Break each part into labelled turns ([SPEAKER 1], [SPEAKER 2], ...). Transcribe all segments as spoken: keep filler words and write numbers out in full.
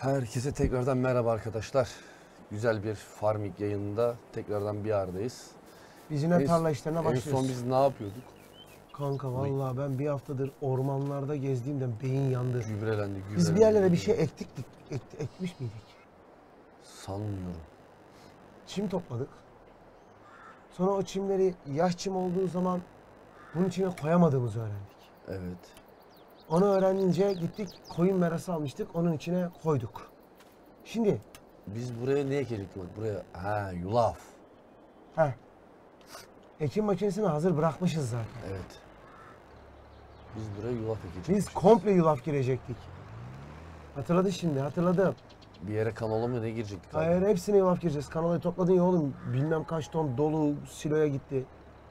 [SPEAKER 1] Herkese tekrardan merhaba arkadaşlar. Güzel bir farming yayınında tekrardan bir aradayız.
[SPEAKER 2] Biz yine
[SPEAKER 1] En,
[SPEAKER 2] tarla işlerine
[SPEAKER 1] en
[SPEAKER 2] başlıyoruz.
[SPEAKER 1] son biz ne yapıyorduk?
[SPEAKER 2] Kanka vallahi ben bir haftadır ormanlarda gezdiğimde beyin yandı.
[SPEAKER 1] Gübrelendi, gübrelendi.
[SPEAKER 2] Biz bir yerlere bir
[SPEAKER 1] gübrelendi.
[SPEAKER 2] şey ektik, ek, ekmiş miydik?
[SPEAKER 1] Sanmıyorum.
[SPEAKER 2] Çim topladık. Sonra o çimleri yaş çim olduğu zaman bunun içine koyamadığımızı öğrendik.
[SPEAKER 1] Evet.
[SPEAKER 2] Onu öğrenince gittik koyun merası almıştık, onun içine koyduk. Şimdi
[SPEAKER 1] Biz buraya ne ekecektik bak buraya? Ha, yulaf.
[SPEAKER 2] heh, ekim makinesini hazır bırakmışız zaten.
[SPEAKER 1] Evet. Biz buraya yulaf ekecektik.
[SPEAKER 2] Biz komple yulaf girecektik. Hatırladın şimdi, hatırladım.
[SPEAKER 1] Bir yere kanala mı ne girecektik abi?
[SPEAKER 2] Hayır, hepsine yulaf gireceğiz. Kanalı topladın ya oğlum. Bilmem kaç ton dolu siloya gitti.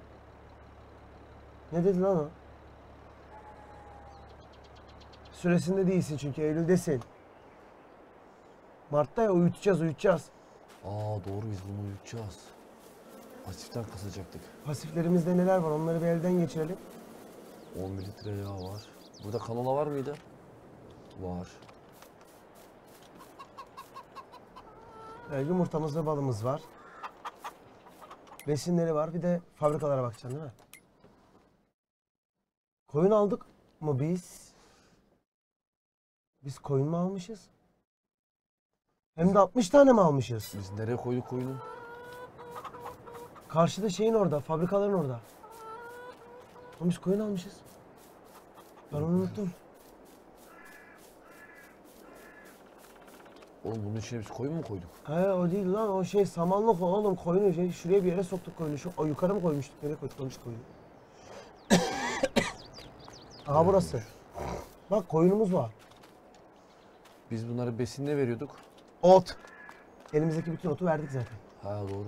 [SPEAKER 2] Ne dedi lan o? Süresinde değilsin çünkü Eylül'desin. Mart'ta ya uyutacağız uyutacağız.
[SPEAKER 1] Aa doğru, biz bunu uyutacağız. Pasiften kasacaktık.
[SPEAKER 2] Pasiflerimizde neler var onları bir elden geçirelim.
[SPEAKER 1] on litre yağ var. Burada kanola var mıydı? Var.
[SPEAKER 2] Ee, yumurtamız ve balımız var. Besinleri var. Bir de fabrikalara bakacaksın değil mi? Koyun aldık mı biz? Biz koyun mu almışız? Hem de altmış tane mi almışız?
[SPEAKER 1] Biz nereye koyduk koyunu?
[SPEAKER 2] Karşıda şeyin orada, fabrikaların orada. Ama biz koyun almışız. Ben onu unuttum.
[SPEAKER 1] Oğlum bunun içine biz koyun mu koyduk?
[SPEAKER 2] He o değil lan, o şey samanlık o oğlum, koyunu şey, şuraya bir yere soktuk koyunu. Şu o yukarı mı koymuştuk? Nereye koyduk koymuş koyunu? Aha burası. Bak koyunumuz var.
[SPEAKER 1] Biz bunları besinle veriyorduk.
[SPEAKER 2] Ot. Elimizdeki bütün otu verdik zaten.
[SPEAKER 1] Ha doğru.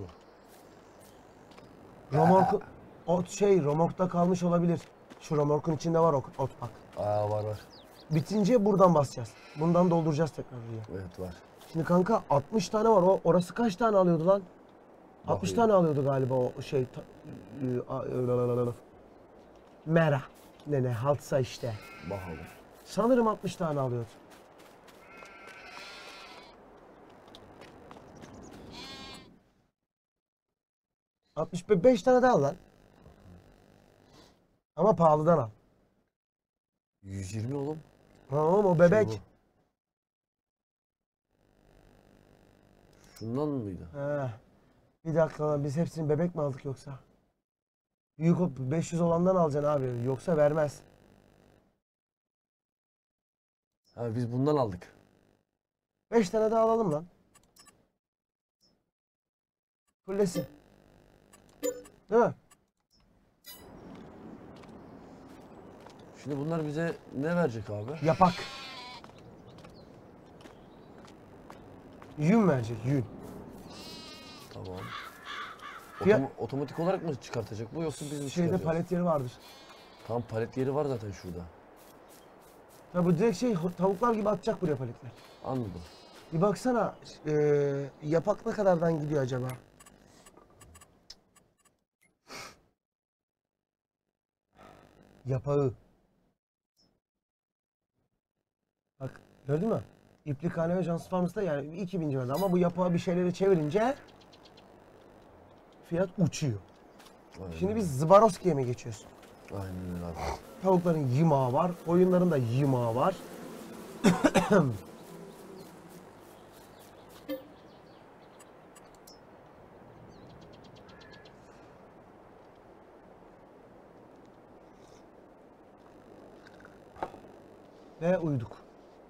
[SPEAKER 2] Romorku, ot şey romorkta kalmış olabilir. Şu romorkun içinde var ot, ot bak.
[SPEAKER 1] Aa var var.
[SPEAKER 2] Bitince buradan basacağız. Bundan dolduracağız tekrar buraya.
[SPEAKER 1] Evet var.
[SPEAKER 2] Şimdi kanka altmış tane var. O orası kaç tane alıyordu lan? altmış
[SPEAKER 1] Bakayım.
[SPEAKER 2] tane alıyordu galiba o şey. ta- ı- a- Mera. Ne ne haltsa işte.
[SPEAKER 1] Bakalım.
[SPEAKER 2] Sanırım altmış tane alıyordu. altmış beş tane daha al lan. Ama pahalıdan al.
[SPEAKER 1] yüz yirmi oğlum.
[SPEAKER 2] Tamam o bebek.
[SPEAKER 1] Şey Şundan mıydı?
[SPEAKER 2] He. Bir dakika lan, biz hepsini bebek mi aldık yoksa? Büyük o beş yüz olandan alacaksın abi. Yoksa vermez.
[SPEAKER 1] Ha biz bundan aldık.
[SPEAKER 2] beş tane daha alalım lan. Fullesin. Değil mi?
[SPEAKER 1] Şimdi bunlar bize ne verecek abi?
[SPEAKER 2] Yapak. Yün verecek, yün.
[SPEAKER 1] Tamam.
[SPEAKER 2] Fiyat-
[SPEAKER 1] Otom- otomatik olarak mı çıkartacak bu yoksa biz mi
[SPEAKER 2] Şeyde
[SPEAKER 1] çıkaracağız?
[SPEAKER 2] palet yeri vardır.
[SPEAKER 1] Tamam, palet yeri var zaten şurada.
[SPEAKER 2] Ya bu direkt şey tavuklar gibi atacak buraya paletler.
[SPEAKER 1] Anladım.
[SPEAKER 2] Bir baksana eee yapak ne kadardan gidiyor acaba? Yapağı. Bak gördün mü? İplikhane ve Johnson Farms'ta yani iki bin civarında ama bu yapağı bir şeyleri çevirince fiyat uçuyor.
[SPEAKER 1] Aynen.
[SPEAKER 2] Şimdi biz Zbarovski'ye mi geçiyoruz?
[SPEAKER 1] Aynen öyle abi.
[SPEAKER 2] Tavukların yımağı var, oyunların da yımağı var. Ve uyuduk.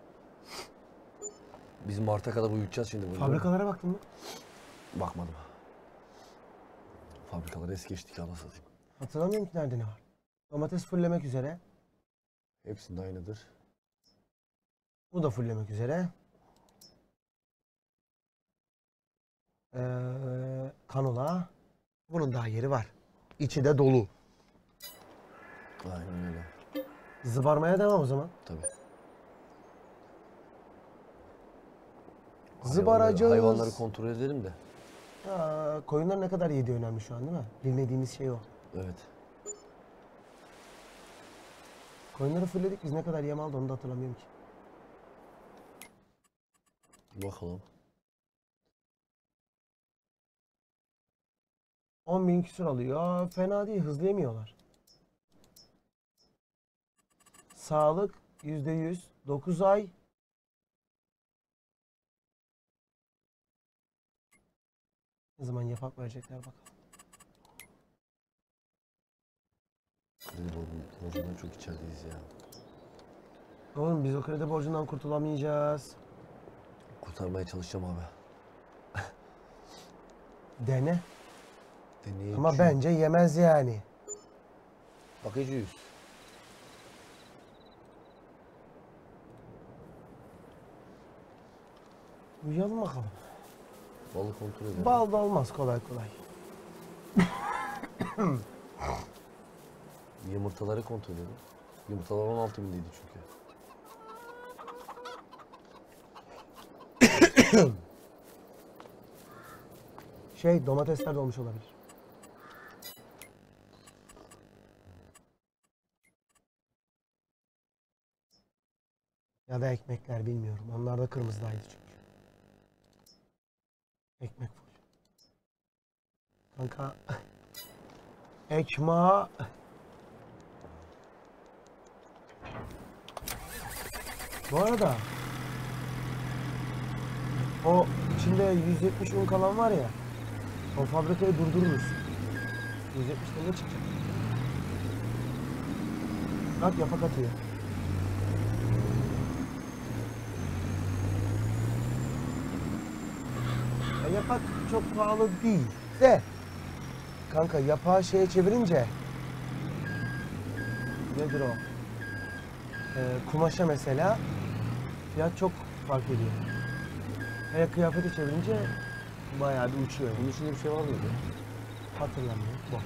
[SPEAKER 1] Biz Mart'a kadar uyutacağız şimdi bunu.
[SPEAKER 2] Fabrikalara baktın mı?
[SPEAKER 1] Bakmadım. Fabrikaları es geçtik, ana satayım.
[SPEAKER 2] Hatırlamıyorum ki nerede ne var. Domates fullemek üzere.
[SPEAKER 1] Hepsinde aynıdır.
[SPEAKER 2] Bu da fullemek üzere. Ee, kanola. Bunun daha yeri var. İçi de dolu.
[SPEAKER 1] Aynen öyle.
[SPEAKER 2] Zıbarmaya devam o zaman.
[SPEAKER 1] Tabii.
[SPEAKER 2] Zıbaracağız.
[SPEAKER 1] Hayvanları, hayvanları kontrol edelim de.
[SPEAKER 2] Ha, koyunlar ne kadar yediği önemli şu an değil mi? Bilmediğimiz şey o.
[SPEAKER 1] Evet.
[SPEAKER 2] Koyunları fulledik, biz ne kadar yem aldı onu da hatırlamıyorum ki.
[SPEAKER 1] Bakalım.
[SPEAKER 2] on bin küsur alıyor. Fena değil. Hızlı yemiyorlar. Sağlık yüzde yüz. dokuz ay. Ne zaman yapak verecekler bakalım.
[SPEAKER 1] Kredi borcu- borcundan çok içerideyiz ya.
[SPEAKER 2] Oğlum biz o kredi borcundan kurtulamayacağız.
[SPEAKER 1] Kurtarmaya çalışacağım abi.
[SPEAKER 2] Dene.
[SPEAKER 1] Deneyeceğim.
[SPEAKER 2] Ama bence yemez yani.
[SPEAKER 1] Bakıcıyız.
[SPEAKER 2] Uyuyalım bakalım.
[SPEAKER 1] Balı kontrol edelim.
[SPEAKER 2] Bal da olmaz kolay kolay.
[SPEAKER 1] Yumurtaları kontrol edelim. Yumurtalar on altı bindeydi çünkü.
[SPEAKER 2] Şey domatesler de olmuş olabilir. Ya da ekmekler bilmiyorum. Onlar da kırmızıdaydı çünkü. Ekmek full. Kanka. Ekma. Bu arada o içinde yüz yetmiş un kalan var ya, o fabrikayı durdururuz. yüz yetmiş ne çıkacak? Bak yapak atıyor. Ya yapak çok pahalı değil de kanka yapağı şeye çevirince nedir o? Ee, kumaşa mesela fiyat çok fark ediyor. Hele kıyafeti çevirince bayağı bir uçuyor.
[SPEAKER 1] Bunun içinde bir şey var mıydı?
[SPEAKER 2] Hatırlamıyorum. Boş.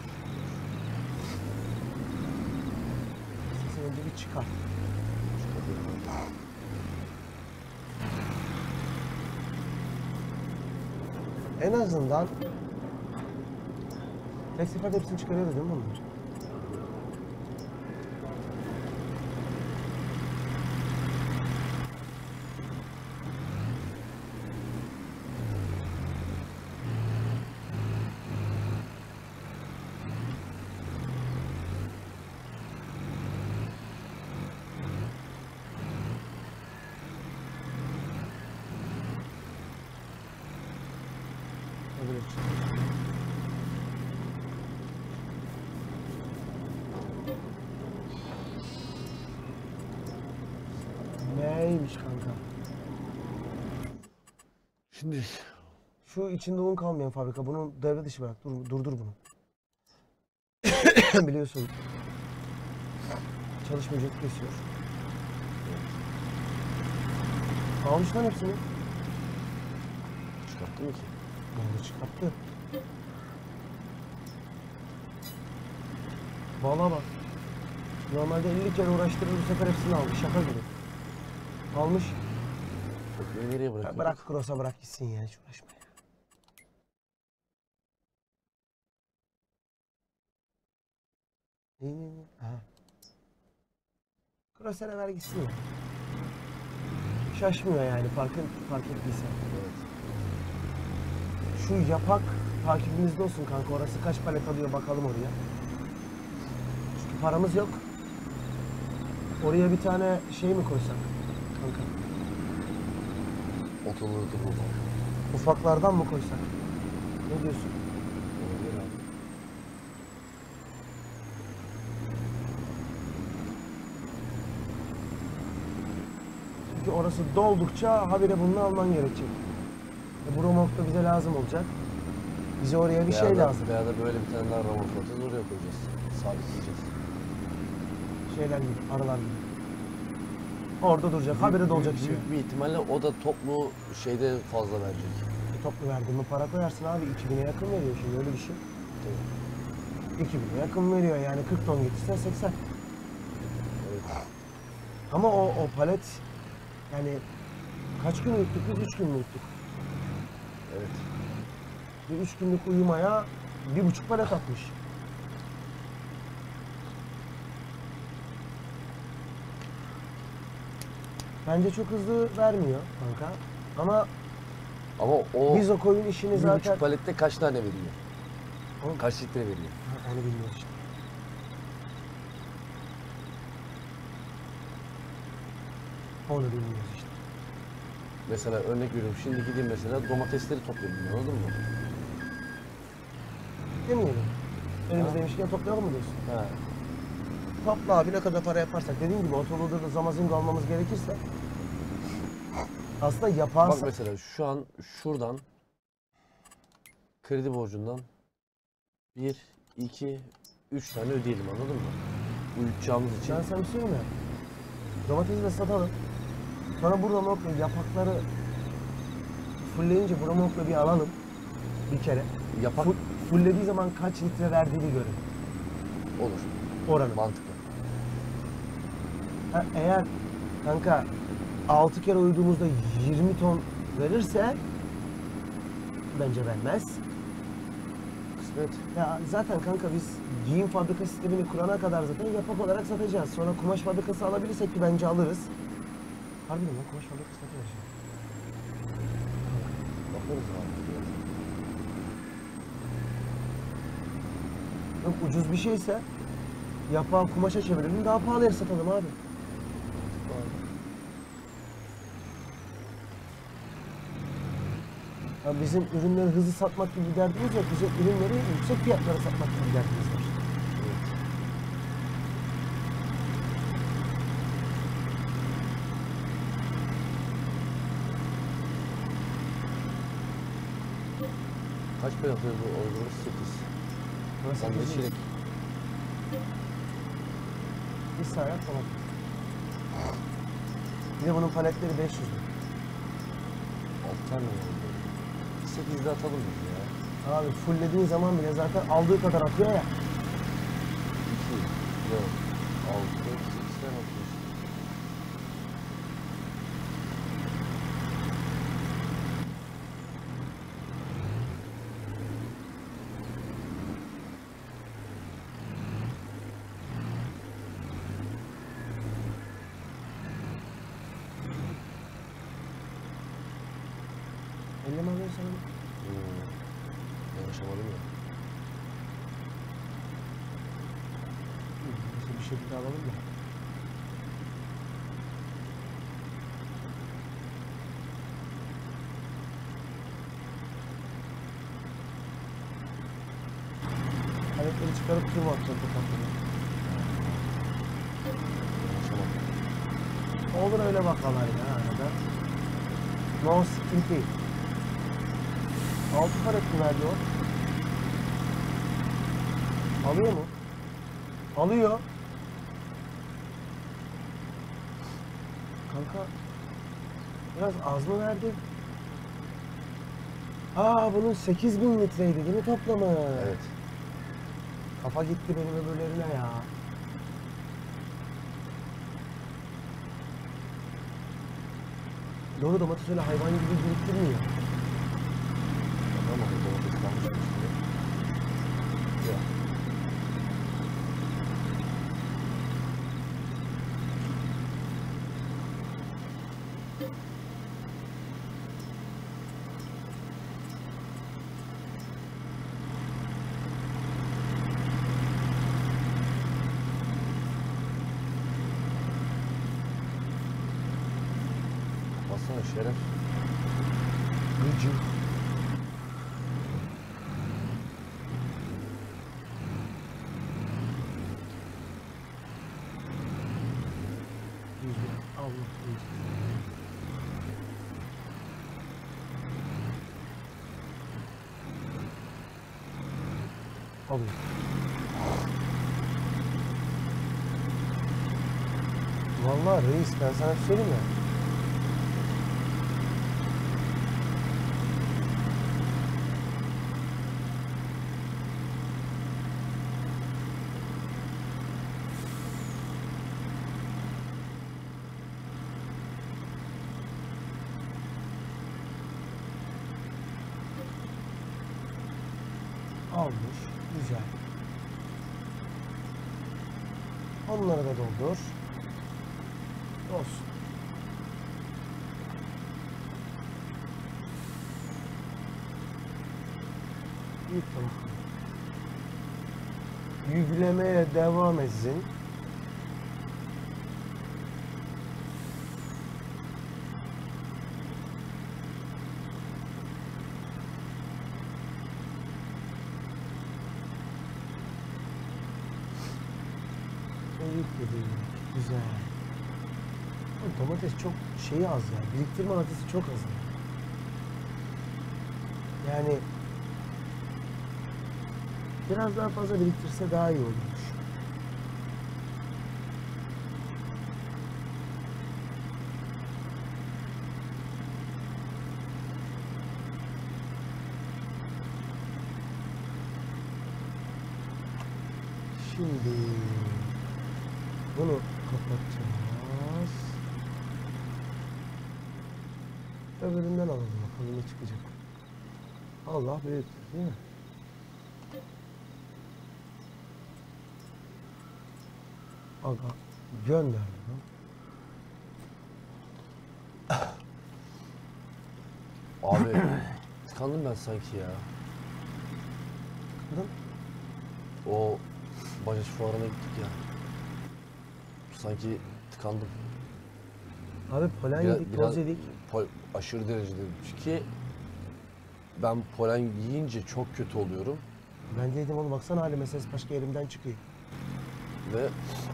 [SPEAKER 2] Sesi önce bir çıkar. En azından tek seferde hepsini çıkarıyoruz değil mi bunlar? Öbür için. Neymiş kanka?
[SPEAKER 1] Şimdi
[SPEAKER 2] Şu içinde un kalmayan fabrika. Bunu devre dışı bırak. Dur, durdur bunu. Biliyorsun. Çalışma ücreti kesiyor. Almış lan hepsini.
[SPEAKER 1] çıkarttı mı ki?
[SPEAKER 2] Onu çıkarttı. Valla bak. Normalde elli kere uğraştırır bu sefer hepsini almış. Şaka gibi. Almış.
[SPEAKER 1] Köprüyü nereye
[SPEAKER 2] Ya
[SPEAKER 1] bırakıyorduk?
[SPEAKER 2] bırak Cross'a bırak gitsin ya. Hiç uğraşma ya. İyi, iyi, iyi. Aha. Cross'a ver gitsin ya. Şaşmıyor yani fark, fark ettiysen.
[SPEAKER 1] Evet.
[SPEAKER 2] Şu yapak takibimizde olsun kanka. Orası kaç palet alıyor bakalım oraya. Çünkü paramız yok. Oraya bir tane şey mi koysak kanka?
[SPEAKER 1] Otolurdu burada.
[SPEAKER 2] Ufaklardan mı koysak? Ne diyorsun?
[SPEAKER 1] Olabilir abi.
[SPEAKER 2] Çünkü orası doldukça habire bunu alman gerekecek. E, bu remork da bize lazım olacak. Bize oraya bir
[SPEAKER 1] Veya
[SPEAKER 2] şey
[SPEAKER 1] da-
[SPEAKER 2] lazım.
[SPEAKER 1] Veya da böyle bir tane daha ramon atacağız, oraya koyacağız. Sabitleyeceğiz.
[SPEAKER 2] Şeyler gibi, arılar gibi. Orada duracak, habire dolacak içi.
[SPEAKER 1] Büyük bir ihtimalle o da toplu şeyde fazla verecek.
[SPEAKER 2] E, toplu verdiğin mi para koyarsın abi. iki bine yakın veriyor şimdi öyle düşün. iki bine yakın veriyor yani kırk ton getirsen seksen.
[SPEAKER 1] Evet.
[SPEAKER 2] Ama o, o palet yani kaç gün uyuttuk biz? üç gün mü uyuttuk?
[SPEAKER 1] Evet.
[SPEAKER 2] Bir üç günlük uyumaya bir buçuk palet atmış. Bence çok hızlı vermiyor kanka. Ama
[SPEAKER 1] Ama o
[SPEAKER 2] Biz o koyun işini
[SPEAKER 1] bir
[SPEAKER 2] zaten...
[SPEAKER 1] buçuk palette kaç tane veriyor?
[SPEAKER 2] Oğlum,
[SPEAKER 1] Kaç litre veriyor?
[SPEAKER 2] ha, onu bilmiyoruz işte. Onu bilmiyoruz işte.
[SPEAKER 1] Mesela örnek veriyorum. Şimdi gideyim mesela domatesleri toplayayım, anladın mı?
[SPEAKER 2] Demeyelim. Elimizdeymişken toplayalım mı diyorsun?
[SPEAKER 1] Ha.
[SPEAKER 2] Topla abi, ne kadar para yaparsak. Dediğim gibi otoluğda da zamazınga almamız gerekirse aslında
[SPEAKER 1] Bak
[SPEAKER 2] yaparsa...
[SPEAKER 1] mesela şu an şuradan kredi borcundan bir, iki, üç tane ödeyelim, anladın mı? Uyutacağımız için.
[SPEAKER 2] Ben sana bir şey söyleyeyim mi? Domatesi de satalım. Sonra burada nokta yapakları fullleyince burada nokta bir alalım. Bir kere.
[SPEAKER 1] Yapak
[SPEAKER 2] Full, fulllediği zaman kaç litre verdiğini görün.
[SPEAKER 1] olur.
[SPEAKER 2] Oranı.
[SPEAKER 1] Mantıklı.
[SPEAKER 2] Ha, eğer kanka altı kere uyuduğumuzda yirmi ton verirse bence vermez.
[SPEAKER 1] Kısmet.
[SPEAKER 2] Ya zaten kanka biz giyim fabrika sistemini kurana kadar zaten yapak olarak satacağız. Sonra kumaş fabrikası alabilirsek ki bence alırız. Harbiden lan, kumaş fabrikası satacağız.
[SPEAKER 1] Bakarız abi.
[SPEAKER 2] Yok, ucuz bir şeyse yapağı kumaşa çevirelim, daha pahalıya satalım abi. Ya bizim ürünleri hızlı satmak gibi bir derdimiz yok. Bizim ürünleri yüksek fiyatlara satmak gibi bir derdimiz var.
[SPEAKER 1] Kaç para yapıyor bu organik? sekiz.
[SPEAKER 2] Burası
[SPEAKER 1] Ben de
[SPEAKER 2] ucuz.
[SPEAKER 1] çilek.
[SPEAKER 2] Bir sağ yap, tamam. Bir de bunun paletleri beş yüz lira.
[SPEAKER 1] altı tane mi oldu? sekizde atalım biz ya.
[SPEAKER 2] Abi fulllediğin zaman bile zaten aldığı kadar atıyor ya.
[SPEAKER 1] iki, dört, altı, sekiz tane atıyoruz.
[SPEAKER 2] elli mi alıyorsun?
[SPEAKER 1] Hmm. Yanaşamadım ya.
[SPEAKER 2] Neyse, bir şekilde alalım da. Paletleri çıkarıp tur mu atacak bu kapıda?
[SPEAKER 1] Yanaşamadım.
[SPEAKER 2] Olur öyle bakalar ya arada. No sıkıntı. Altı palet mi verdi o? Alıyor mu? Alıyor. Kanka biraz az mı verdi? Aa, bunun sekiz bin litreydi değil mi toplamı?
[SPEAKER 1] Evet.
[SPEAKER 2] Kafa gitti benim öbürlerine ya. Doğru, domates öyle hayvan gibi biriktirmiyor.
[SPEAKER 1] Ama bu domates kalmış mı üstüne? Ya. Baksana şeref.
[SPEAKER 2] Gıcı. Yüzde Allah yüzde. Alıyor. Vallahi reis, ben sana bir şey söyleyeyim mi? Almış. Güzel. Onları da doldur. Olsun. İyi tamam. Yüklemeye devam etsin. Yükledik. Güzel. O domates çok şeyi az ya. Biriktirme adresi çok az ya. Yani biraz daha fazla biriktirse daha iyi olurmuş. Şimdi bunu kapatacağız. Öbüründen alalım bakalım ne çıkacak. Allah büyüktür değil mi? Aga gönder lan.
[SPEAKER 1] Abi tıkandım ben sanki ya.
[SPEAKER 2] Tıkandın?
[SPEAKER 1] O Bajaj fuarına gittik ya. Sanki tıkandım.
[SPEAKER 2] Abi polen
[SPEAKER 1] Biraz-
[SPEAKER 2] yedik,
[SPEAKER 1] biraz
[SPEAKER 2] toz yedik.
[SPEAKER 1] pol- aşırı derecede. Çünkü ben polen yiyince çok kötü oluyorum.
[SPEAKER 2] Ben dedim oğlum baksana halime ses başka yerimden çıkıyor.
[SPEAKER 1] Ve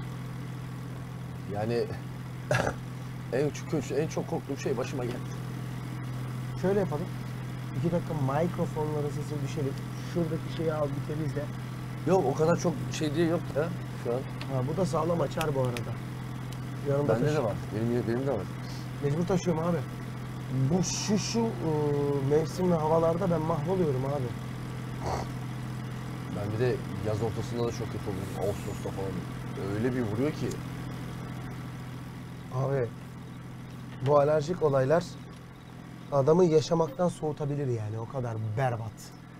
[SPEAKER 1] yani en çok en çok korktuğum şey başıma geldi.
[SPEAKER 2] Şöyle yapalım. İki dakika mikrofonların sesini düşelim. Şuradaki şeyi al bir temizle.
[SPEAKER 1] Yok o kadar çok şey diye yok ya şu an.
[SPEAKER 2] Ha, bu da sağlam açar bu arada. Yanımda
[SPEAKER 1] Bende de
[SPEAKER 2] taşı-
[SPEAKER 1] var. Benim benim de var.
[SPEAKER 2] Mecbur taşıyorum abi. Bu şu şu ıı, mevsim ve havalarda ben mahvoluyorum abi.
[SPEAKER 1] Ben bir de yaz ortasında da çok kötü oluyorum. Ağustos'ta falan. Öyle bir vuruyor ki.
[SPEAKER 2] Abi bu alerjik olaylar adamı yaşamaktan soğutabilir yani o kadar berbat.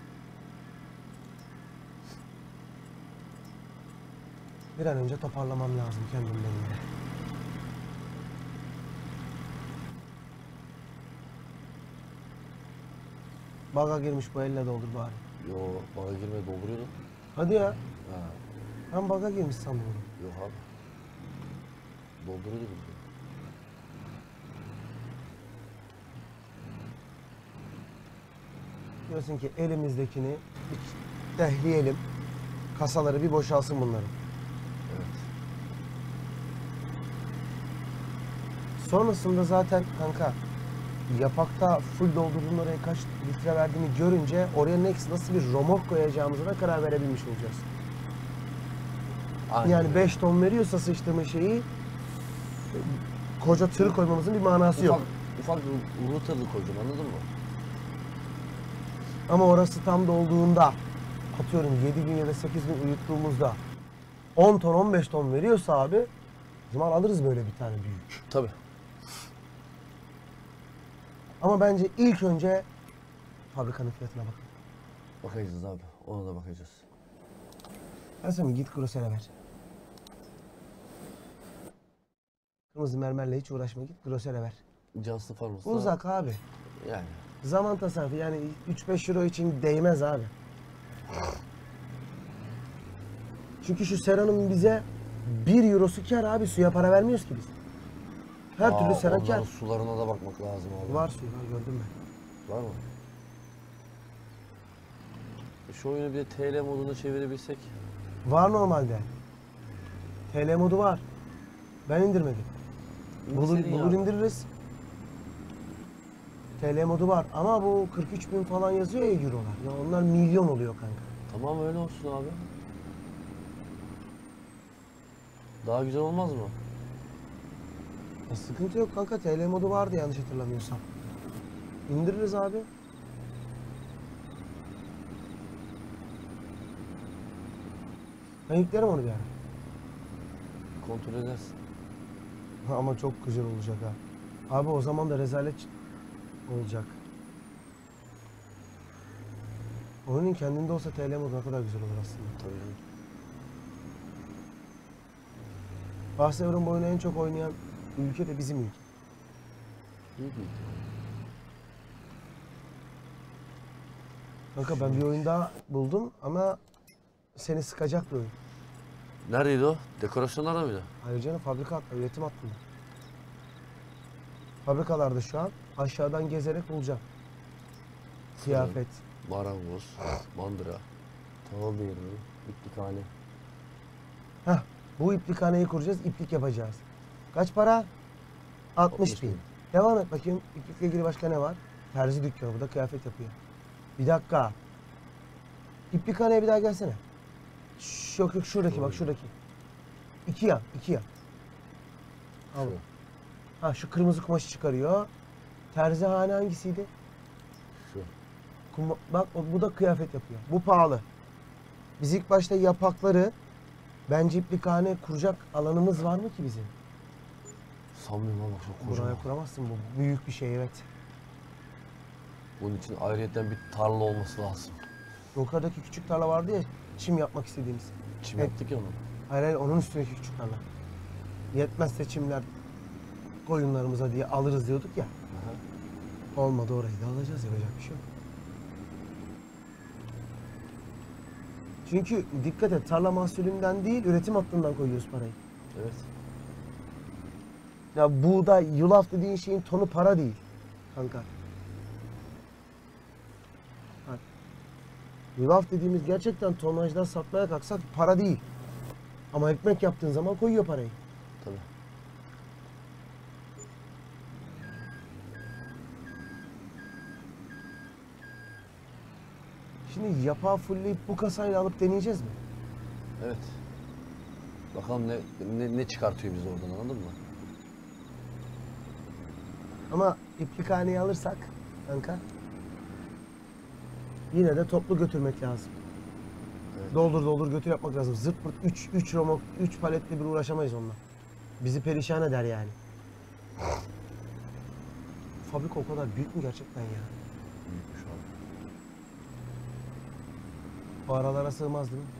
[SPEAKER 2] Bir an önce toparlamam lazım kendimden yine. Baga girmiş bu elle doldur bari.
[SPEAKER 1] Yo bana girmeye dolduruyordum.
[SPEAKER 2] Hadi ya.
[SPEAKER 1] Ha,
[SPEAKER 2] Ben baga girmiş sanıyorum.
[SPEAKER 1] yok abi. Dolduruyordum.
[SPEAKER 2] Diyorsun ki elimizdekini bir dehleyelim. Kasaları bir boşalsın bunların.
[SPEAKER 1] Evet.
[SPEAKER 2] Sonrasında zaten kanka yapakta full doldurduğun oraya kaç litre verdiğini görünce oraya next nasıl bir romok koyacağımıza da karar verebilmiş olacağız.
[SPEAKER 1] Aynen
[SPEAKER 2] Yani
[SPEAKER 1] öyle.
[SPEAKER 2] beş ton veriyorsa sıçtığımız şeyi koca tır koymamızın bir manası yok.
[SPEAKER 1] Ufak, ufak bir router'lı koyacağım anladın mı?
[SPEAKER 2] Ama orası tam dolduğunda atıyorum yedi gün ya da sekiz gün uyuttuğumuzda on ton on beş ton veriyorsa abi o zaman alırız böyle bir tane büyük.
[SPEAKER 1] Tabii.
[SPEAKER 2] Ama bence ilk önce fabrikanın fiyatına bakın.
[SPEAKER 1] Bakacağız abi. Ona da bakacağız.
[SPEAKER 2] Ben sana git grosere ver. Kırmızı mermerle hiç uğraşma git grosere ver.
[SPEAKER 1] Cansın farması.
[SPEAKER 2] Uzak abi.
[SPEAKER 1] Yani.
[SPEAKER 2] Zaman tasarrufu yani üç beş euro için değmez abi. Çünkü şu seranın bize bir eurosu kar abi, suya para vermiyoruz ki biz. Her
[SPEAKER 1] Aa,
[SPEAKER 2] türlü sera
[SPEAKER 1] onların
[SPEAKER 2] kar.
[SPEAKER 1] sularına da bakmak lazım abi.
[SPEAKER 2] Var suyu var gördüm ben.
[SPEAKER 1] Var mı? Şu oyunu bir de T L moduna çevirebilsek.
[SPEAKER 2] Var normalde. T L modu var. Ben indirmedim. Bulur,
[SPEAKER 1] İndirseydin
[SPEAKER 2] bulur
[SPEAKER 1] ya.
[SPEAKER 2] indiririz. T L modu var ama bu kırk üç bin falan yazıyor ya eurolar. Ya onlar milyon oluyor kanka.
[SPEAKER 1] Tamam öyle olsun abi. Daha güzel olmaz mı?
[SPEAKER 2] Ya sıkıntı yok kanka, T L modu vardı yanlış hatırlamıyorsam. İndiririz abi. Ben yüklerim onu bir ara.
[SPEAKER 1] Kontrol edersin.
[SPEAKER 2] Ha, ama çok güzel olacak ha. Abi o zaman da rezalet olacak. Oyunun kendinde olsa T L modu ne kadar güzel olur aslında.
[SPEAKER 1] Tabii canım.
[SPEAKER 2] Bahsediyorum, bu oyunu en çok oynayan ülke de bizim ülke.
[SPEAKER 1] İyi bir ihtimal.
[SPEAKER 2] Kanka ben bir oyun daha buldum ama seni sıkacak bir oyun.
[SPEAKER 1] Neredeydi o? Dekorasyonlarda mıydı?
[SPEAKER 2] Hayır canım, fabrika hattı, üretim hattında. Fabrikalarda şu an aşağıdan gezerek bulacağım. Kıyafet.
[SPEAKER 1] Marangoz, mandıra, tamam bir yeri, iplikhane.
[SPEAKER 2] Heh, bu iplikhaneyi kuracağız, iplik yapacağız. Kaç para? altmış bin. Devam et bakayım. İplikle ilgili başka ne var? Terzi dükkanı, bu da kıyafet yapıyor. Bir dakika. İplikhaneye bir daha gelsene. Şş, yok yok şuradaki bak, şuradaki. İki ya, iki ya. Al.
[SPEAKER 1] Şu.
[SPEAKER 2] Ha, şu kırmızı kumaşı çıkarıyor. Terzihane hangisiydi?
[SPEAKER 1] Şu.
[SPEAKER 2] Kuma, bak o- bu da kıyafet yapıyor. Bu pahalı. Biz ilk başta yapakları, bence iplikhane kuracak alanımız var mı ki bizim?
[SPEAKER 1] Sanmıyorum ama çok kocaman.
[SPEAKER 2] Buraya kuramazsın, bu büyük bir şey, evet.
[SPEAKER 1] Bunun için ayrıyeten bir tarla olması lazım.
[SPEAKER 2] Yukarıdaki küçük tarla vardı ya, çim yapmak istediğimiz.
[SPEAKER 1] Çim
[SPEAKER 2] Evet.
[SPEAKER 1] yaptık ya onu.
[SPEAKER 2] Hayır hayır, onun üstündeki küçük tarla. Yetmezse çimler koyunlarımıza diye alırız diyorduk ya.
[SPEAKER 1] Aha.
[SPEAKER 2] Olmadı, orayı da alacağız, yapacak bir şey yok. Çünkü dikkat et, tarla mahsulünden değil, üretim hattından koyuyoruz parayı.
[SPEAKER 1] Evet.
[SPEAKER 2] Ya buğday, yulaf dediğin şeyin tonu para değil kanka. Bak. Yulaf dediğimiz gerçekten tonajdan satmaya kalksak para değil. Ama ekmek yaptığın zaman koyuyor parayı.
[SPEAKER 1] Tabii.
[SPEAKER 2] Şimdi yapağı fullleyip bu kasayla alıp deneyeceğiz mi?
[SPEAKER 1] Evet. Bakalım ne, ne, ne çıkartıyor bizi oradan, anladın mı?
[SPEAKER 2] Ama iplikhaneyi alırsak kanka, yine de toplu götürmek lazım.
[SPEAKER 1] Evet.
[SPEAKER 2] Doldur doldur götür yapmak lazım. Zırt pırt üç üç romok üç paletle bir uğraşamayız onunla. Bizi perişan eder yani. Fabrika o kadar büyük mü gerçekten ya?
[SPEAKER 1] Büyükmüş abi.
[SPEAKER 2] Bu aralara sığmaz değil mi?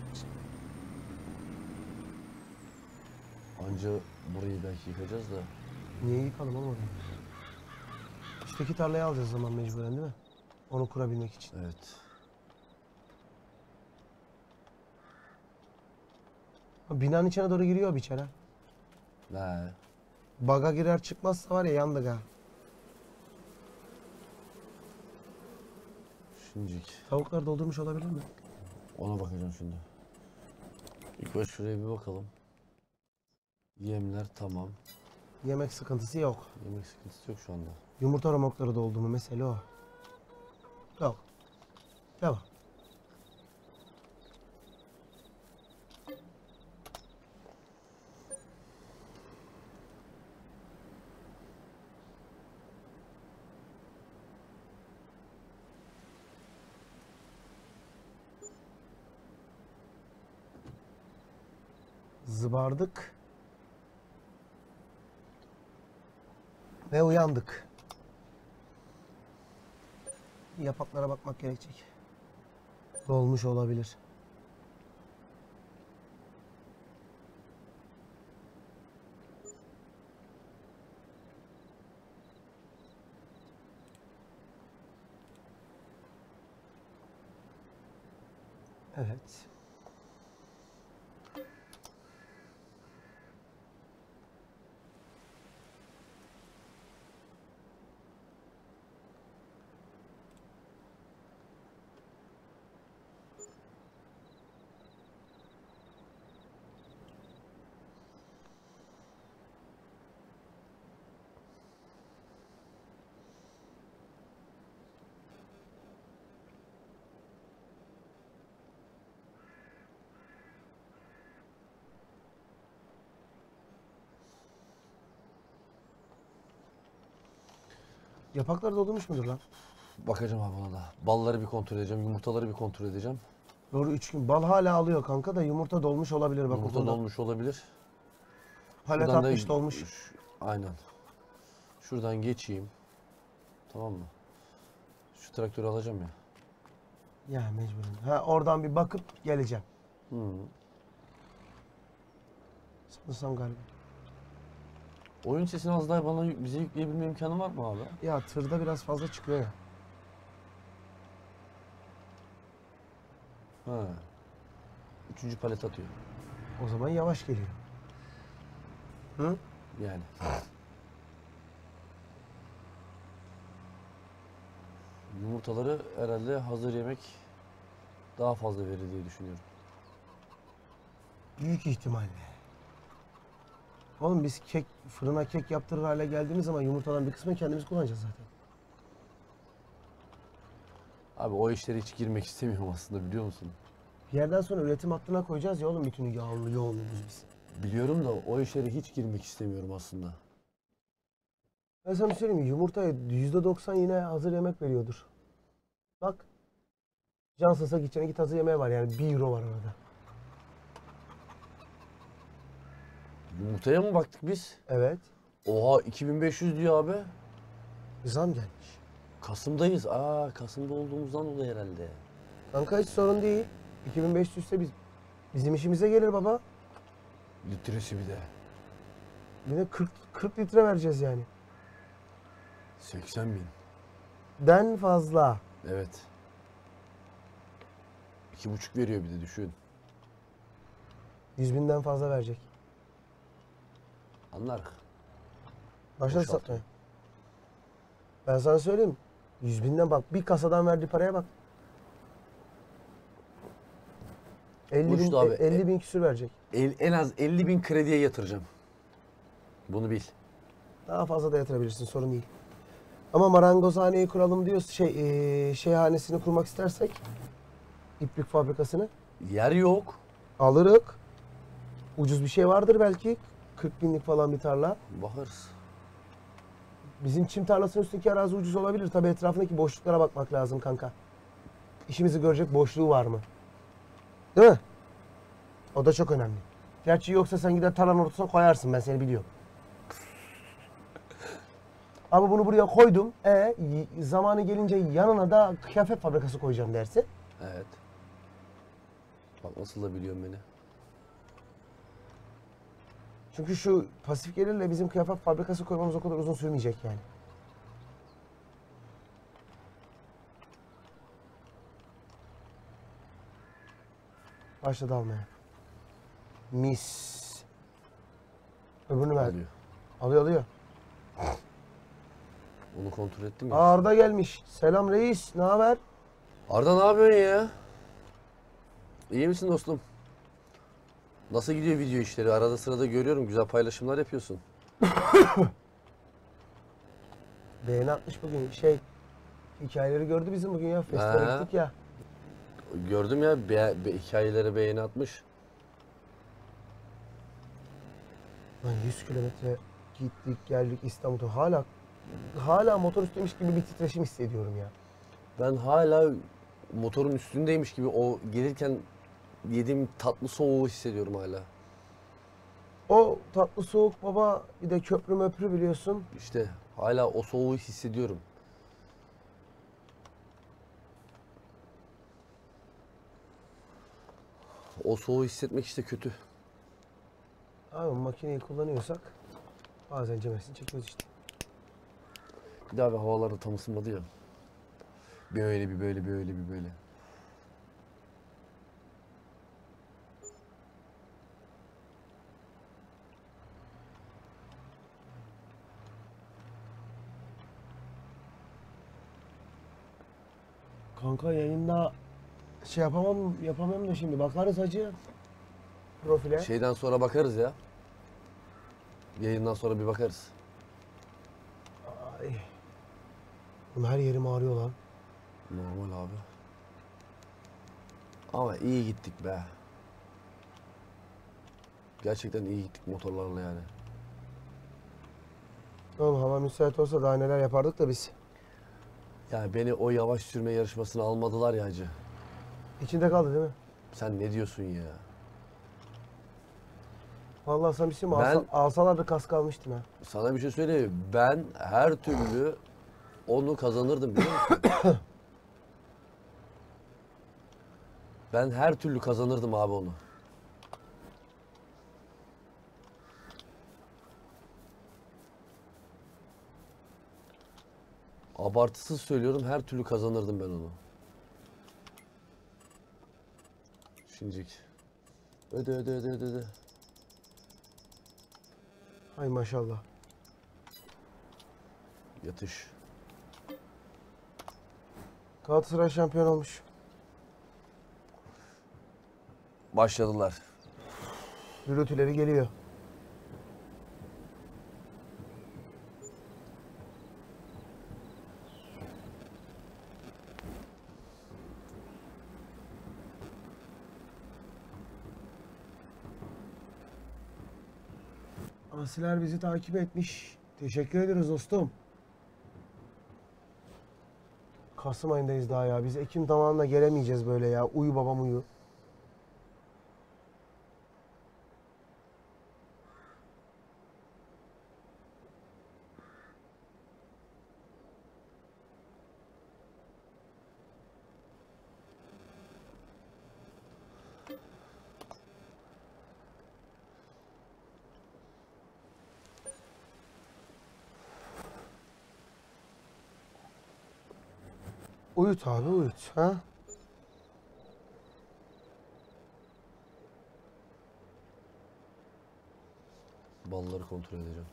[SPEAKER 1] Anca burayı belki yıkacağız da.
[SPEAKER 2] Niye yıkalım oğlum orayı? Üstteki tarlayı alacağız o zaman mecburen, değil mi? Onu kurabilmek için.
[SPEAKER 1] Evet.
[SPEAKER 2] Binanın içine doğru giriyor bir içeri.
[SPEAKER 1] Ne?
[SPEAKER 2] Baga girer çıkmazsa var ya, yandık ha.
[SPEAKER 1] Şimdilik.
[SPEAKER 2] Tavuklar doldurmuş olabilir mi?
[SPEAKER 1] Ona bakacağım şimdi. İlk baş şuraya bir bakalım. Yemler tamam.
[SPEAKER 2] Yemek sıkıntısı yok.
[SPEAKER 1] Yemek sıkıntısı yok şu anda.
[SPEAKER 2] Yumurta romokları doldu mu mesele o. Yok. Devam. Zıbardık. Ve uyandık. Yapaklara bakmak gerekecek. Dolmuş olabilir. Evet. Yapaklar doldurmuş mudur lan?
[SPEAKER 1] Bakacağım abi ona da. Balları bir kontrol edeceğim, yumurtaları bir kontrol edeceğim.
[SPEAKER 2] Doğru, üç gün. Bal hala alıyor kanka da yumurta dolmuş olabilir bak.
[SPEAKER 1] Yumurta
[SPEAKER 2] okulda.
[SPEAKER 1] dolmuş olabilir.
[SPEAKER 2] Palet
[SPEAKER 1] Şuradan da-
[SPEAKER 2] altmış dolmuş.
[SPEAKER 1] Ş- Aynen. Şuradan geçeyim. Tamam mı? Şu traktörü alacağım ya.
[SPEAKER 2] Ya mecburen. Ha, oradan bir bakıp geleceğim.
[SPEAKER 1] Hı.
[SPEAKER 2] Sanırsam galiba.
[SPEAKER 1] Oyun sesini az daha bana yük- bize yükleyebilme imkanı var mı abi?
[SPEAKER 2] Ya tırda biraz fazla çıkıyor ya.
[SPEAKER 1] Ha. Üçüncü palet atıyor.
[SPEAKER 2] O zaman yavaş geliyor. Hı?
[SPEAKER 1] Yani. Yumurtaları herhalde hazır yemek daha fazla verir diye düşünüyorum.
[SPEAKER 2] Büyük ihtimalle. Oğlum biz kek, fırına kek yaptırır hale geldiğimiz zaman yumurtadan bir kısmını kendimiz kullanacağız zaten.
[SPEAKER 1] Abi o işlere hiç girmek istemiyorum aslında, biliyor musun?
[SPEAKER 2] Bir yerden sonra üretim hattına koyacağız ya oğlum bütün yağlı yoğunluğumuzu biz.
[SPEAKER 1] Biliyorum da o işlere hiç girmek istemiyorum aslında.
[SPEAKER 2] Ben sana bir söyleyeyim mi? Yumurtaya yüzde doksan yine hazır yemek veriyordur. Bak. Cansız'a gideceğine git hazır yemeğe var yani bir euro var arada.
[SPEAKER 1] Yumurtaya mı baktık biz?
[SPEAKER 2] Evet.
[SPEAKER 1] Oha, iki bin beş yüz diyor abi.
[SPEAKER 2] Zam gelmiş.
[SPEAKER 1] Kasım'dayız. Aa, Kasım'da olduğumuzdan dolayı herhalde.
[SPEAKER 2] Kanka hiç sorun değil. iki bin beş yüz ise biz, bizim işimize gelir baba.
[SPEAKER 1] Litresi bir de.
[SPEAKER 2] Bir de kırk, kırk litre vereceğiz yani.
[SPEAKER 1] seksen bin.
[SPEAKER 2] Den fazla.
[SPEAKER 1] Evet. İki buçuk veriyor bir de, düşün.
[SPEAKER 2] yüz binden fazla verecek.
[SPEAKER 1] Anlar.
[SPEAKER 2] Başladı
[SPEAKER 1] Boşaltıyor.
[SPEAKER 2] satmaya. Ben sana söyleyeyim. yüz binden bak. Bir kasadan verdiği paraya bak. elli bin,
[SPEAKER 1] Uçtu abi.
[SPEAKER 2] elli bin küsür verecek.
[SPEAKER 1] El, en az elli bin krediye yatıracağım. Bunu bil.
[SPEAKER 2] Daha fazla da yatırabilirsin. Sorun değil. Ama marangozhaneyi kuralım diyoruz. Şey, eee şeyhanesini kurmak istersek iplik fabrikasını
[SPEAKER 1] Yer yok.
[SPEAKER 2] alırık. Ucuz bir şey vardır belki. kırk binlik falan bir tarla.
[SPEAKER 1] Bakarız.
[SPEAKER 2] Bizim çim tarlasının üstündeki arazi ucuz olabilir. Tabii etrafındaki boşluklara bakmak lazım kanka. İşimizi görecek boşluğu var mı? Değil mi? O da çok önemli. Gerçi yoksa sen gider tarlanın ortasına koyarsın, ben seni biliyorum. Abi bunu buraya koydum. E y- zamanı gelince yanına da kıyafet fabrikası koyacağım dersin.
[SPEAKER 1] Evet. Bak nasıl da biliyorum beni.
[SPEAKER 2] Çünkü şu pasif gelirle bizim kıyafet fabrikası koymamız o kadar uzun sürmeyecek yani. Başladı almaya. Mis. Öbürünü ver.
[SPEAKER 1] Alıyor.
[SPEAKER 2] Alıyor alıyor.
[SPEAKER 1] Onu kontrol ettim ya.
[SPEAKER 2] Arda gelmiş. Selam reis. Ne haber?
[SPEAKER 1] Arda, ne yapıyorsun ya? İyi misin dostum? Nasıl gidiyor video işleri? Arada sırada görüyorum. Güzel paylaşımlar yapıyorsun.
[SPEAKER 2] Beğeni atmış bugün. Şey, hikayeleri gördü bizim bugün ya. Festivale
[SPEAKER 1] Ha.
[SPEAKER 2] gittik ya.
[SPEAKER 1] Gördüm ya. Be be hikayelere beğeni atmış.
[SPEAKER 2] Lan yüz kilometre gittik geldik İstanbul'da. Hala hala motor üstüymüş gibi bir titreşim hissediyorum ya.
[SPEAKER 1] Ben hala motorun üstündeymiş gibi o gelirken yediğim tatlı soğuğu hissediyorum hala.
[SPEAKER 2] O tatlı soğuk baba, bir de köprü möprü biliyorsun.
[SPEAKER 1] İşte hala o soğuğu hissediyorum. O soğuğu hissetmek işte kötü.
[SPEAKER 2] Abi makineyi kullanıyorsak bazen cemesini çekiyoruz işte.
[SPEAKER 1] Bir daha bir havalarda tam ısınmadı ya. Bir öyle bir böyle bir öyle bir böyle.
[SPEAKER 2] Kanka yayında şey yapamam yapamam da şimdi bakarız hacı profile.
[SPEAKER 1] Şeyden sonra bakarız ya. Yayından sonra bir bakarız.
[SPEAKER 2] Ay. Oğlum her yerim ağrıyor lan.
[SPEAKER 1] Normal abi. Ama iyi gittik be. Gerçekten iyi gittik motorlarla yani.
[SPEAKER 2] Oğlum hava müsait olsa daha neler yapardık da biz.
[SPEAKER 1] Yani beni o yavaş sürme yarışmasına almadılar ya hacı.
[SPEAKER 2] İçinde kaldı değil mi?
[SPEAKER 1] Sen ne diyorsun ya?
[SPEAKER 2] Vallahi sana bir şey mi? Alsa,
[SPEAKER 1] Ben-
[SPEAKER 2] alsalardı kask almıştın ha.
[SPEAKER 1] Sana bir şey söyleyeyim mi? Ben her türlü onu kazanırdım, biliyor musun? Ben her türlü kazanırdım abi onu. Abartısız söylüyorum, her türlü kazanırdım ben onu. Beşincik. Öde öde öde öde öde.
[SPEAKER 2] Hay maşallah.
[SPEAKER 1] Yatış.
[SPEAKER 2] Galatasaray şampiyon olmuş.
[SPEAKER 1] Başladılar.
[SPEAKER 2] Gürültüleri geliyor. Asiler bizi takip etmiş. Teşekkür ederiz dostum. Kasım ayındayız daha ya. Biz Ekim zamanına gelemeyeceğiz böyle ya. Uyu babam uyu. Uyut abi uyut. Ha?
[SPEAKER 1] Balları kontrol edeceğim.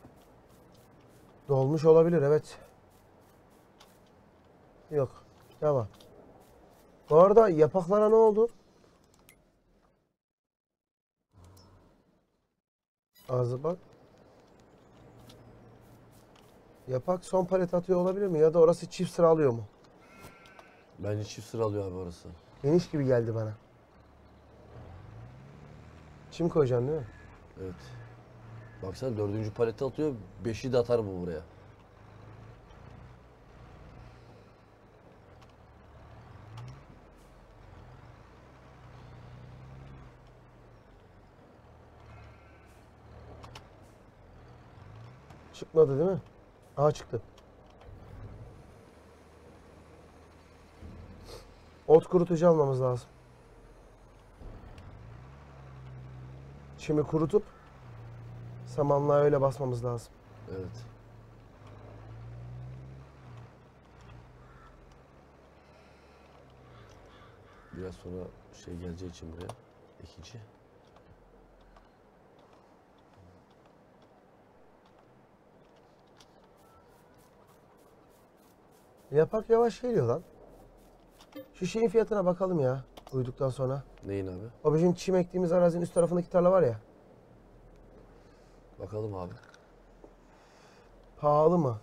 [SPEAKER 2] Dolmuş olabilir evet. Yok. Devam. Bu arada yapaklara ne oldu? Ağzı bak. Yapak son palet atıyor olabilir mi? Ya da orası çift sıra alıyor mu?
[SPEAKER 1] Bence çift sıra alıyor abi orası.
[SPEAKER 2] Geniş gibi geldi bana. Çim koyacaksın değil mi?
[SPEAKER 1] Evet. Baksana dördüncü paleti atıyor. Beşi de atar bu buraya.
[SPEAKER 2] Çıkmadı değil mi? Aha çıktı. Ot kurutucu almamız lazım. Çimi kurutup samanlığa öyle basmamız lazım.
[SPEAKER 1] Evet. Biraz sonra şey geleceği için buraya. İkinci.
[SPEAKER 2] Yapak yavaş geliyor lan. Şu şeyin fiyatına bakalım ya. Uyuduktan sonra.
[SPEAKER 1] Neyin abi?
[SPEAKER 2] O bizim çim ektiğimiz arazinin üst tarafındaki tarla var ya.
[SPEAKER 1] Bakalım abi.
[SPEAKER 2] Pahalı mı?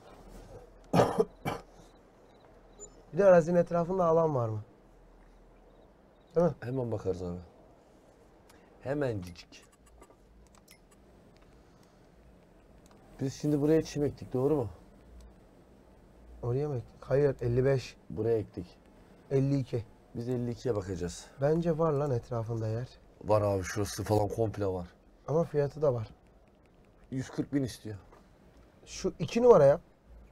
[SPEAKER 2] Bir de arazinin etrafında alan var mı? Değil mi?
[SPEAKER 1] Hemen bakarız abi. Hemencik. Biz şimdi buraya çim ektik, doğru mu?
[SPEAKER 2] Oraya mı ektik? Hayır elli beş,
[SPEAKER 1] Buraya ektik.
[SPEAKER 2] elli iki.
[SPEAKER 1] Biz elli ikiye bakacağız.
[SPEAKER 2] Bence var lan etrafında yer.
[SPEAKER 1] Var abi, şurası falan komple var.
[SPEAKER 2] Ama fiyatı da var.
[SPEAKER 1] yüz kırk bin istiyor.
[SPEAKER 2] Şu iki numara ya.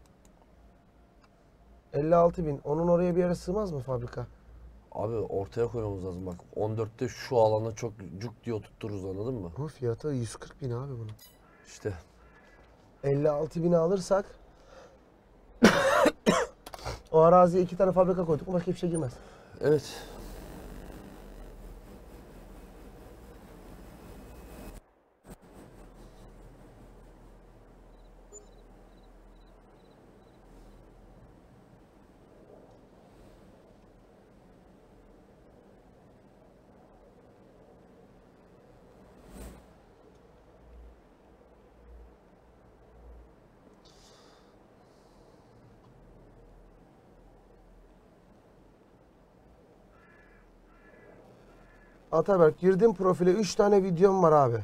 [SPEAKER 2] elli altı bin. Onun oraya bir yere sığmaz mı fabrika?
[SPEAKER 1] Abi ortaya koymamız lazım bak. on dörtte şu alanda çok cuk diye oturturuz, anladın mı?
[SPEAKER 2] Bu fiyatı yüz kırk bin abi bunun.
[SPEAKER 1] İşte.
[SPEAKER 2] elli altı bini alırsak o araziye iki tane fabrika koyduk. Başka bir şey girmez.
[SPEAKER 1] Evet.
[SPEAKER 2] Ataberk girdim profile üç tane videom var abi.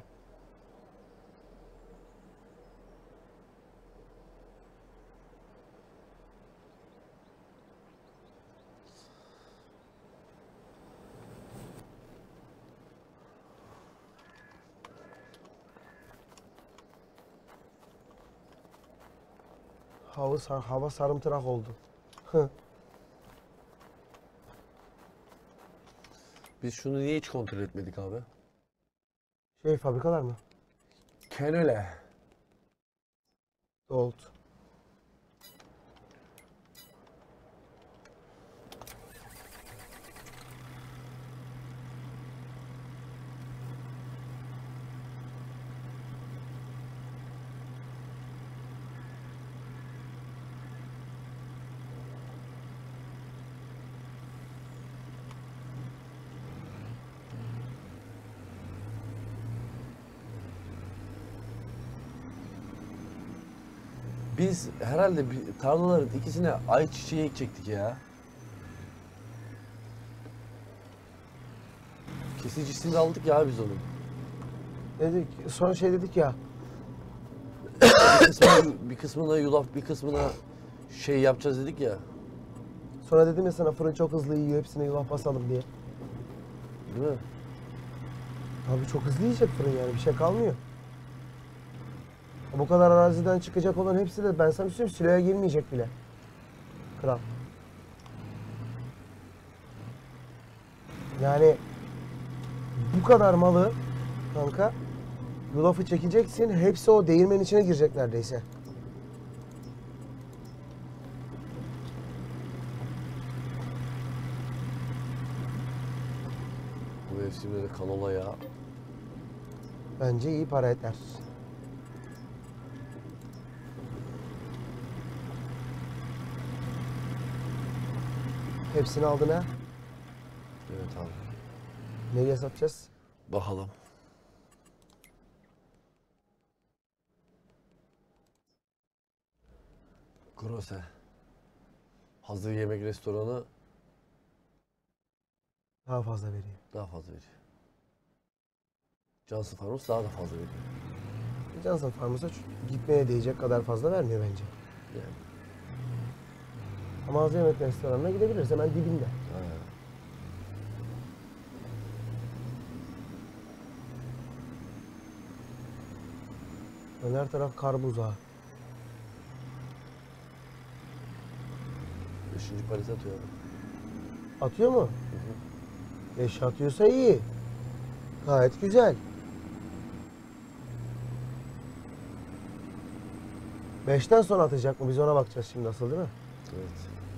[SPEAKER 2] Hava, sar, hava sarımtırak oldu.
[SPEAKER 1] Biz şunu niye hiç kontrol etmedik abi?
[SPEAKER 2] Şey fabrikalar mı?
[SPEAKER 1] Kenele.
[SPEAKER 2] Gold.
[SPEAKER 1] Biz herhalde bir tarlaların ikisine ayçiçeği ekecektik ya. Kesicisini de aldık ya biz onun.
[SPEAKER 2] Dedik, sonra şey dedik ya.
[SPEAKER 1] Bir kısmına, bir kısmına yulaf, bir kısmına şey yapacağız dedik ya.
[SPEAKER 2] Sonra dedim ya sana fırın çok hızlı yiyor, hepsine yulaf basalım diye.
[SPEAKER 1] Değil mi?
[SPEAKER 2] Abi çok hızlı yiyecek fırın yani, bir şey kalmıyor. Bu kadar araziden çıkacak olan hepsi de ben sana bir söyleyeyim, siloya girmeyecek bile. Kral. Yani bu kadar malı kanka yulafı çekeceksin, hepsi o değirmenin içine girecek neredeyse.
[SPEAKER 1] Bu mevsimde de kanola ya.
[SPEAKER 2] Bence iyi para eder. Hepsini aldın ha?
[SPEAKER 1] Evet abi.
[SPEAKER 2] Nereye satacağız?
[SPEAKER 1] Bakalım. Grosse. Hazır yemek restoranı
[SPEAKER 2] Daha fazla veriyor.
[SPEAKER 1] daha fazla veriyor. Johnson Farms daha da fazla veriyor.
[SPEAKER 2] Johnson Farms'a gitmeye değecek kadar fazla vermiyor bence.
[SPEAKER 1] Yani.
[SPEAKER 2] Ama hazır yemek restoranına gidebiliriz hemen dibinde.
[SPEAKER 1] Ha.
[SPEAKER 2] Yani her taraf kar buzağı.
[SPEAKER 1] Beşinci paleti atıyor abi.
[SPEAKER 2] Atıyor mu? Beş atıyorsa iyi. Gayet güzel. Beşten sonra atacak mı? Biz ona bakacağız şimdi asıl değil mi?
[SPEAKER 1] Evet.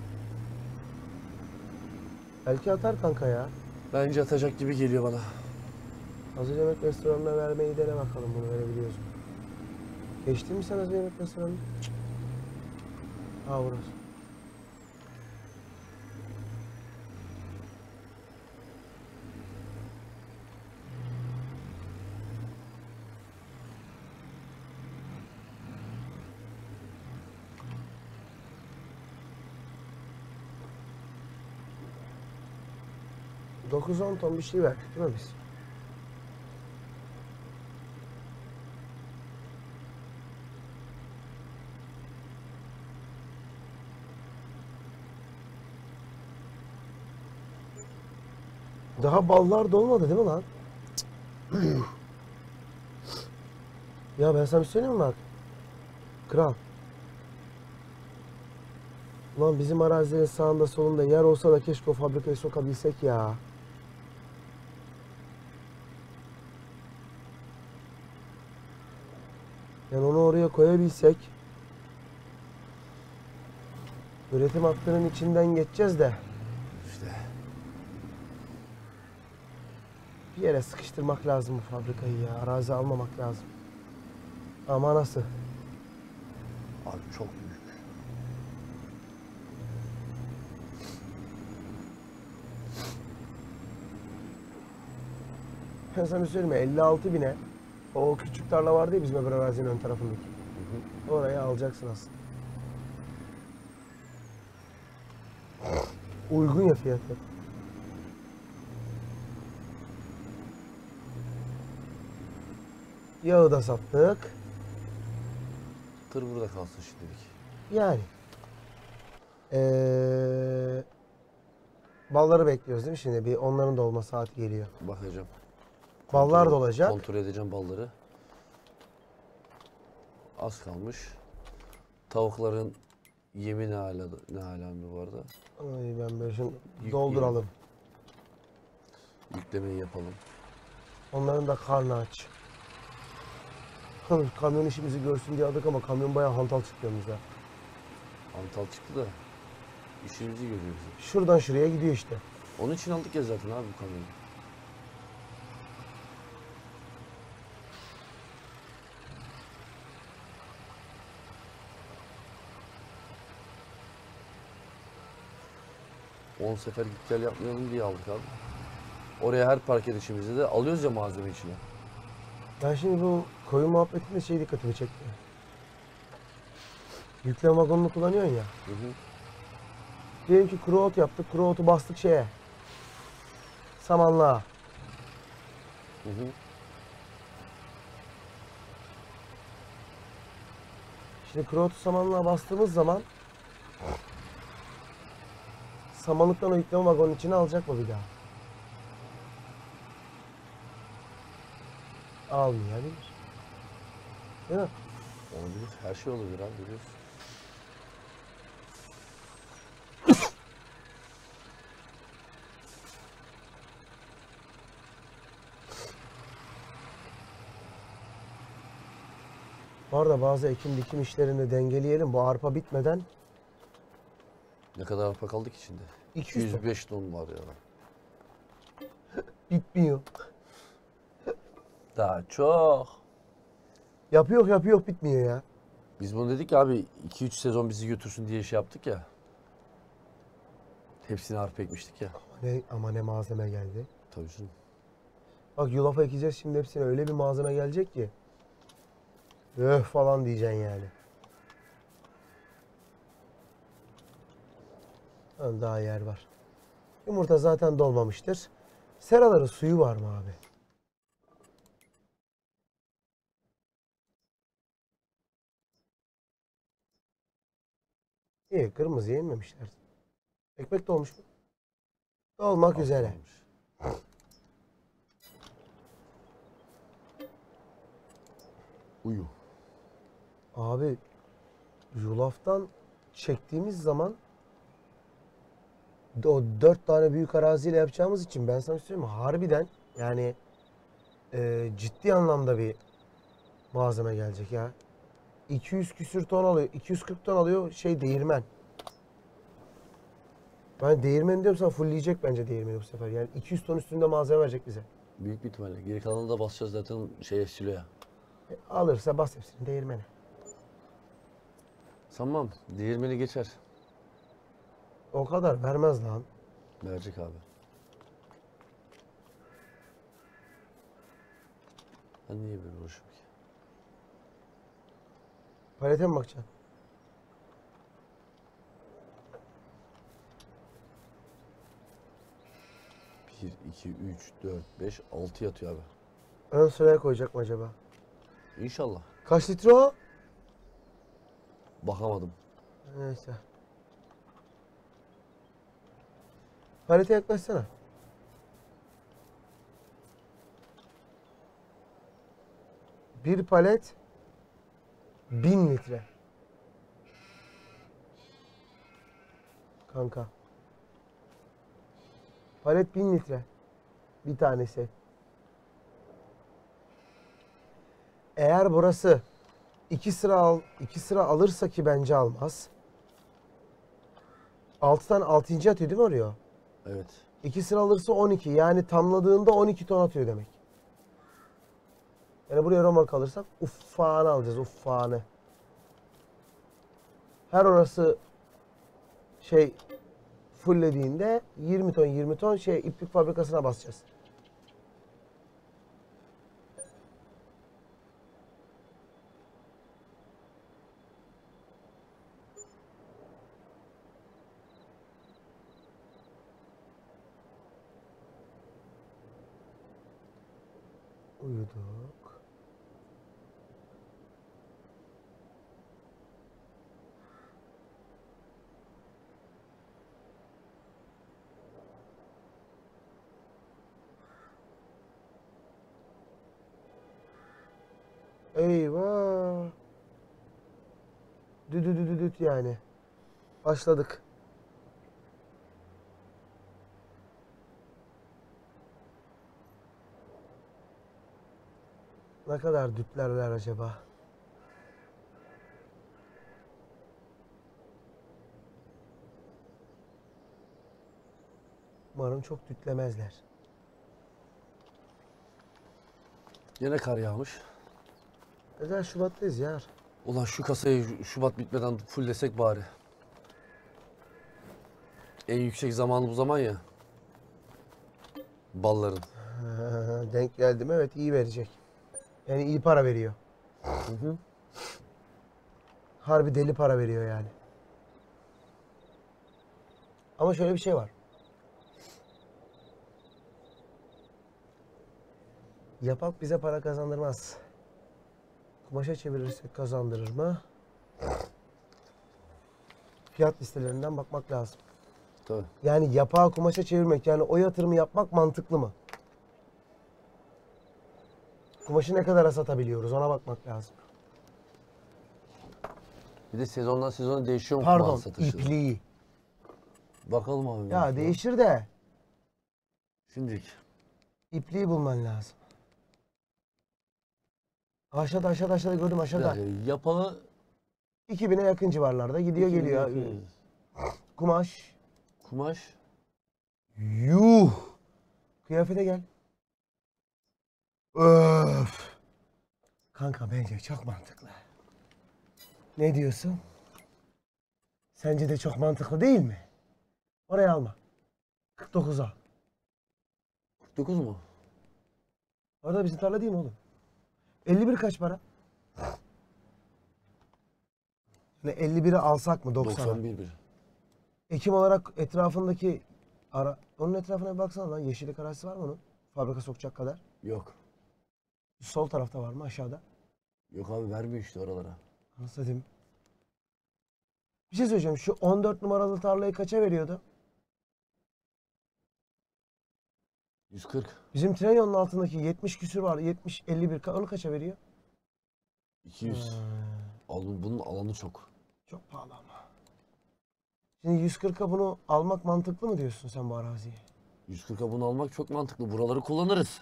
[SPEAKER 2] Belki atar kanka ya.
[SPEAKER 1] Bence atacak gibi geliyor bana.
[SPEAKER 2] Hazır yemek restoranına vermeyi dene bakalım bunu verebiliyorsun. Geçtin mi sen hazır yemek restoranına? Ha burası. dokuz on ton bir şey verdik değil mi biz? Daha ballar dolmadı değil mi lan? Ya ben sana bir söyleyeyim mi bak? Kral. Ulan bizim arazilerin sağında solunda yer olsa da keşke o fabrikayı sokabilsek ya. Yani onu oraya koyabilsek. Üretim hattının içinden geçeceğiz de.
[SPEAKER 1] İşte.
[SPEAKER 2] Bir yere sıkıştırmak lazım bu fabrikayı ya. Arazi almamak lazım. Ama nasıl?
[SPEAKER 1] Abi çok büyük.
[SPEAKER 2] Ben sana bir söyleyeyim mi? elli altı bine o küçük tarla vardı ya bizim öbür arazinin ön tarafındaki.
[SPEAKER 1] Hı hı.
[SPEAKER 2] Oraya alacaksın aslında. Uygun ya fiyatı. Yağı da sattık.
[SPEAKER 1] Tır burada kalsın şimdilik.
[SPEAKER 2] Yani. Ee, balları bekliyoruz değil mi şimdi? Bir onların da olma saati geliyor.
[SPEAKER 1] Bakacağım.
[SPEAKER 2] Ballar
[SPEAKER 1] Kontrol-
[SPEAKER 2] da olacak.
[SPEAKER 1] Kontrol edeceğim balları. Az kalmış. Tavukların yemi ne hala ne hala mı bu arada?
[SPEAKER 2] Ay ben böyle şimdi
[SPEAKER 1] Yükleyelim.
[SPEAKER 2] dolduralım.
[SPEAKER 1] Yüklemeyi yapalım.
[SPEAKER 2] Onların da karnı aç. Hı, kamyon işimizi görsün diye aldık ama kamyon bayağı hantal çıktı yanımıza.
[SPEAKER 1] Antal çıktı da işimizi görüyor bizim.
[SPEAKER 2] Şuradan şuraya gidiyor işte.
[SPEAKER 1] Onun için aldık ya zaten abi bu kamyonu. on sefer git gel yapmayalım diye aldık abi. Oraya her park edişimizde de alıyoruz ya malzeme içine.
[SPEAKER 2] Ben şimdi bu koyun muhabbetinde şey dikkatimi çekti. Yükleme vagonunu kullanıyorsun ya.
[SPEAKER 1] Hı hı.
[SPEAKER 2] Diyelim ki kuru ot yaptık. Kuru otu bastık şeye. Samanlığa.
[SPEAKER 1] Hı hı.
[SPEAKER 2] Şimdi kuru otu samanlığa bastığımız zaman samanlıktan o yükleme vagonun içine alacak mı bir daha? Almayabilir. Değil mi?
[SPEAKER 1] Olabilir. Her şey olabilir abi, biliyorsun.
[SPEAKER 2] Bu arada bazı ekim dikim işlerini dengeleyelim. Bu arpa bitmeden
[SPEAKER 1] Ne kadar arpa kaldı ki içinde?
[SPEAKER 2] iki yüz
[SPEAKER 1] iki yüz beş ton var ya.
[SPEAKER 2] bitmiyor.
[SPEAKER 1] Daha çok.
[SPEAKER 2] Yapıyor yapıyor bitmiyor ya.
[SPEAKER 1] Biz bunu dedik ya abi, iki üç sezon bizi götürsün diye şey yaptık ya. Hepsini arpa ekmiştik ya.
[SPEAKER 2] Ama ne, ama ne malzeme geldi.
[SPEAKER 1] Tabii canım.
[SPEAKER 2] Bak yulafa ekeceğiz şimdi hepsine öyle bir malzeme gelecek ki. Öh falan diyeceksin yani. Ha, daha yer var. Yumurta zaten dolmamıştır. Seraların suyu var mı abi? İyi, kırmızı yememişler. Ekmek dolmuş mu? Dolmak
[SPEAKER 1] Az
[SPEAKER 2] üzere.
[SPEAKER 1] kalmış. Uyu.
[SPEAKER 2] Abi yulaftan çektiğimiz zaman o dört tane büyük araziyle yapacağımız için ben sana söyleyeyim mi? Harbiden yani e, ciddi anlamda bir malzeme gelecek ya. iki yüz küsür ton alıyor. iki yüz kırk ton alıyor şey değirmen. Ben değirmen diyorum sana fullleyecek bence değirmeni bu sefer. Yani iki yüz ton üstünde malzeme verecek bize.
[SPEAKER 1] Büyük bir ihtimalle. Geri kalanını da basacağız zaten şeye, siloya.
[SPEAKER 2] E, alırsa bas hepsini değirmene.
[SPEAKER 1] Sanmam. Değirmeni geçer.
[SPEAKER 2] O kadar vermez lan.
[SPEAKER 1] Verecek abi. Ben niye böyle uğraşıyorum ki?
[SPEAKER 2] Palete mi bakacaksın?
[SPEAKER 1] bir, iki, üç, dört, beş, altı yatıyor abi.
[SPEAKER 2] Ön sıraya koyacak mı acaba?
[SPEAKER 1] İnşallah.
[SPEAKER 2] Kaç litre o?
[SPEAKER 1] Bakamadım.
[SPEAKER 2] Neyse. Palete yaklaşsana. Bir palet bin litre. Kanka. Palet bin litre. Bir tanesi. Eğer burası iki sıra al, iki sıra alırsa ki bence almaz. Altı tane altıncı atıyor değil mi oraya?
[SPEAKER 1] Evet.
[SPEAKER 2] İki sıra alırsa on iki. Yani tamladığında on iki ton atıyor demek. Yani buraya roman kalırsak uffağını alacağız, uffağını. Her orası şey fulllediğinde yirmi ton yirmi ton şey iplik fabrikasına basacağız. Uyuduk. Eyvah. Düdü düdü düt yani. Başladık. Ne kadar dütlerler acaba? Umarım çok dütlemezler.
[SPEAKER 1] Yine kar yağmış.
[SPEAKER 2] Neden Şubat'tayız ya?
[SPEAKER 1] Ulan şu kasayı Şubat bitmeden fulllesek bari. En yüksek zamanı bu zaman ya. Balların.
[SPEAKER 2] Denk geldim, evet, iyi verecek. Yani iyi para veriyor.
[SPEAKER 1] Hı hı.
[SPEAKER 2] Harbi deli para veriyor yani. Ama şöyle bir şey var. Yapak bize para kazandırmaz. Kumaşa çevirirsek kazandırır mı? Fiyat listelerinden bakmak lazım.
[SPEAKER 1] Tabii.
[SPEAKER 2] Yani yapağı kumaşa çevirmek, yani o yatırımı yapmak mantıklı mı? Kumaşı ne kadara satabiliyoruz, ona bakmak lazım.
[SPEAKER 1] Bir de sezondan sezona değişiyor mu
[SPEAKER 2] Pardon,
[SPEAKER 1] kumaş satışı?
[SPEAKER 2] ipliği.
[SPEAKER 1] Bakalım abi.
[SPEAKER 2] Ya değişir de
[SPEAKER 1] Şimdilik.
[SPEAKER 2] ipliği bulman lazım. Aşağıda aşağıda aşağıda gördüm
[SPEAKER 1] Bir
[SPEAKER 2] aşağıda.
[SPEAKER 1] dakika, yapağı
[SPEAKER 2] iki bine yakın civarlarda gidiyor
[SPEAKER 1] iki bin
[SPEAKER 2] geliyor.
[SPEAKER 1] yakın.
[SPEAKER 2] Kumaş.
[SPEAKER 1] Kumaş.
[SPEAKER 2] Yuh. Kıyafete gel. Öf. Kanka bence çok mantıklı. Ne diyorsun? Sence de çok mantıklı değil mi? Oraya alma. kırk dokuza.
[SPEAKER 1] kırk dokuz mu?
[SPEAKER 2] Orada bizim tarla değil mi oğlum? elli bir kaç para? Yani elli biri alsak mı doksana?
[SPEAKER 1] doksan bir bir.
[SPEAKER 2] Ekim olarak etrafındaki ara... Onun etrafına bir baksana lan. Yeşillik arazisi var mı onun? Fabrika sokacak kadar.
[SPEAKER 1] Yok.
[SPEAKER 2] Sol tarafta var mı aşağıda?
[SPEAKER 1] Yok abi, vermiyor işte oralara.
[SPEAKER 2] Nasıl diyeyim? Bir şey söyleyeceğim. Şu on dört numaralı tarlayı kaça veriyordu?
[SPEAKER 1] yüz kırk.
[SPEAKER 2] Bizim tren yolunun altındaki yetmiş küsür var. yetmiş elli bir. Onu kaça veriyor?
[SPEAKER 1] iki yüz.
[SPEAKER 2] Hmm,
[SPEAKER 1] Al, bunun alanı çok.
[SPEAKER 2] çok pahalı ama. Şimdi yüz kırka bunu almak mantıklı mı diyorsun sen bu araziyi?
[SPEAKER 1] yüz kırka bunu almak çok mantıklı. Buraları kullanırız.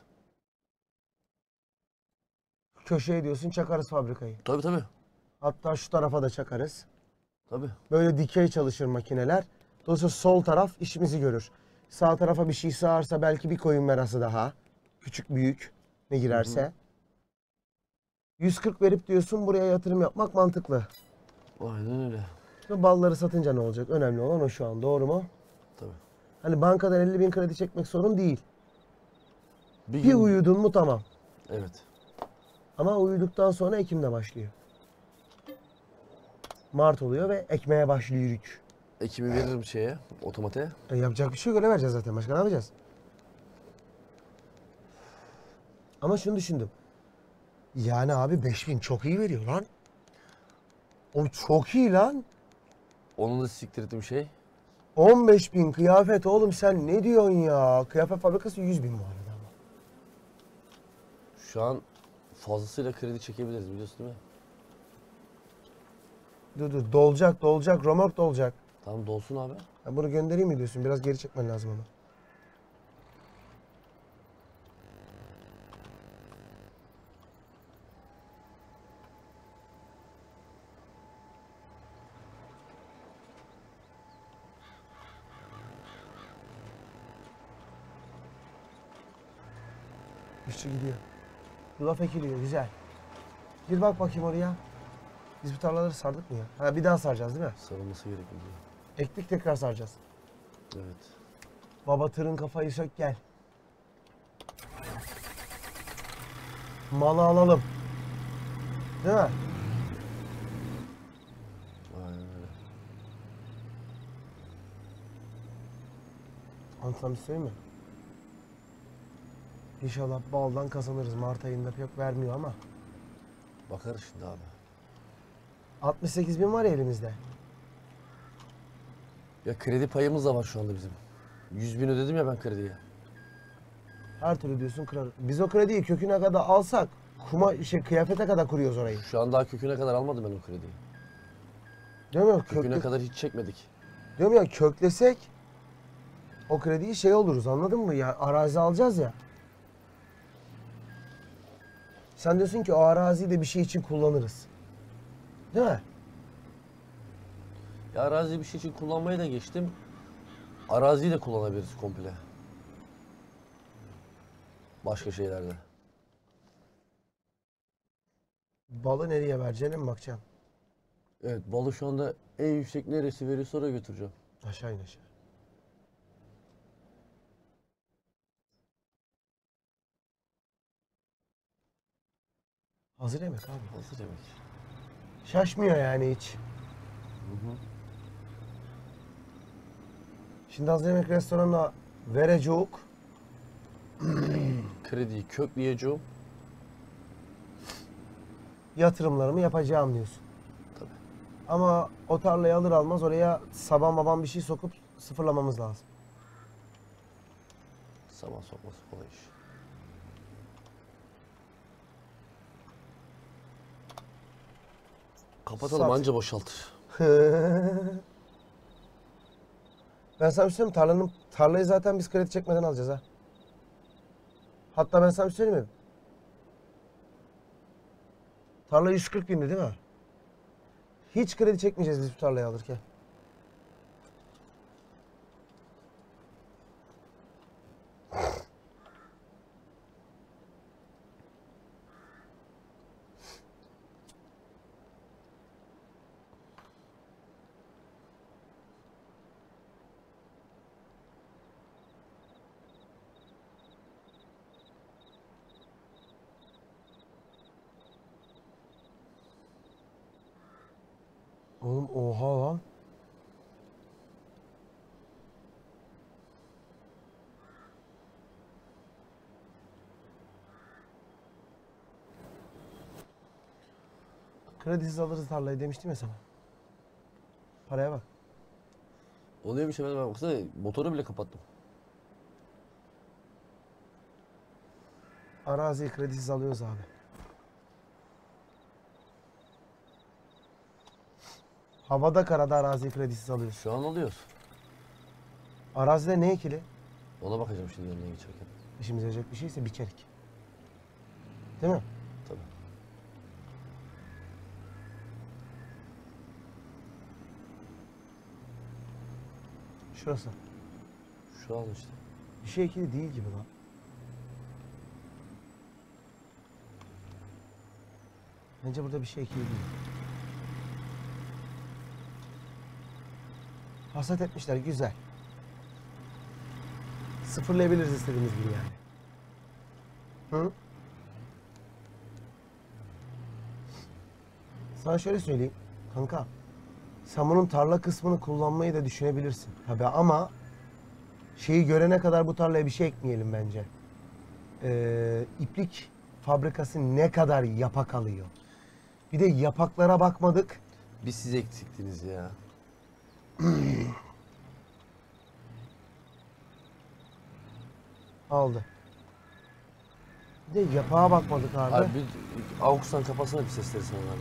[SPEAKER 2] Köşeye diyorsun çakarız fabrikayı.
[SPEAKER 1] Tabii tabii.
[SPEAKER 2] Hatta şu tarafa da çakarız.
[SPEAKER 1] Tabii.
[SPEAKER 2] Böyle dikey çalışır makineler. Dolayısıyla sol taraf işimizi görür. Sağ tarafa bir şey sığarsa belki bir koyun merası daha. Küçük büyük ne girerse.
[SPEAKER 1] Hı hı.
[SPEAKER 2] yüz kırk verip diyorsun buraya yatırım yapmak mantıklı.
[SPEAKER 1] Aynen öyle.
[SPEAKER 2] Şimdi balları satınca ne olacak? Önemli olan o şu an. Doğru mu?
[SPEAKER 1] Tabii.
[SPEAKER 2] Hani bankadan elli bin kredi çekmek sorun değil.
[SPEAKER 1] Bir,
[SPEAKER 2] Bir
[SPEAKER 1] gün-
[SPEAKER 2] uyudun mu tamam.
[SPEAKER 1] Evet.
[SPEAKER 2] Ama uyuduktan sonra Ekim'de başlıyor. Mart oluyor ve ekmeğe başlıyor yürük.
[SPEAKER 1] Ekimi veririm şeye, otomatiğe.
[SPEAKER 2] E yapacak bir şey yok, öyle vereceğiz zaten. Başka ne yapacağız? Ama şunu düşündüm. Yani abi beş bin çok iyi veriyor lan. O çok iyi lan.
[SPEAKER 1] Onu da siktirdim şey.
[SPEAKER 2] on beş bin kıyafet oğlum, sen ne diyorsun ya? Kıyafet fabrikası yüz bin bu arada ama.
[SPEAKER 1] Şu an fazlasıyla kredi çekebiliriz, biliyorsun değil mi?
[SPEAKER 2] Dur dur, dolacak dolacak, romork dolacak.
[SPEAKER 1] Tamam, dolsun abi.
[SPEAKER 2] Ya bunu göndereyim mi diyorsun? Biraz geri çekmen lazım ama. İşçi gidiyor. Yulaf ekiliyor, güzel. Bir bak bakayım oraya. Biz bu tarlaları sardık mı ya? Ha bir daha saracağız değil mi?
[SPEAKER 1] Sarılması gerekiyor.
[SPEAKER 2] Ektik tekrar saracağız.
[SPEAKER 1] Evet.
[SPEAKER 2] Baba tırın kafayı sök gel. Malı alalım. Değil mi?
[SPEAKER 1] Aynen öyle.
[SPEAKER 2] Anlatsam bir söyleyeyim mi? İnşallah baldan kazanırız. Mart ayında pek vermiyor ama.
[SPEAKER 1] Bakarız şimdi abi.
[SPEAKER 2] altmış sekiz bin var ya elimizde.
[SPEAKER 1] Ya kredi payımız da var şu anda bizim. yüz bin ödedim ya ben krediye.
[SPEAKER 2] Her türlü diyorsun kırar. Biz o krediyi köküne kadar alsak kuma şey kıyafete kadar kuruyoruz orayı.
[SPEAKER 1] Şu an daha köküne kadar almadım ben o krediyi.
[SPEAKER 2] Değil mi?
[SPEAKER 1] Köküne
[SPEAKER 2] Kökle...
[SPEAKER 1] kadar hiç çekmedik.
[SPEAKER 2] Diyorum ya, köklesek o krediyi şey oluruz, anladın mı? Ya arazi alacağız ya. Sen diyorsun ki o araziyi de bir şey için kullanırız. Değil mi?
[SPEAKER 1] Ya araziyi bir şey için kullanmayı da geçtim. Araziyi de kullanabiliriz komple. Başka şeylerde.
[SPEAKER 2] Balı nereye vereceğine mi bakacağım?
[SPEAKER 1] Evet, balı şu anda en yüksek neresi veriyorsa oraya götüreceğim.
[SPEAKER 2] Aşağı in aşağı. Hazır yemek abi.
[SPEAKER 1] Hazır yemek.
[SPEAKER 2] Şaşmıyor yani hiç.
[SPEAKER 1] Hı hı.
[SPEAKER 2] Şimdi hazır yemek restoranına verecek.
[SPEAKER 1] Krediyi kökleyeceğim.
[SPEAKER 2] Yatırımlarımı yapacağım diyorsun.
[SPEAKER 1] Tabii.
[SPEAKER 2] Ama o tarlayı alır almaz oraya saban baban bir şey sokup sıfırlamamız lazım.
[SPEAKER 1] Saman sokması kolay iş. Kapatalım
[SPEAKER 2] Sat.
[SPEAKER 1] anca boşaltır.
[SPEAKER 2] Ben sana bir şey söyleyeyim mi? Tarlanın, tarlayı zaten biz kredi çekmeden alacağız ha. Hatta ben sana bir şey söyleyeyim mi? Tarla yüz kırk bindi değil mi? Hiç kredi çekmeyeceğiz biz bu tarlayı alırken. Oğlum oha lan. Kredisiz alırız tarlayı demiştim ya sana. Paraya bak.
[SPEAKER 1] O neymiş efendim, ben baksana motoru bile kapattım.
[SPEAKER 2] Araziyi kredisiz alıyoruz abi. Havada karada araziyi kredisiz alıyoruz.
[SPEAKER 1] Şu an alıyoruz.
[SPEAKER 2] Arazide ne ekili?
[SPEAKER 1] Ona bakacağım şimdi yanına geçerken.
[SPEAKER 2] İşimize yarayacak bir şeyse biçerik. Değil mi?
[SPEAKER 1] Tabii.
[SPEAKER 2] Şurası.
[SPEAKER 1] Şu an işte.
[SPEAKER 2] Bir şey ekili değil gibi lan. Bence burada bir şey ekili değil. Hasat etmişler güzel. Sıfırlayabiliriz istediğimiz gibi yani. Hı? Sana şöyle söyleyeyim. Kanka. Sen bunun tarla kısmını kullanmayı da düşünebilirsin. Tabii ama şeyi görene kadar bu tarlaya bir şey ekmeyelim bence. Ee, iplik fabrikası ne kadar yapak alıyor. Bir de yapaklara bakmadık.
[SPEAKER 1] Biz siz eksiktiniz ya.
[SPEAKER 2] Aldı. Bir de yapağa bakmadık abi.
[SPEAKER 1] Abi bir Augs'tan kapasana bir sesleri sana abi.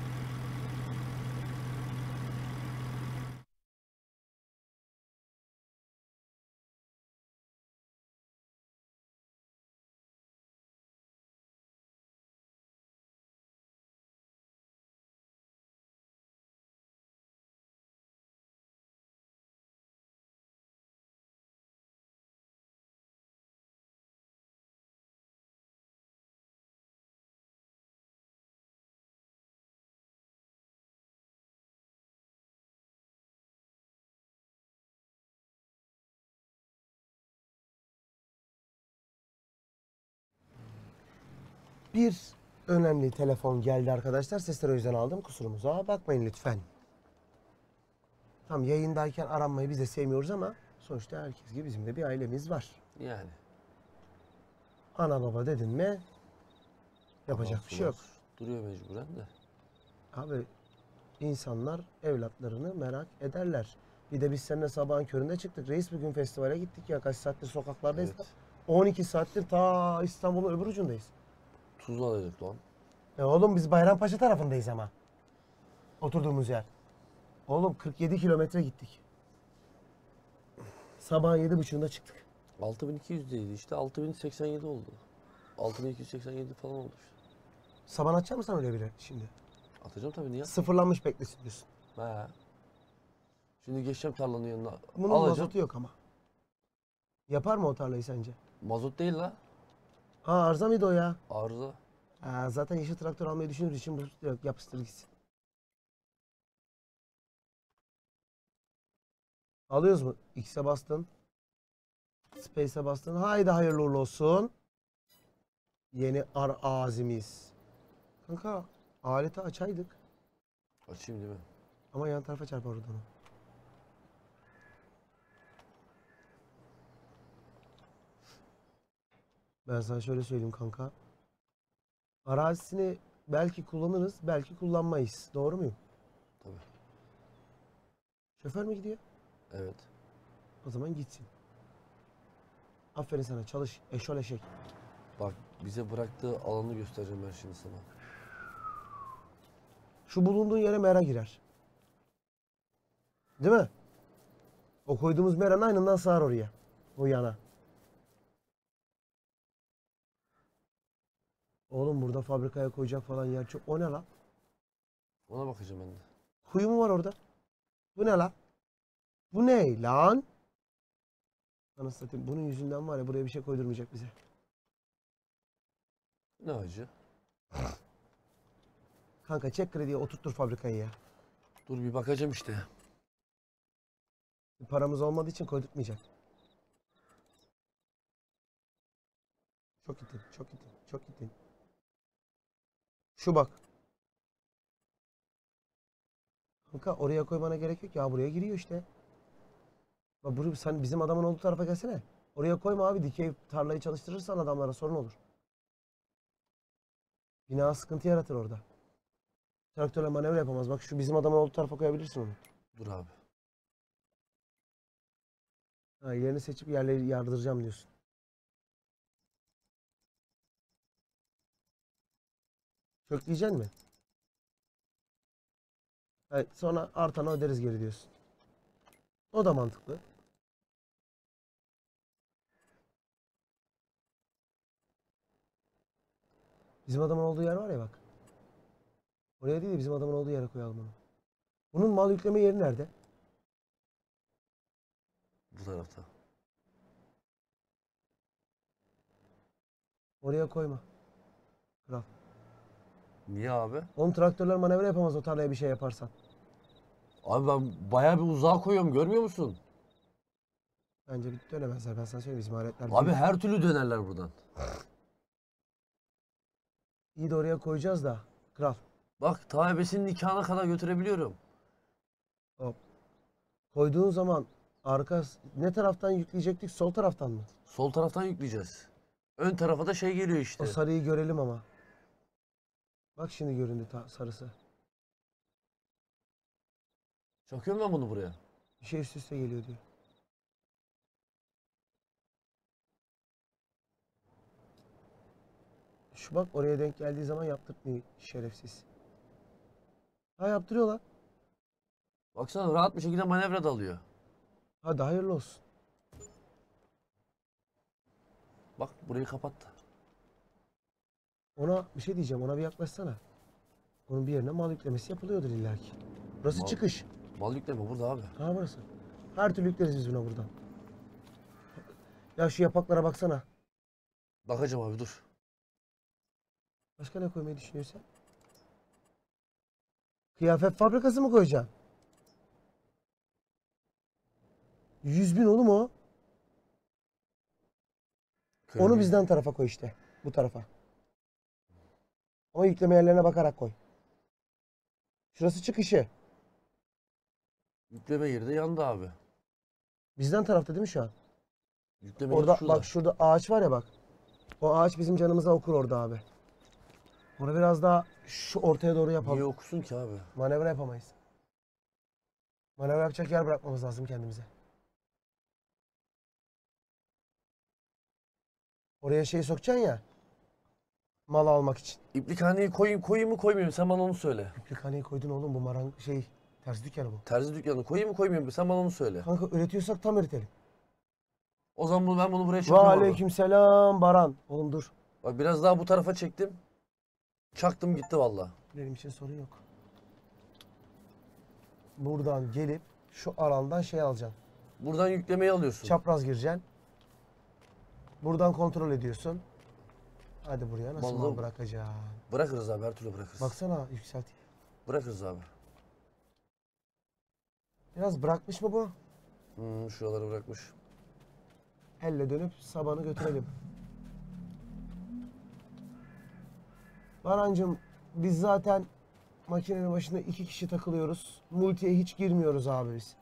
[SPEAKER 2] Bir önemli telefon geldi arkadaşlar. Sesleri o yüzden aldım. Kusurumuza bakmayın lütfen. Tam yayındayken aranmayı biz de sevmiyoruz ama sonuçta herkes gibi bizim de bir ailemiz var.
[SPEAKER 1] Yani.
[SPEAKER 2] Ana baba dedin mi yapacak
[SPEAKER 1] Babam
[SPEAKER 2] bir şey yok.
[SPEAKER 1] sular Duruyor mecburen de.
[SPEAKER 2] Abi insanlar evlatlarını merak ederler. Bir de biz seninle sabahın köründe çıktık. Reis bugün festivale gittik ya. Kaç saattir sokaklardayız.
[SPEAKER 1] Evet.
[SPEAKER 2] on iki saattir ta İstanbul'un öbür ucundayız.
[SPEAKER 1] Tuzla'daydık lan.
[SPEAKER 2] E oğlum biz Bayrampaşa tarafındayız ama. Oturduğumuz yer. Oğlum kırk yedi kilometre gittik. Sabahın yedi buçuğunda çıktık.
[SPEAKER 1] altı bin iki yüzdeydi işte, altı bin seksen yedi oldu. altı bin iki yüz seksen yedi falan oldu işte.
[SPEAKER 2] Saban atacak mısın öyle biri şimdi?
[SPEAKER 1] Atacağım tabii, niye?
[SPEAKER 2] Sıfırlanmış beklesin diyorsun.
[SPEAKER 1] He. Şimdi geçeceğim tarlanın yanına.
[SPEAKER 2] Bunun
[SPEAKER 1] alacağım.
[SPEAKER 2] mazotu yok ama. Yapar mı o tarlayı sence?
[SPEAKER 1] Mazot değil la.
[SPEAKER 2] Ha arıza mıydı o ya?
[SPEAKER 1] Arıza.
[SPEAKER 2] Ha, zaten yeşil traktör almayı düşündüğümüz için bu yok, yapıştır gitsin. Alıyoruz mu? X'e bastın. Space'e bastın. Haydi hayırlı uğurlu olsun. Yeni arazimiz. Kanka aleti açaydık.
[SPEAKER 1] Açayım değil mi?
[SPEAKER 2] Ama yan tarafa çarpar oradan o. Ben sana şöyle söyleyeyim kanka. Arazisini belki kullanırız, belki kullanmayız. Doğru muyum?
[SPEAKER 1] Tabii.
[SPEAKER 2] Şoför mü gidiyor?
[SPEAKER 1] Evet.
[SPEAKER 2] O zaman gitsin. Aferin sana, çalış. Eşol eşek.
[SPEAKER 1] Bak bize bıraktığı alanı göstereceğim ben şimdi sana.
[SPEAKER 2] Şu bulunduğun yere mera girer. Değil mi? O koyduğumuz meranın aynından sığar oraya. O yana. Oğlum burada fabrikaya koyacak falan yer çok. O ne lan?
[SPEAKER 1] Ona bakacağım ben de.
[SPEAKER 2] Kuyu mu var orada? Bu ne lan? Bu ne lan? Anasını satayım. Bunun yüzünden var ya buraya bir şey koydurmayacak bize.
[SPEAKER 1] Ne acı?
[SPEAKER 2] Kanka çek krediye oturttur fabrikayı ya.
[SPEAKER 1] Dur bir bakacağım işte.
[SPEAKER 2] Paramız olmadığı için koydurtmayacak. Çok gittin, çok gittin, çok gittin. Şu bak. Kanka oraya koymana gerek yok ya. Buraya giriyor işte. Bak buraya, sen bizim adamın olduğu tarafa gelsene. Oraya koyma abi. Dikey tarlayı çalıştırırsan adamlara sorun olur. Bina sıkıntı yaratır orada. Traktörle manevra yapamaz. Bak şu bizim adamın olduğu tarafa koyabilirsin onu.
[SPEAKER 1] Dur abi.
[SPEAKER 2] Ha, yerini seçip yerleri yardıracağım diyorsun. Kökleyeceksin mi? Evet, sonra artanı öderiz geri diyorsun. O da mantıklı. Bizim adamın olduğu yer var ya bak. Oraya değil de bizim adamın olduğu yere koyalım onu. Bunun mal yükleme yeri nerede?
[SPEAKER 1] Bu tarafta.
[SPEAKER 2] Oraya koyma. Kral.
[SPEAKER 1] Niye abi?
[SPEAKER 2] Onun traktörler manevra yapamaz o tarlaya bir şey yaparsan.
[SPEAKER 1] Abi ben bayağı bir uzağa koyuyorum görmüyor musun?
[SPEAKER 2] Bence bir dönemezler. Ben sana söyleyeyim bizim aletler
[SPEAKER 1] Abi
[SPEAKER 2] büyük.
[SPEAKER 1] her türlü dönerler buradan.
[SPEAKER 2] İyi de oraya koyacağız da. Kral.
[SPEAKER 1] Bak ta ebesinin nikahına kadar götürebiliyorum.
[SPEAKER 2] Hop. Koyduğun zaman arka ne taraftan yükleyecektik? Sol taraftan mı?
[SPEAKER 1] Sol taraftan yükleyeceğiz. Ön tarafa da şey geliyor işte.
[SPEAKER 2] O sarıyı görelim ama. Bak şimdi göründü ta- sarısı.
[SPEAKER 1] Çakıyorum ben bunu buraya.
[SPEAKER 2] Bir şey üst üste geliyor diyor. Şu bak oraya denk geldiği zaman yaptırtmıyor şerefsiz. Ha yaptırıyorlar.
[SPEAKER 1] Baksana rahat bir şekilde manevra da alıyor.
[SPEAKER 2] Hadi hayırlı olsun.
[SPEAKER 1] Bak burayı kapattı.
[SPEAKER 2] Ona bir şey diyeceğim. Ona bir yaklaşsana. Onun bir yerine mal yüklemesi yapılıyordur illaki. Burası
[SPEAKER 1] Mal-
[SPEAKER 2] çıkış.
[SPEAKER 1] Mal yükleme burada abi.
[SPEAKER 2] Ha burası. Her türlü yükleriz biz buna buradan. Ya şu yapaklara baksana.
[SPEAKER 1] Bakacağım abi dur.
[SPEAKER 2] Başka ne koymayı düşünüyorsun? Kıyafet fabrikası mı koyacaksın? Yüz bin oğlum o. Onu
[SPEAKER 1] Köylü-
[SPEAKER 2] bizden tarafa koy işte. Bu tarafa. Ama yükleme yerlerine bakarak koy. Şurası çıkışı.
[SPEAKER 1] Yükleme yeri de yandı abi.
[SPEAKER 2] Bizden tarafta değil mi şu an?
[SPEAKER 1] Yükleme
[SPEAKER 2] Orada
[SPEAKER 1] yeri şurada.
[SPEAKER 2] bak şurada ağaç var ya bak. O ağaç bizim canımıza okur orada abi. Bunu biraz daha şu ortaya doğru yapalım.
[SPEAKER 1] Niye okusun ki abi?
[SPEAKER 2] Manevra yapamayız. Manevra yapacak yer bırakmamız lazım kendimize. Oraya şeyi sokacaksın ya. Mal almak için.
[SPEAKER 1] İplikhaneyi koyayım koyayım mı koymayayım mı? Sen bana onu söyle.
[SPEAKER 2] İplikhaneyi koydun oğlum bu maran şey terzi dükkanı bu.
[SPEAKER 1] Terzi dükkanı koyayım mı koymayayım mı? Sen bana onu söyle.
[SPEAKER 2] Kanka üretiyorsak tam üretelim.
[SPEAKER 1] O zaman bunu, ben bunu buraya
[SPEAKER 2] Ve
[SPEAKER 1] çekiyorum abi.
[SPEAKER 2] aleykümselam Baran. Oğlum dur.
[SPEAKER 1] Bak biraz daha bu tarafa çektim. Çaktım gitti valla.
[SPEAKER 2] Benim için sorun yok. Buradan gelip şu alandan şey alacaksın.
[SPEAKER 1] Buradan yüklemeyi alıyorsun.
[SPEAKER 2] Çapraz gireceksin. Buradan kontrol ediyorsun. Hadi buraya nasıl
[SPEAKER 1] Vallahi-
[SPEAKER 2] mal bırakacaksın?
[SPEAKER 1] Bırakırız abi her türlü bırakırız.
[SPEAKER 2] Baksana yükselt.
[SPEAKER 1] Bırakırız abi.
[SPEAKER 2] Biraz bırakmış mı bu?
[SPEAKER 1] Hmm, şuraları bırakmış.
[SPEAKER 2] Elle dönüp sabanı götürelim. Barancığım biz zaten makinenin başında iki kişi takılıyoruz. Multiye hiç girmiyoruz abi biz.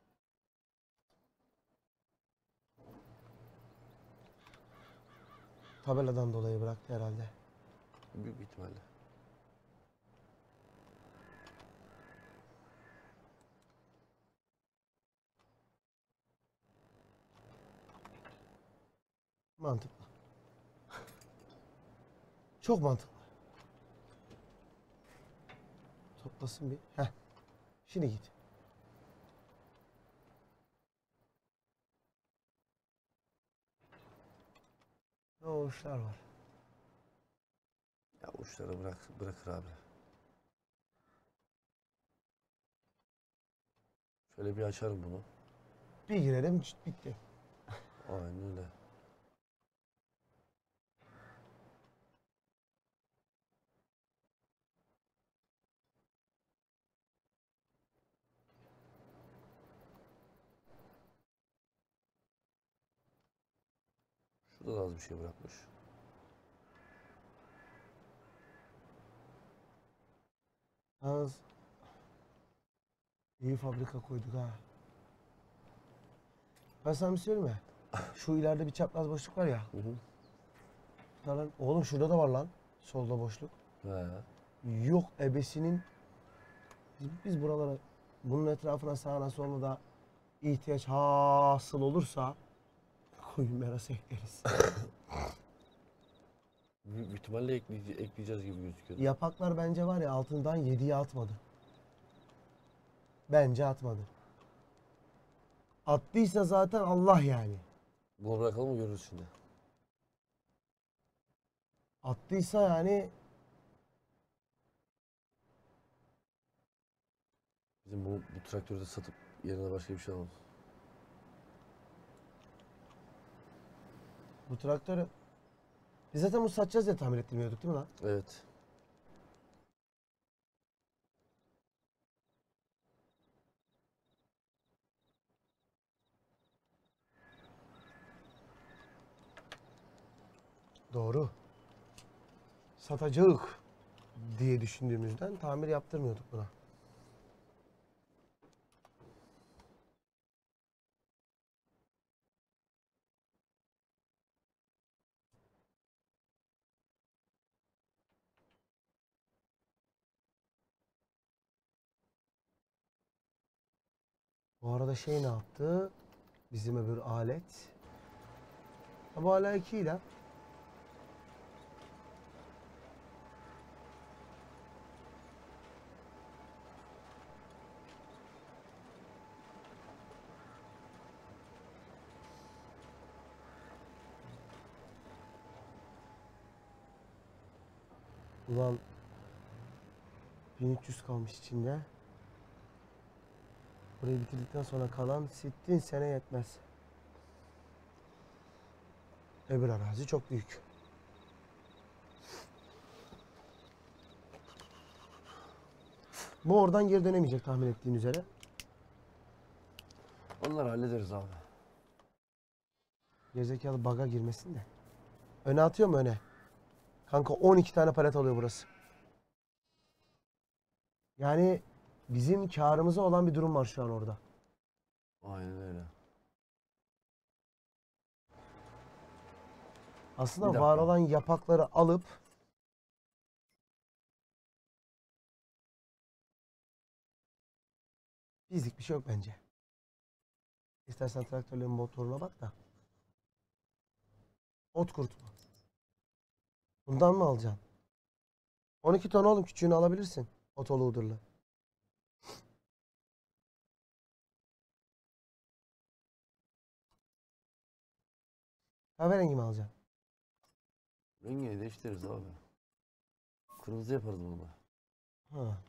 [SPEAKER 2] Tabeladan dolayı bıraktı herhalde.
[SPEAKER 1] Büyük bir ihtimalle.
[SPEAKER 2] Mantıklı. Çok mantıklı. Toplasın bir. Heh. Şimdi git. Ne oluşlar var.
[SPEAKER 1] Ya uçları bırak, bırakır abi. Şöyle bir açarım bunu.
[SPEAKER 2] Bir girelim bitti.
[SPEAKER 1] Aynen öyle. Şurada da az bir şey bırakmış.
[SPEAKER 2] Az. İyi fabrika koyduk ha. Ben sana bir söyleyeyim mi? Şu ileride bir çapraz boşluk var ya.
[SPEAKER 1] Hı hı.
[SPEAKER 2] Lan, oğlum şurada da var lan. Solda boşluk.
[SPEAKER 1] He.
[SPEAKER 2] Yok ebesinin. Biz, biz buralara bunun etrafına sağına soluna da ihtiyaç hasıl olursa koyun merası ekleriz.
[SPEAKER 1] Büyük ihtimalle ekleyece- ekleyeceğiz gibi gözüküyor.
[SPEAKER 2] Yapaklar bence var ya altından yediye atmadı. Bence atmadı. Attıysa zaten Allah yani.
[SPEAKER 1] Bunu bırakalım mı görürüz şimdi.
[SPEAKER 2] Attıysa yani
[SPEAKER 1] Bizim bu, bu traktörü de satıp yerine başka bir şey alalım.
[SPEAKER 2] bu traktörü biz zaten bunu satacağız diye tamir ettirmiyorduk değil mi lan?
[SPEAKER 1] Evet.
[SPEAKER 2] Doğru. Satacağız diye düşündüğümüzden tamir yaptırmıyorduk buna. Bu arada şey ne yaptı? Bizim öbür alet. Ha, bu hala iki ile. Ulan bin üç yüz kalmış içinde. Burayı bitirdikten sonra kalan sittin sene yetmez. Öbür arazi çok büyük. Bu oradan geri dönemeyecek tahmin ettiğin üzere.
[SPEAKER 1] Onları hallederiz abi.
[SPEAKER 2] Gerizekalı baga girmesin de. Öne atıyor mu öne? Kanka on iki tane palet alıyor burası. Yani bizim karımıza olan bir durum var şu an orada.
[SPEAKER 1] Aynen öyle. Bir
[SPEAKER 2] Aslında
[SPEAKER 1] dakika.
[SPEAKER 2] var olan yapakları alıp bizlik bir şey yok bence. İstersen traktörlerin motoruna bak da. Ot kurt mu? Bundan mı alacaksın? on iki ton oğlum, küçüğünü alabilirsin. Otoluğudurlu. Kahverengi mi alacaksın?
[SPEAKER 1] Rengini değiştiririz abi. Kırmızı yaparız bunu da.
[SPEAKER 2] Ha.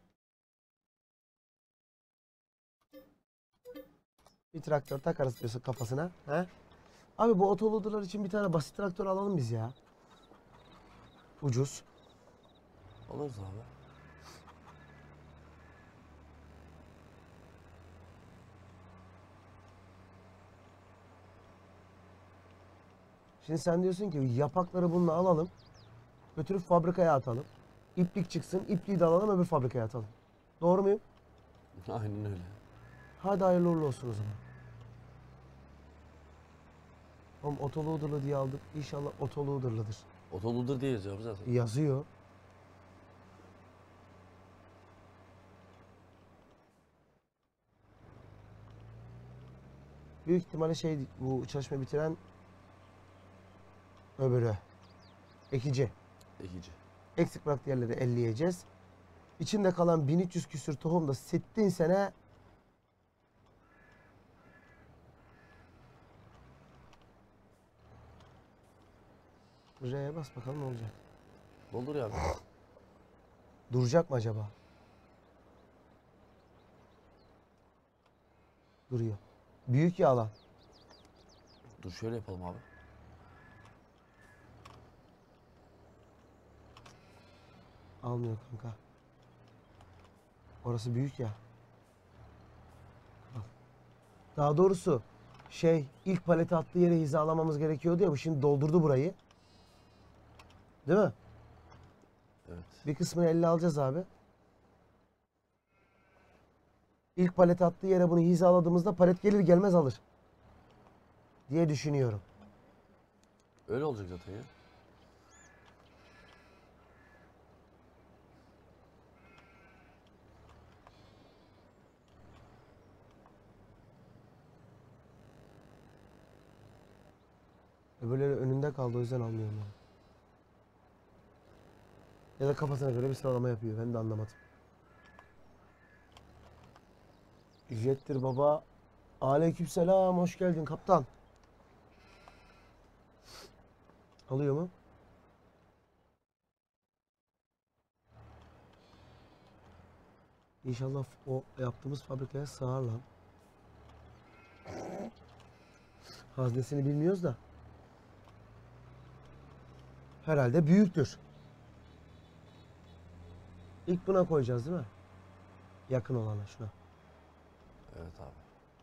[SPEAKER 2] Bir traktör takarız diyorsun kafasına. He? Abi bu otoluğudurlar için bir tane basit traktör alalım biz ya. Ucuz.
[SPEAKER 1] Alırız abi.
[SPEAKER 2] Şimdi sen diyorsun ki yapakları bununla alalım. Götürüp fabrikaya atalım. İplik çıksın, ipliği de alalım, öbür fabrikaya atalım. Doğru muyum?
[SPEAKER 1] Aynen öyle.
[SPEAKER 2] Hadi hayırlı uğurlu olsun o zaman. Oğlum otoluğudurlu diye aldık. İnşallah otoluğudurludur.
[SPEAKER 1] Otoludur diye yazıyor abi zaten.
[SPEAKER 2] Yazıyor. Büyük ihtimalle şey, bu çalışma bitiren öbürü. Ekici.
[SPEAKER 1] Ekici.
[SPEAKER 2] Eksik bıraktığı yerleri elleyeceğiz. İçinde kalan bin üç yüz küsür tohum da sittin sene R'ye bas bakalım ne olacak.
[SPEAKER 1] Doldur ya abi.
[SPEAKER 2] Duracak mı acaba? Duruyor. Büyük ya alan.
[SPEAKER 1] Dur şöyle yapalım abi.
[SPEAKER 2] Almıyor kanka. Orası büyük ya. Al. Daha doğrusu şey, ilk paleti attığı yere hizalamamız gerekiyordu ya, bu şimdi doldurdu burayı. Değil mi?
[SPEAKER 1] Evet.
[SPEAKER 2] Bir kısmını elle alacağız abi. İlk paleti attığı yere bunu hizaladığımızda palet gelir gelmez alır diye düşünüyorum.
[SPEAKER 1] Öyle olacak zaten ya.
[SPEAKER 2] Öbürleri önünde kaldı, o yüzden almıyorum yani. Ya da kafasına göre bir sıralama yapıyor. Ben de anlamadım. Jettir baba. Aleykümselam. Hoş geldin kaptan. Alıyor mu? İnşallah o yaptığımız fabrikaya sığar lan. Haznesini bilmiyoruz da. Herhalde büyüktür. İlk buna koyacağız değil mi? Yakın olana şuna.
[SPEAKER 1] Evet abi.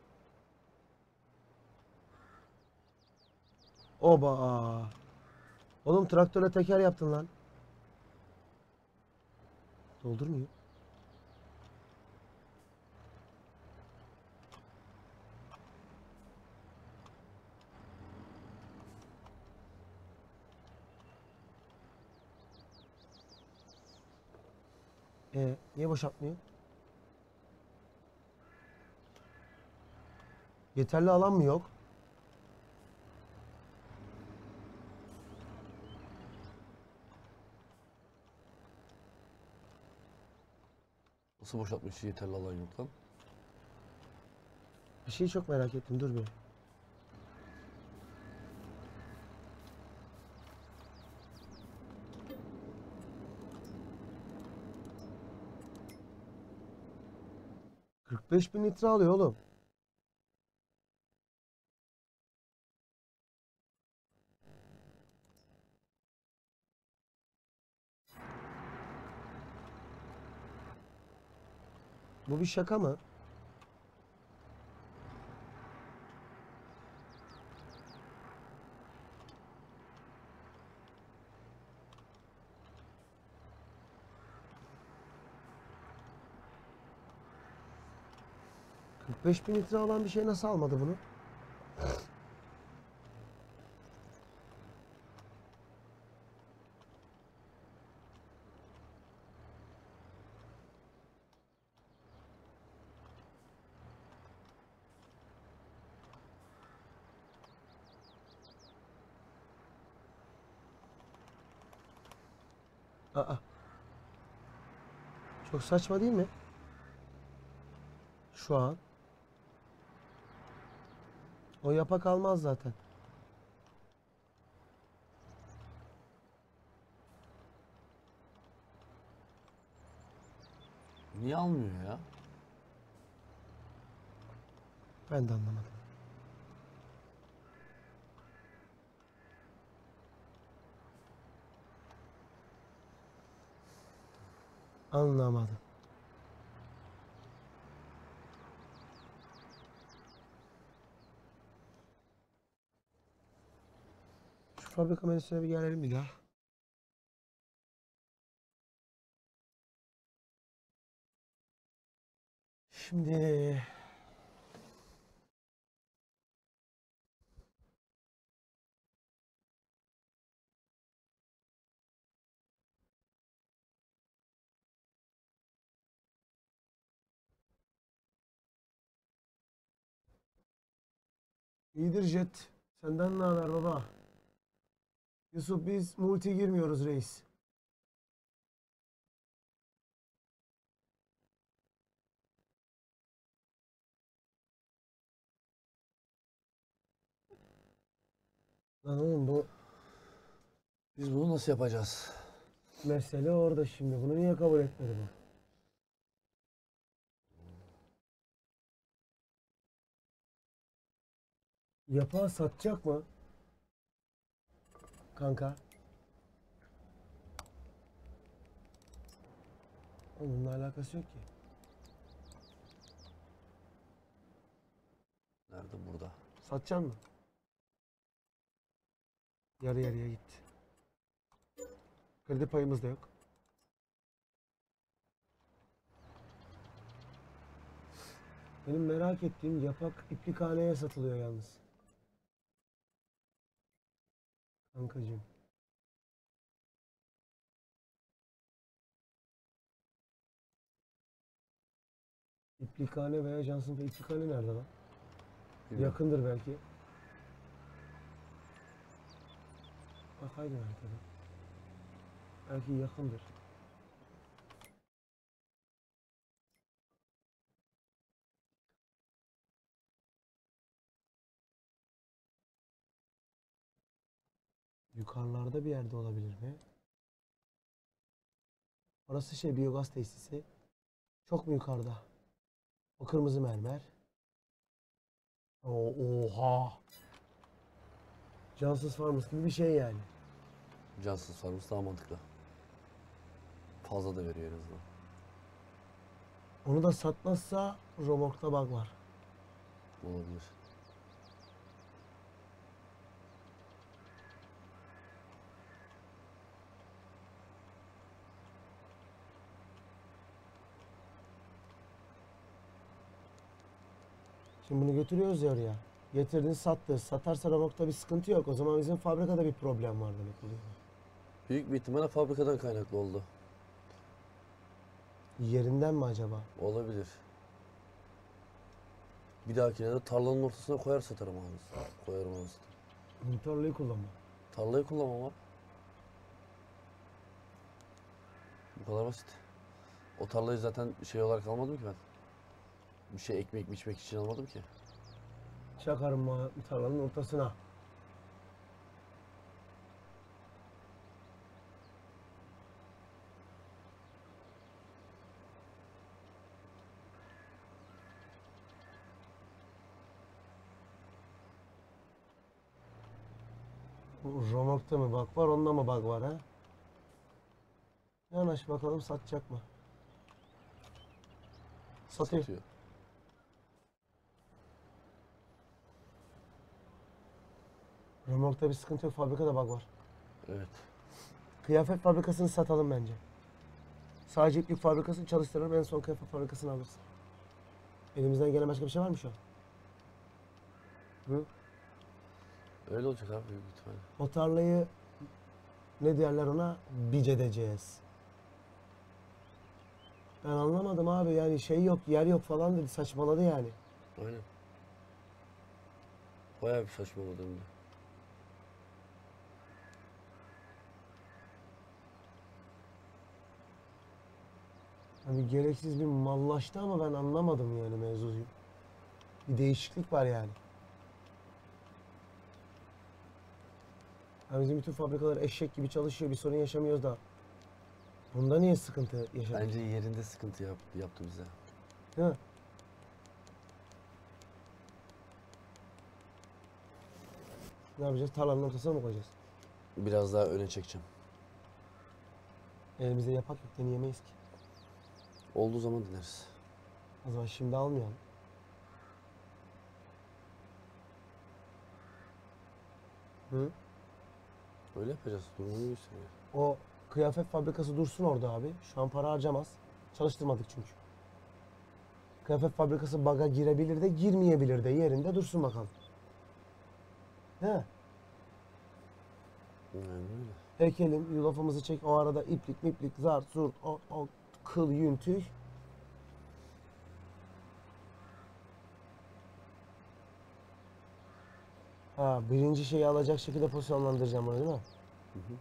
[SPEAKER 2] Oba. Oğlum traktöre teker yaptın lan. Doldurmuyor. E niye boşaltmıyor? Yeterli alan mı yok?
[SPEAKER 1] Nasıl boşaltmış yeterli alan yok lan?
[SPEAKER 2] Bir şeyi çok merak ettim. Dur bir. kırk beş bin litre alıyor oğlum. Bu bir şaka mı? kırk beş bin litre alan bir şey nasıl almadı bunu? Aa. Çok saçma değil mi? Şu an. O yapak almaz zaten.
[SPEAKER 1] Niye almıyor ya?
[SPEAKER 2] Ben de anlamadım. Anlamadım. Şu fabrika menüsüne bir gelelim bir daha. Şimdi iyidir Jet. Senden ne haber baba? Yusuf biz multi girmiyoruz reis. Lan oğlum bu
[SPEAKER 1] Biz bunu nasıl yapacağız?
[SPEAKER 2] mesele orada şimdi. Bunu niye kabul etmedi bu? Yapağı satacak mı? Kanka. Onunla alakası yok ki.
[SPEAKER 1] Nerede burada?
[SPEAKER 2] Satacak mı? Yarı yarıya gitti. Kredi payımız da yok. Benim merak ettiğim yapak iplikhaneye satılıyor yalnız. Kankacığım. İplikhane veya Johnson Bey. İplikhane nerede lan?
[SPEAKER 1] Bilmiyorum.
[SPEAKER 2] Yakındır belki. Bakaydın arkada. Belki yakındır. Yukarılarda bir yerde olabilir mi? Orası şey biyogaz tesisi. Çok mu yukarıda? O kırmızı mermer. O oha. Cansız Farmers gibi bir şey yani.
[SPEAKER 1] Cansız farmız daha mantıklı. Fazla da veriyor en azından.
[SPEAKER 2] Onu da satmazsa Romork'ta bug var.
[SPEAKER 1] Olabilir.
[SPEAKER 2] Şimdi bunu götürüyoruz ya oraya. Getirdin sattı. Satarsa Romork'ta bir sıkıntı yok. O zaman bizim fabrikada bir problem var demek oluyor.
[SPEAKER 1] Büyük bir ihtimalle fabrikadan kaynaklı oldu.
[SPEAKER 2] Yerinden mi acaba?
[SPEAKER 1] Olabilir. Bir dahakine de tarlanın ortasına koyar satarım abi. Koyarım anasını.
[SPEAKER 2] Motorluyu kullanma.
[SPEAKER 1] Tarlayı kullanmam abi. Bu kadar basit. O tarlayı zaten şey olarak almadım ki ben. Bir şey ekmek biçmek için almadım ki.
[SPEAKER 2] Çakarım ma- tarlanın ortasına. Bu Romork'ta mı bug var, onda mı bug var ha? Yanaş bakalım satacak mı? Satıyor.
[SPEAKER 1] Satıyor.
[SPEAKER 2] Romork'ta bir sıkıntı yok, fabrikada bug var.
[SPEAKER 1] Evet.
[SPEAKER 2] Kıyafet fabrikasını satalım bence. Sadece iplik fabrikasını çalıştıralım, en son kıyafet fabrikasını alırsın. Elimizden gelen başka bir şey var mı şu an? Hı?
[SPEAKER 1] Öyle olacak abi büyük ihtimalle.
[SPEAKER 2] O tarlayı ne derler ona? Bic edeceğiz. Ben anlamadım abi, yani şey yok, yer yok falan dedi, saçmaladı yani.
[SPEAKER 1] Aynen. Bayağı bir saçmaladı hem de.
[SPEAKER 2] Yani gereksiz bir mallaştı ama ben anlamadım yani mevzuyu. Bir değişiklik var yani. Yani bizim bütün fabrikalar eşek gibi çalışıyor, bir sorun yaşamıyoruz da. Bunda niye sıkıntı yaşadık?
[SPEAKER 1] Bence yerinde sıkıntı yap, yaptı bize.
[SPEAKER 2] Değil mi? Ne yapacağız? Tarlanın ortasına mı koyacağız?
[SPEAKER 1] Biraz daha öne çekeceğim.
[SPEAKER 2] Elimizde yapak yok, deneyemeyiz ki.
[SPEAKER 1] Olduğu zaman dinleriz.
[SPEAKER 2] O zaman şimdi almayalım. Hı?
[SPEAKER 1] Öyle yapacağız. Durumunu gösteriyor.
[SPEAKER 2] O kıyafet fabrikası dursun orada abi. Şu an para harcamaz. Çalıştırmadık çünkü. Kıyafet fabrikası baga girebilir de girmeyebilir de yerinde dursun bakalım. Değil mi?
[SPEAKER 1] Yani öyle.
[SPEAKER 2] Ekelim, yulafımızı çek. O arada iplik, miplik, zar, zurt, o, o kıl, yün, tüy. Ha, birinci şeyi alacak şekilde pozisyonlandıracağım onu değil mi?
[SPEAKER 1] Hı hı.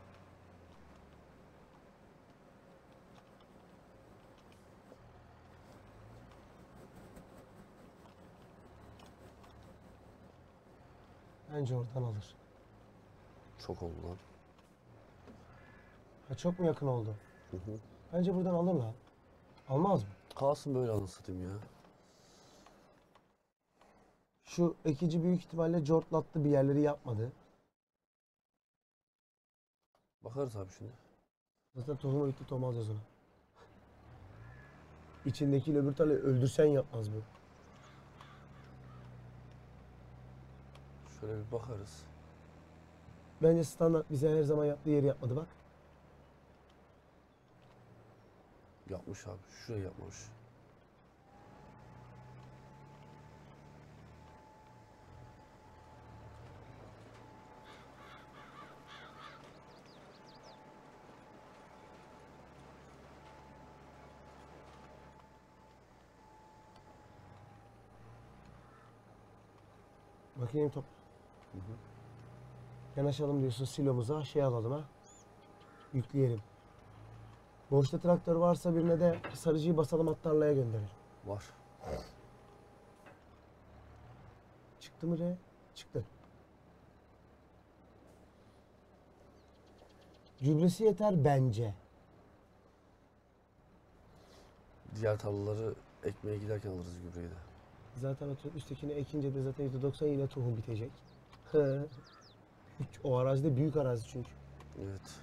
[SPEAKER 2] Bence oradan alır.
[SPEAKER 1] Çok oldu lan.
[SPEAKER 2] Ha, çok mu yakın oldu?
[SPEAKER 1] Hı hı.
[SPEAKER 2] Bence buradan alır lan. Almaz mı?
[SPEAKER 1] Kalsın böyle anasını satayım ya.
[SPEAKER 2] Şu ekici büyük ihtimalle cortlattı, bir yerleri yapmadı.
[SPEAKER 1] Bakarız abi şimdi.
[SPEAKER 2] Zaten tohumu bitti, tohum alacağız onu. İçindeki öbür tarlayı öldürsen yapmaz bu.
[SPEAKER 1] Şöyle bir bakarız.
[SPEAKER 2] Bence standart bize her zaman yaptığı yeri yapmadı bak.
[SPEAKER 1] Yapmış abi. Şurayı yapmamış.
[SPEAKER 2] Bakayım top.
[SPEAKER 1] Hı hı.
[SPEAKER 2] Yanaşalım diyorsun silomuza, şey alalım ha. Yükleyelim. Boşta traktör varsa birine de sarıcıyı basalım, at tarlaya gönderir.
[SPEAKER 1] Var.
[SPEAKER 2] Çıktı mı re? Çıktı. Gübresi yeter bence.
[SPEAKER 1] Diğer tarlaları ekmeye giderken alırız gübreyi de.
[SPEAKER 2] Zaten o üsttekini ekince de zaten yüzde doksan yine tohum bitecek. Hiç- o arazide büyük arazi çünkü.
[SPEAKER 1] Evet.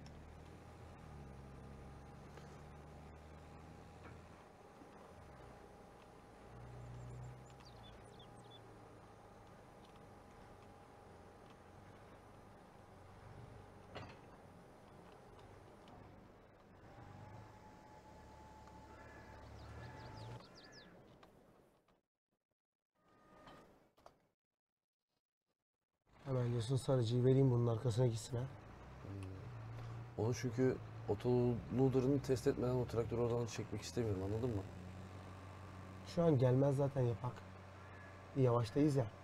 [SPEAKER 2] Hemen diyorsun sarıcıyı vereyim bunun arkasına gitsin ha.
[SPEAKER 1] Onu çünkü otoluder'ını test etmeden o traktörü oradan çekmek istemiyorum, anladın mı?
[SPEAKER 2] Şu an gelmez zaten yapak. Bir yavaştayız ya.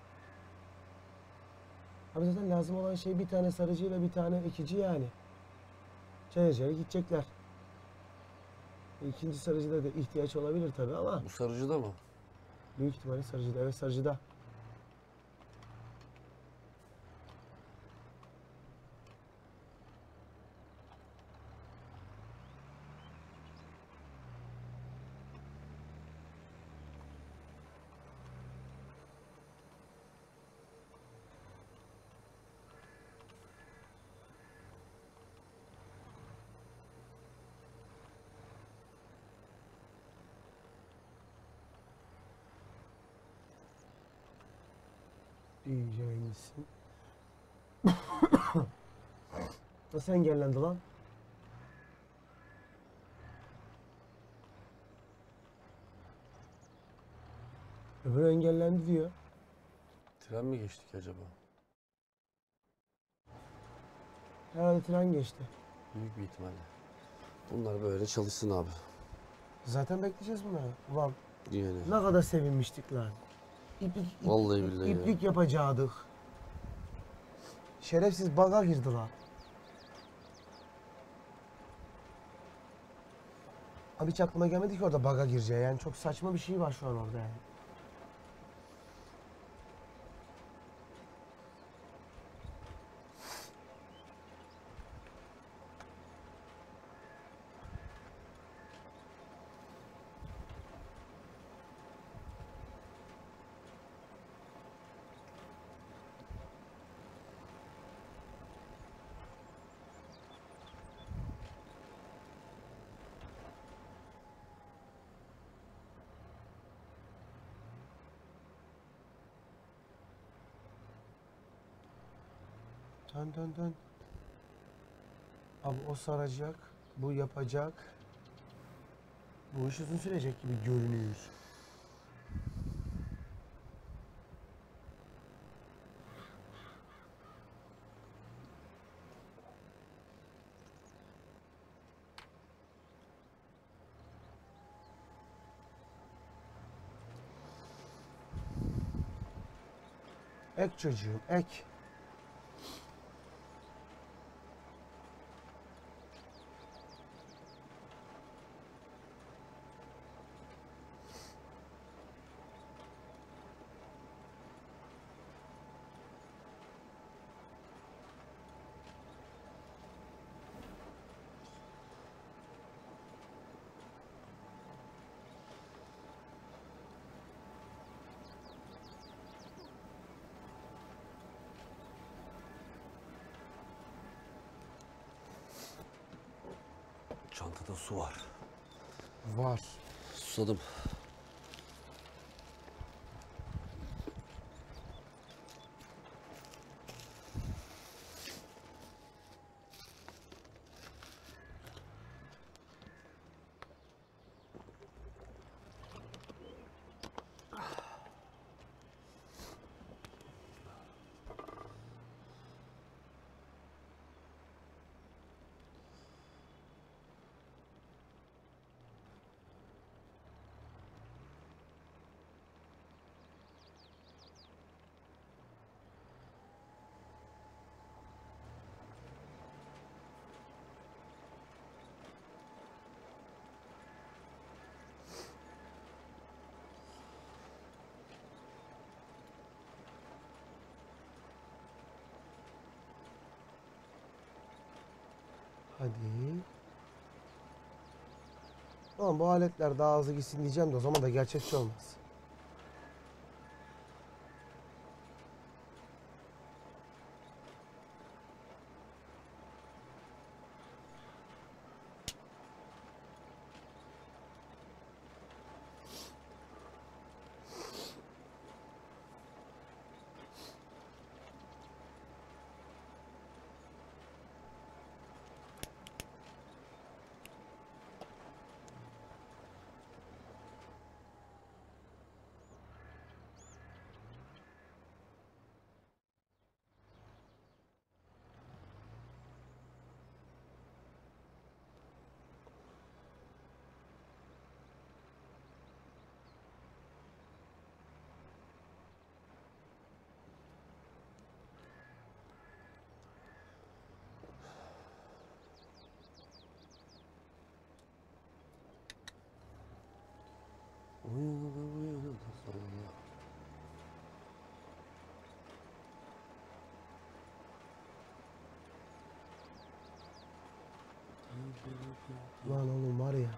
[SPEAKER 2] Abi zaten lazım olan şey bir tane sarıcıyla bir tane ekici yani. Çaya çaya gidecekler. İkinci sarıcıda da ihtiyaç olabilir tabi ama
[SPEAKER 1] Bu sarıcıda mı?
[SPEAKER 2] büyük ihtimalle sarıcıda. Evet, sarıcıda. Diyeceksin. Nasıl engellendi lan? Öbürü engellendi diyor.
[SPEAKER 1] Tren mi geçtik acaba?
[SPEAKER 2] Herhalde tren geçti.
[SPEAKER 1] Büyük bir ihtimalle. Bunlar böyle çalışsın abi.
[SPEAKER 2] Zaten bekleyeceğiz bunları. Ulan
[SPEAKER 1] Yani.
[SPEAKER 2] ne kadar sevinmiştik lan. İplik, ip-
[SPEAKER 1] Vallahi billahi ya.
[SPEAKER 2] iplik yapacaktık. Şerefsiz baga girdi lan. Abi hiç aklıma gelmedi ki orada baga gireceği. Yani çok saçma bir şey var şu an orada yani. Dön dön dön. Abi o saracak, bu yapacak. Bu iş uzun sürecek gibi görünüyor. Ek çocuğum, ek.
[SPEAKER 1] Çantada su var.
[SPEAKER 2] Var.
[SPEAKER 1] Susadım.
[SPEAKER 2] Hadi. Tamam, bu aletler daha hızlı gitsin diyeceğim de o zaman da gerçekçi olmaz.
[SPEAKER 1] Uyanalım, uyanalım sonra.
[SPEAKER 2] Lan oğlum var ya.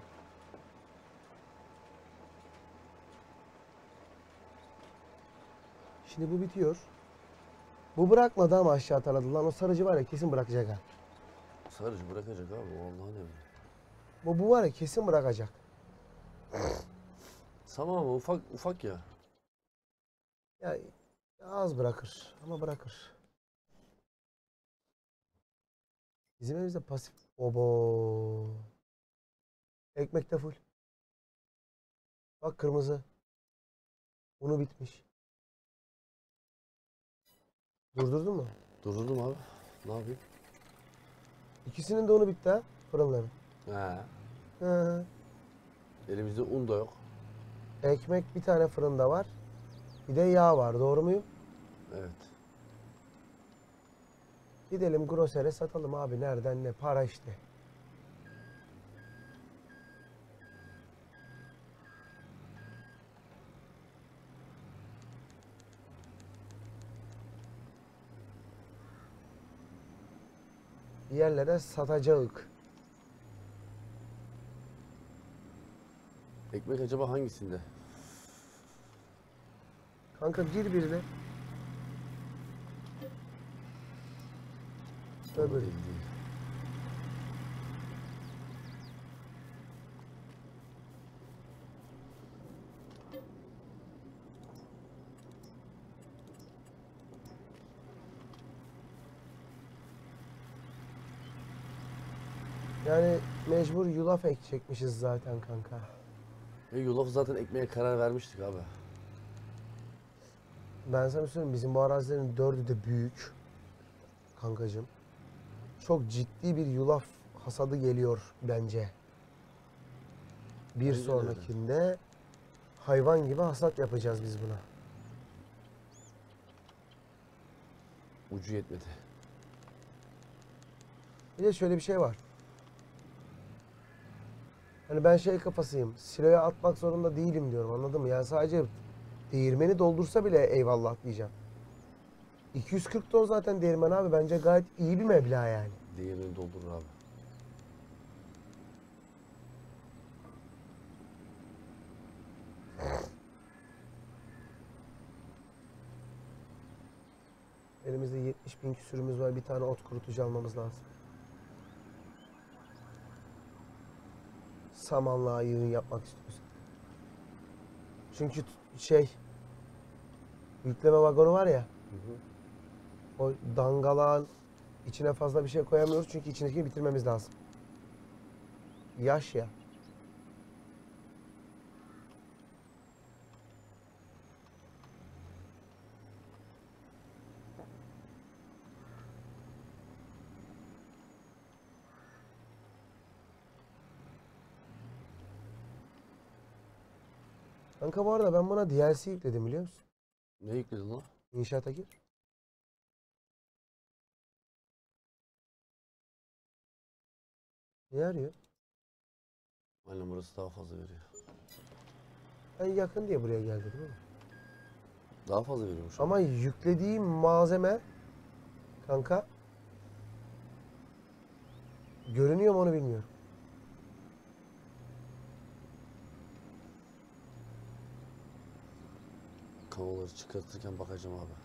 [SPEAKER 2] Şimdi bu bitiyor. Bu bırakmadı ama aşağı taradı. Lan o sarıcı var ya kesin bırakacak ha.
[SPEAKER 1] Sarıcı bırakacak abi, Allah'ın emri.
[SPEAKER 2] Bu, bu var ya kesin bırakacak.
[SPEAKER 1] Tamam ama ufak ufak ya.
[SPEAKER 2] Ya az bırakır ama bırakır. Bizim evimizde pasif. Obo. Ekmek de full. Bak kırmızı. Unu bitmiş. Durdurdun mu?
[SPEAKER 1] Durdurdum abi. Ne yapayım?
[SPEAKER 2] İkisinin de unu bitti ha fırınların.
[SPEAKER 1] He.
[SPEAKER 2] Hı.
[SPEAKER 1] Elimizde un da yok.
[SPEAKER 2] Ekmek bir tane fırında var. Bir de yağ var. Doğru muyum?
[SPEAKER 1] Evet.
[SPEAKER 2] Gidelim grosere satalım abi. Nereden ne? Para işte. Bir yerlere satacağız.
[SPEAKER 1] Ekmek acaba hangisinde?
[SPEAKER 2] Kanka gir birine.
[SPEAKER 1] Doğru
[SPEAKER 2] Öbürü.
[SPEAKER 1] değil, değil.
[SPEAKER 2] Yani mecbur yulaf ekecekmişiz zaten kanka.
[SPEAKER 1] E, yulaf zaten ekmeğe karar vermiştik abi.
[SPEAKER 2] Ben sana söyleyeyim, bizim bu arazilerin dördü de büyük. Kankacığım. Çok ciddi bir yulaf hasadı geliyor bence. Bir
[SPEAKER 1] Bence de öyle.
[SPEAKER 2] sonrakinde hayvan gibi hasat yapacağız biz buna.
[SPEAKER 1] Ucu yetmedi.
[SPEAKER 2] Bir de şöyle bir şey var. Hani ben şey kafasıyım. Siloya atmak zorunda değilim diyorum, anladın mı? Yani sadece değirmeni doldursa bile eyvallah diyeceğim. iki yüz kırk ton zaten değirmen abi. Bence gayet iyi bir meblağ yani.
[SPEAKER 1] Değerini doldurur abi.
[SPEAKER 2] Elimizde yetmiş bin küsürümüz var. Bir tane ot kurutucu almamız lazım. Samanlığa yığın yapmak istiyoruz. Çünkü t- şey yükleme vagonu var ya.
[SPEAKER 1] Hı hı.
[SPEAKER 2] O dangalağın içine fazla bir şey koyamıyoruz. Çünkü içindekini bitirmemiz lazım. Yaş ya. Kanka bu arada ben buna D L C yükledim, biliyor musun?
[SPEAKER 1] Ne yükledin lan?
[SPEAKER 2] İnşaata gir. Ne arıyor?
[SPEAKER 1] Aynen, burası daha fazla veriyor.
[SPEAKER 2] Ben yakın diye buraya geldim değil mi?
[SPEAKER 1] Daha fazla veriyormuş.
[SPEAKER 2] Ama yüklediğim malzeme kanka görünüyor mu onu bilmiyorum.
[SPEAKER 1] Kanoları çıkartırken bakacağım abi.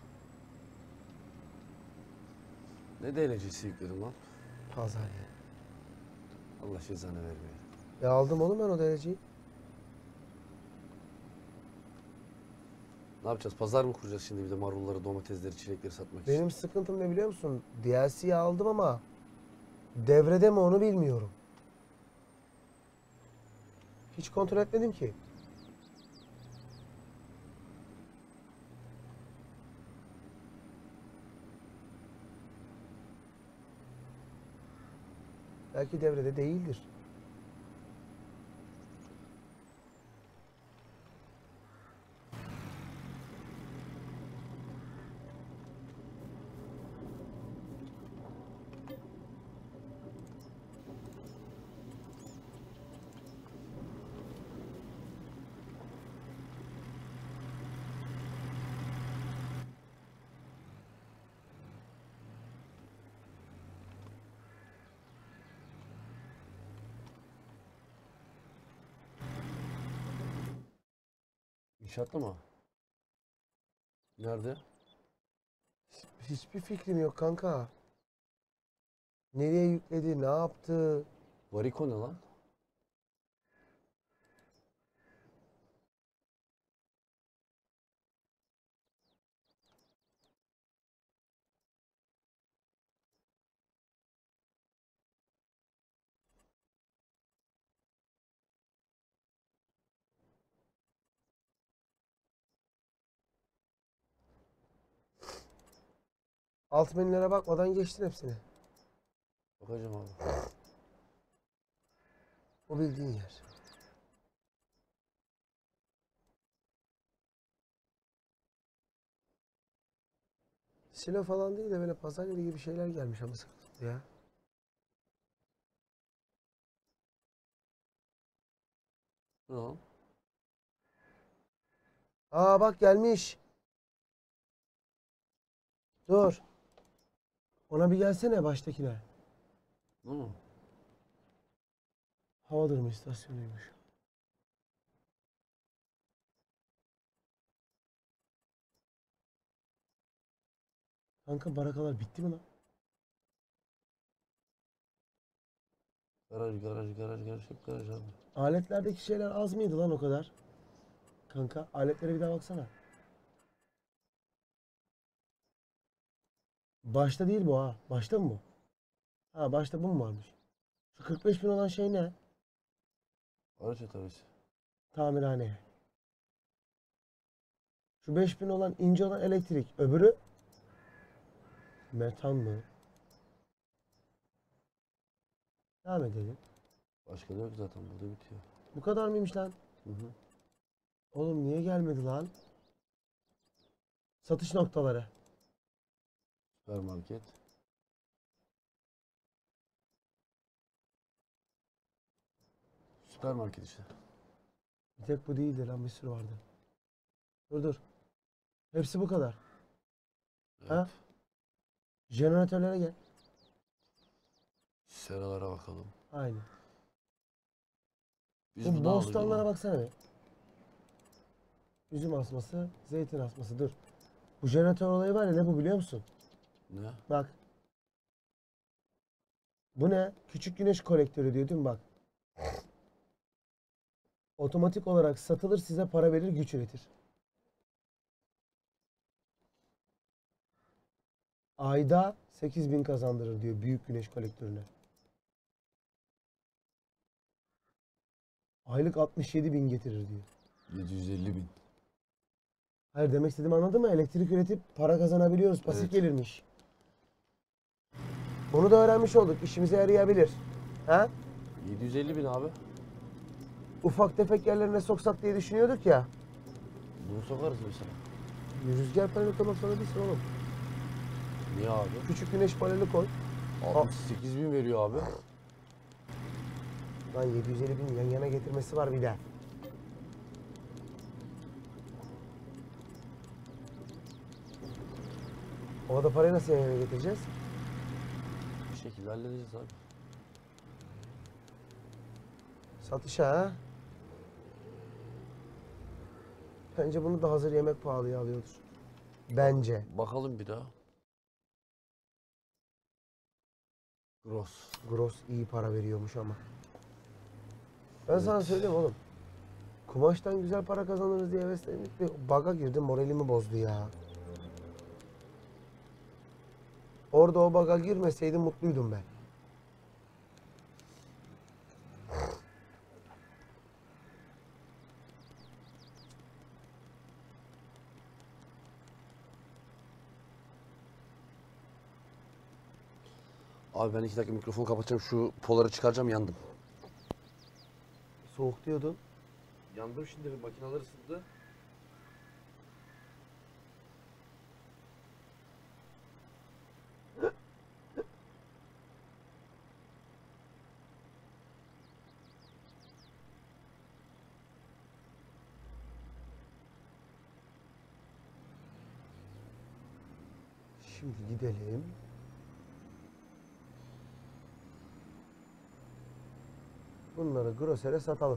[SPEAKER 1] Ne derecesi yükledin lan?
[SPEAKER 2] Pazar ya.
[SPEAKER 1] Allah cezanı vermiyor.
[SPEAKER 2] Ya aldım oğlum ben o dereceyi.
[SPEAKER 1] Ne yapacağız? Pazar mı kuracağız şimdi, bir de marulları, domatesleri, çilekleri satmak için?
[SPEAKER 2] Benim sıkıntım ne biliyor musun? D L C'yi aldım ama devrede mi onu bilmiyorum. Hiç kontrol etmedim ki. Belki devrede değildir.
[SPEAKER 1] İnşaatta mı? Nerede?
[SPEAKER 2] Hiçbir fikrim yok kanka. Nereye yükledi, ne yaptı?
[SPEAKER 1] Variko ne lan?
[SPEAKER 2] Alt menülere bakmadan geçtin hepsini.
[SPEAKER 1] Bakacağım abi.
[SPEAKER 2] O bildiğin yer. Silo falan değil de böyle pazar yeri gibi şeyler gelmiş ama sıkıntı ya.
[SPEAKER 1] Ne lan?
[SPEAKER 2] Aa bak gelmiş. Dur. Ona bir gelsene baştakine.
[SPEAKER 1] Bu mu?
[SPEAKER 2] Hava durumu istasyonuymuş. Kanka barakalar bitti mi lan?
[SPEAKER 1] Garaj, garaj, garaj, garaj, hep garaj abi.
[SPEAKER 2] Aletlerdeki şeyler az mıydı lan o kadar? Kanka aletlere bir daha baksana. Başta değil bu ha. Başta mı bu? Ha başta bu mu varmış? Şu kırk beş bin olan şey ne?
[SPEAKER 1] Araç etabesi.
[SPEAKER 2] Tamirhaneye. Şu beş bin olan ince olan elektrik. Öbürü metan mı? Devam edelim.
[SPEAKER 1] Başka da yok zaten, burada bitiyor.
[SPEAKER 2] Bu kadar mıymış lan?
[SPEAKER 1] Hı hı.
[SPEAKER 2] Oğlum niye gelmedi lan? Satış noktaları.
[SPEAKER 1] Süpermarket. Süpermarket işte.
[SPEAKER 2] Bir tek bu değildi lan, bir sürü vardı. Dur dur. Hepsi bu kadar.
[SPEAKER 1] Evet.
[SPEAKER 2] Ha? Jeneratörlere gel.
[SPEAKER 1] Seralara bakalım.
[SPEAKER 2] Aynen.
[SPEAKER 1] Biz
[SPEAKER 2] Bu
[SPEAKER 1] bunu aldık
[SPEAKER 2] bostanlara
[SPEAKER 1] ama.
[SPEAKER 2] baksana bir. Üzüm asması, zeytin asması. Dur. Bu jeneratör olayı var ya, ne bu biliyor musun?
[SPEAKER 1] Ne?
[SPEAKER 2] Bak. Bu ne? Küçük güneş kolektörü diyor değil mi? Bak. Otomatik olarak satılır, size para verir, güç üretir. Ayda sekiz bin kazandırır diyor büyük güneş kolektörüne. Aylık altmış yedi bin getirir diyor.
[SPEAKER 1] yedi yüz elli bin.
[SPEAKER 2] Hayır, demek istediğimi anladın mı? Elektrik üretip para kazanabiliyoruz. Pasif
[SPEAKER 1] Evet.
[SPEAKER 2] gelirmiş. Bunu da öğrenmiş olduk. İşimize yarayabilir. Ha?
[SPEAKER 1] yedi yüz elli bin abi.
[SPEAKER 2] Ufak tefek yerlerine soksak diye düşünüyorduk ya.
[SPEAKER 1] Bunu sokarız mesela.
[SPEAKER 2] Rüzgar paneli koymak zorunda değilsin oğlum.
[SPEAKER 1] Niye abi?
[SPEAKER 2] Küçük güneş paneli koy.
[SPEAKER 1] altmış sekiz bin veriyor abi.
[SPEAKER 2] Lan yedi yüz elli bin yan yana getirmesi var bir de. O da parayı nasıl yan yana getireceğiz?
[SPEAKER 1] Bir şekilde halledeceğiz abi.
[SPEAKER 2] Satışa ha? Bence bunu da hazır yemek pahalıya alıyordur. Bence.
[SPEAKER 1] Bakalım bir daha. Gross.
[SPEAKER 2] Gross iyi para veriyormuş ama. Ben sana
[SPEAKER 1] Evet.
[SPEAKER 2] söyleyeyim oğlum. Kumaştan güzel para kazanırız diye heveslendik de baga girdim, moralimi bozdu ya. Orada o baga girmeseydim mutluydum ben.
[SPEAKER 1] Abi ben iki dakika mikrofonu kapatacağım. Şu poları çıkaracağım, yandım.
[SPEAKER 2] Soğuk diyordun.
[SPEAKER 1] Yandım şimdi, makineler ısındı.
[SPEAKER 2] Şimdi gidelim. Bunları grosere satalım.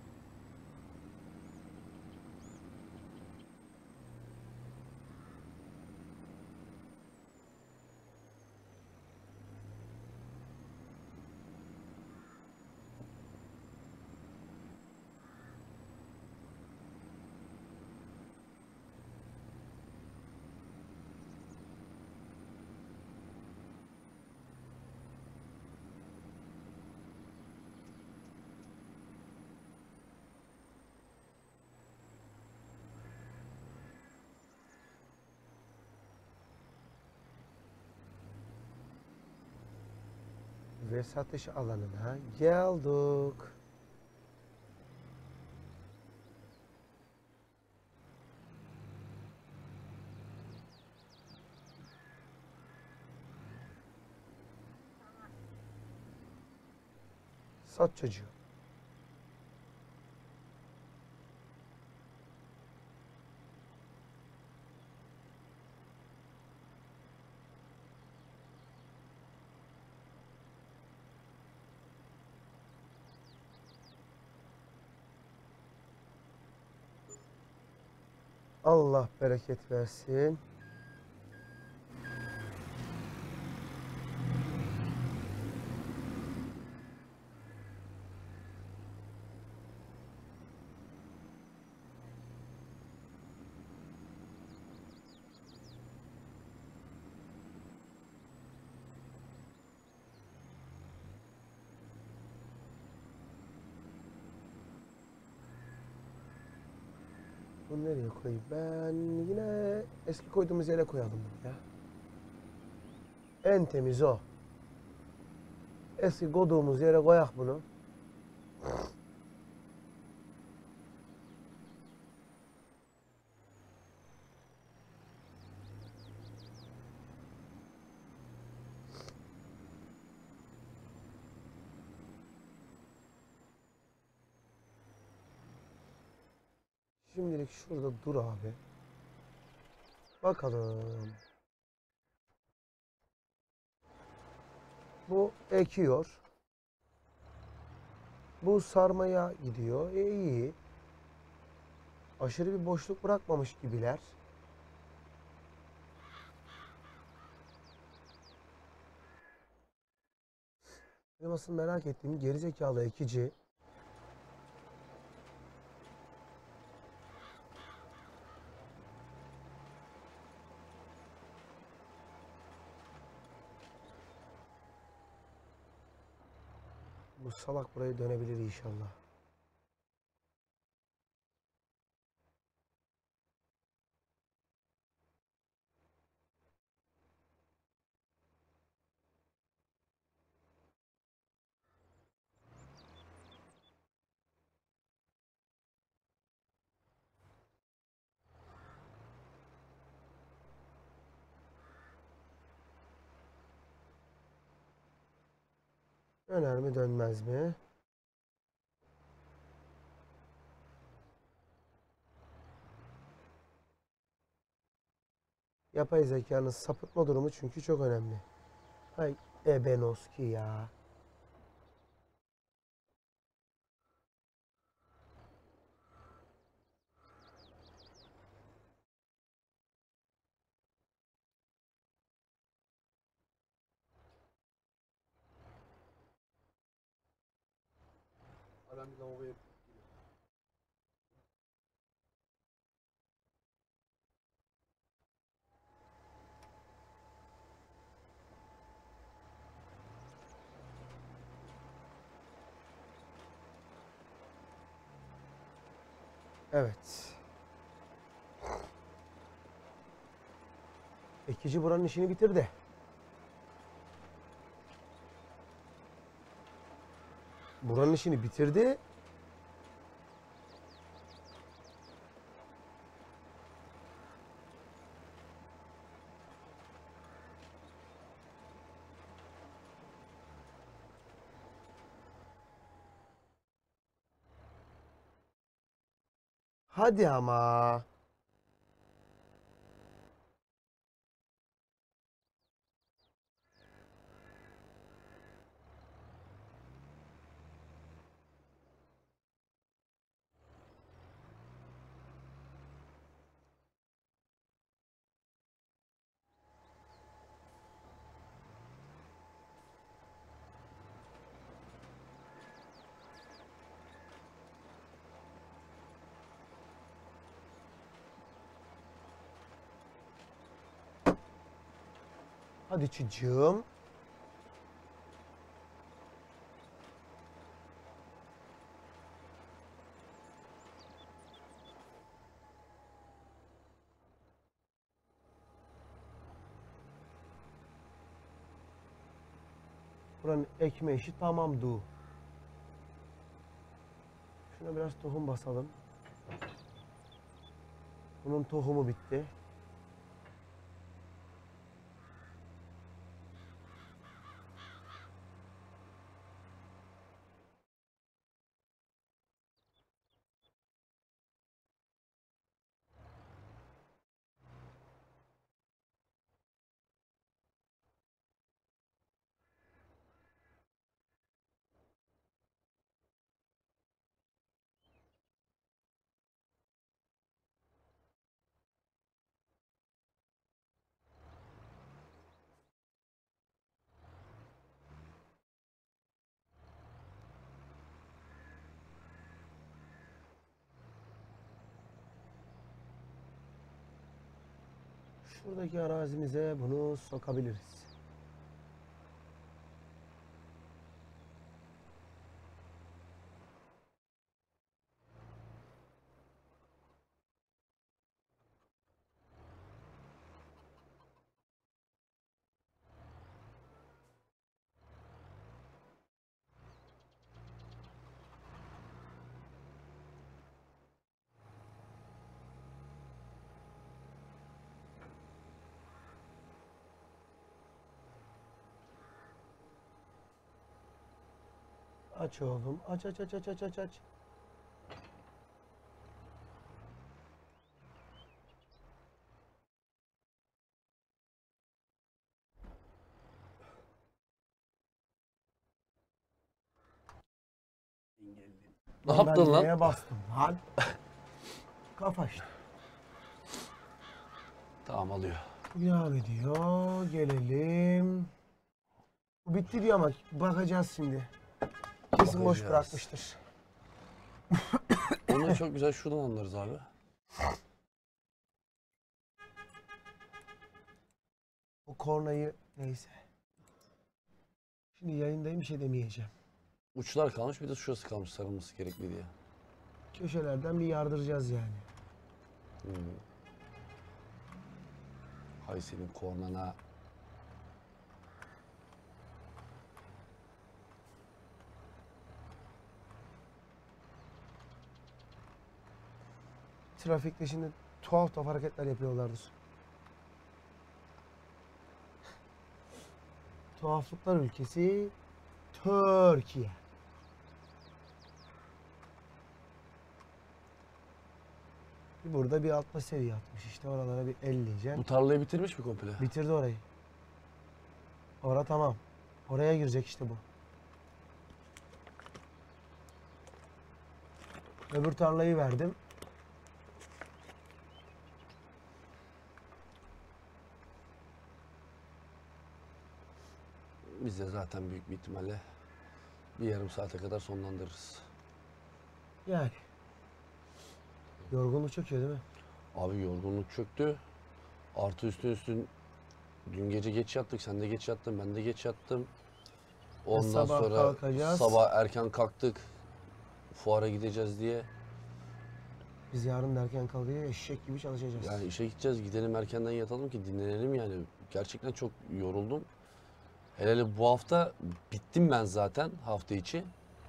[SPEAKER 2] Ve satış alanına geldik. Sat çocuğu. Allah bereket versin. Bunu nereye koyayım? Ben yine eski koyduğumuz yere koyalım bunu ya. En temiz o. Eski koyduğumuz yere koyak bunu. Şimdilik şurada dur abi. Bakalım. Bu ekiyor. Bu sarmaya gidiyor. E, iyi. Aşırı bir boşluk bırakmamış gibiler. Benim asıl merak ettiğim gerizekalı ekici. Bu salak buraya dönebilir inşallah. Döner mi dönmez mi? Yapay zekanın sapıtma durumu çünkü çok önemli. Hay ebenoski ya.
[SPEAKER 1] Ben bir lavaboya
[SPEAKER 2] Evet. Ekici buranın işini bitirdi. Buranın işini bitirdi. Hadi ama. Hadi çocuğum. Buranın ekme işi tamamdı. Şuna biraz tohum basalım. Bunun tohumu bitti. Şuradaki arazimize bunu sokabiliriz. Aç oğlum. Aç aç aç aç aç aç aç.
[SPEAKER 1] Ne yaptın lan?
[SPEAKER 2] Neye bastım lan? Kafa işte.
[SPEAKER 1] Tamam alıyor.
[SPEAKER 2] Devam ediyor. Gelelim. Bu bitti diyor ama bakacağız şimdi. Kesin boş
[SPEAKER 1] Bakacağız.
[SPEAKER 2] bırakmıştır.
[SPEAKER 1] Onu çok güzel şuradan anlarız abi.
[SPEAKER 2] O kornayı neyse. Şimdi yayındayım, bir şey demeyeceğim.
[SPEAKER 1] Uçlar kalmış, bir de şurası kalmış sarılması gerekli diye.
[SPEAKER 2] Köşelerden bir yardıracağız yani.
[SPEAKER 1] Hmm. Hay senin kornana.
[SPEAKER 2] Trafikte şimdi tuhaf tuhaf hareketler yapıyorlardır. Tuhaflıklar ülkesi Türkiye. Bir burada bir atma seviye atmış. İşte oralara bir elleyeceğim.
[SPEAKER 1] Bu tarlayı bitirmiş mi komple?
[SPEAKER 2] Bitirdi orayı. Ora tamam. Oraya girecek işte bu. Öbür tarlayı verdim.
[SPEAKER 1] Biz de zaten büyük bir ihtimalle bir yarım saate kadar sonlandırırız.
[SPEAKER 2] Yani. Yorgunluk çöküyor değil mi?
[SPEAKER 1] Abi yorgunluk çöktü. Artı üstün üstün dün gece geç yattık. Sen de geç yattın, ben de geç yattım. Ondan
[SPEAKER 2] sabah
[SPEAKER 1] sonra
[SPEAKER 2] kalkacağız.
[SPEAKER 1] sabah erken kalktık. Fuara gideceğiz diye.
[SPEAKER 2] Biz yarın da erken kalkıyor, eşek gibi çalışacağız.
[SPEAKER 1] Yani işe gideceğiz. Gidelim erkenden yatalım ki dinlenelim yani. Gerçekten çok yoruldum. Hele hele bu hafta bittim ben zaten hafta içi.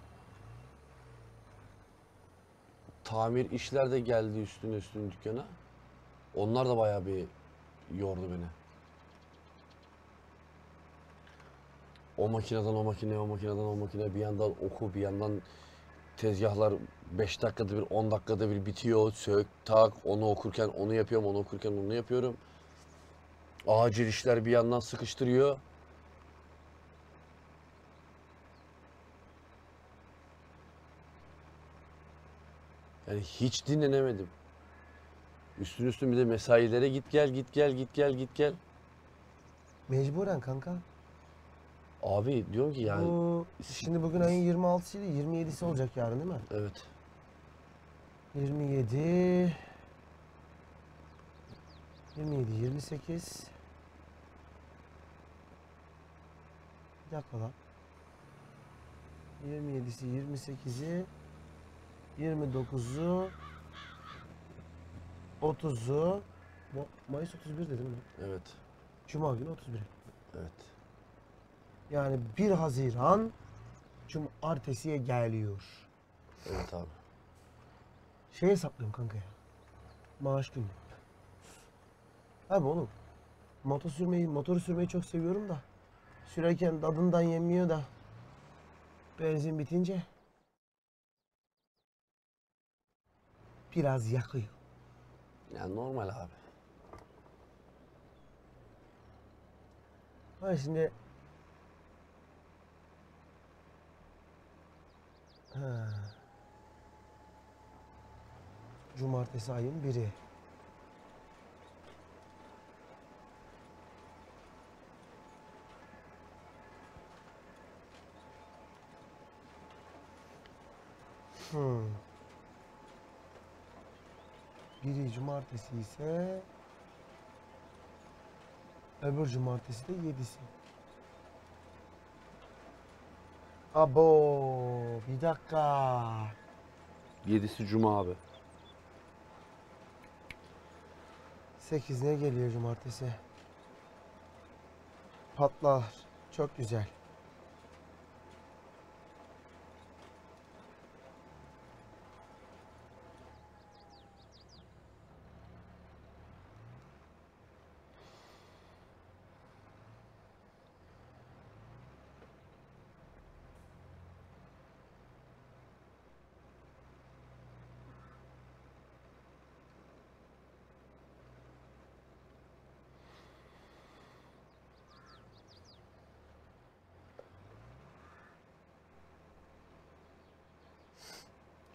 [SPEAKER 1] Tamir işler de geldi üstüne üstüne dükkana. Onlar da bayağı bir yordu beni. O makineden o makineye, o makineden o makineye, bir yandan oku, bir yandan tezgahlar beş dakikada bir, on dakikada bir bitiyor. Sök, tak, onu okurken onu yapıyorum, onu okurken onu yapıyorum. Acil işler bir yandan sıkıştırıyor. Yani hiç dinlenemedim. Üstün üstün bir de mesailere git gel, git gel, git gel, git gel.
[SPEAKER 2] Mecburen kanka.
[SPEAKER 1] Abi diyorum ki yani
[SPEAKER 2] Bu, şimdi bugün ayın yirmi altısıydı, yirmi yedisi olacak yarın değil mi?
[SPEAKER 1] evet.
[SPEAKER 2] yirmi yedi, yirmi yedi, yirmi sekiz. Bir dakika lan. yirmi yedisi, yirmi sekizi, yirmi dokuzu, otuzu. Ma- Mayıs otuz bir dedim mi?
[SPEAKER 1] Evet.
[SPEAKER 2] Cuma günü otuz bir.
[SPEAKER 1] Evet.
[SPEAKER 2] Yani bir Haziran Cumartesiye geliyor.
[SPEAKER 1] Evet abi.
[SPEAKER 2] Şey hesaplıyorum kanka ya. Maaş günü. Abi oğlum. Motor sürmeyi, motoru sürmeyi çok seviyorum da. Sürerken tadından yemiyor da. Benzin bitince biraz yakıyor.
[SPEAKER 1] Yani normal abi.
[SPEAKER 2] Ha şimdi ha. Cumartesi ayın biri. Hmm. Biri cumartesi ise öbür cumartesi de yedisi. Abo bir dakika.
[SPEAKER 1] Yedisi Cuma abi.
[SPEAKER 2] Sekizine geliyor cumartesi. Patlar. Çok güzel.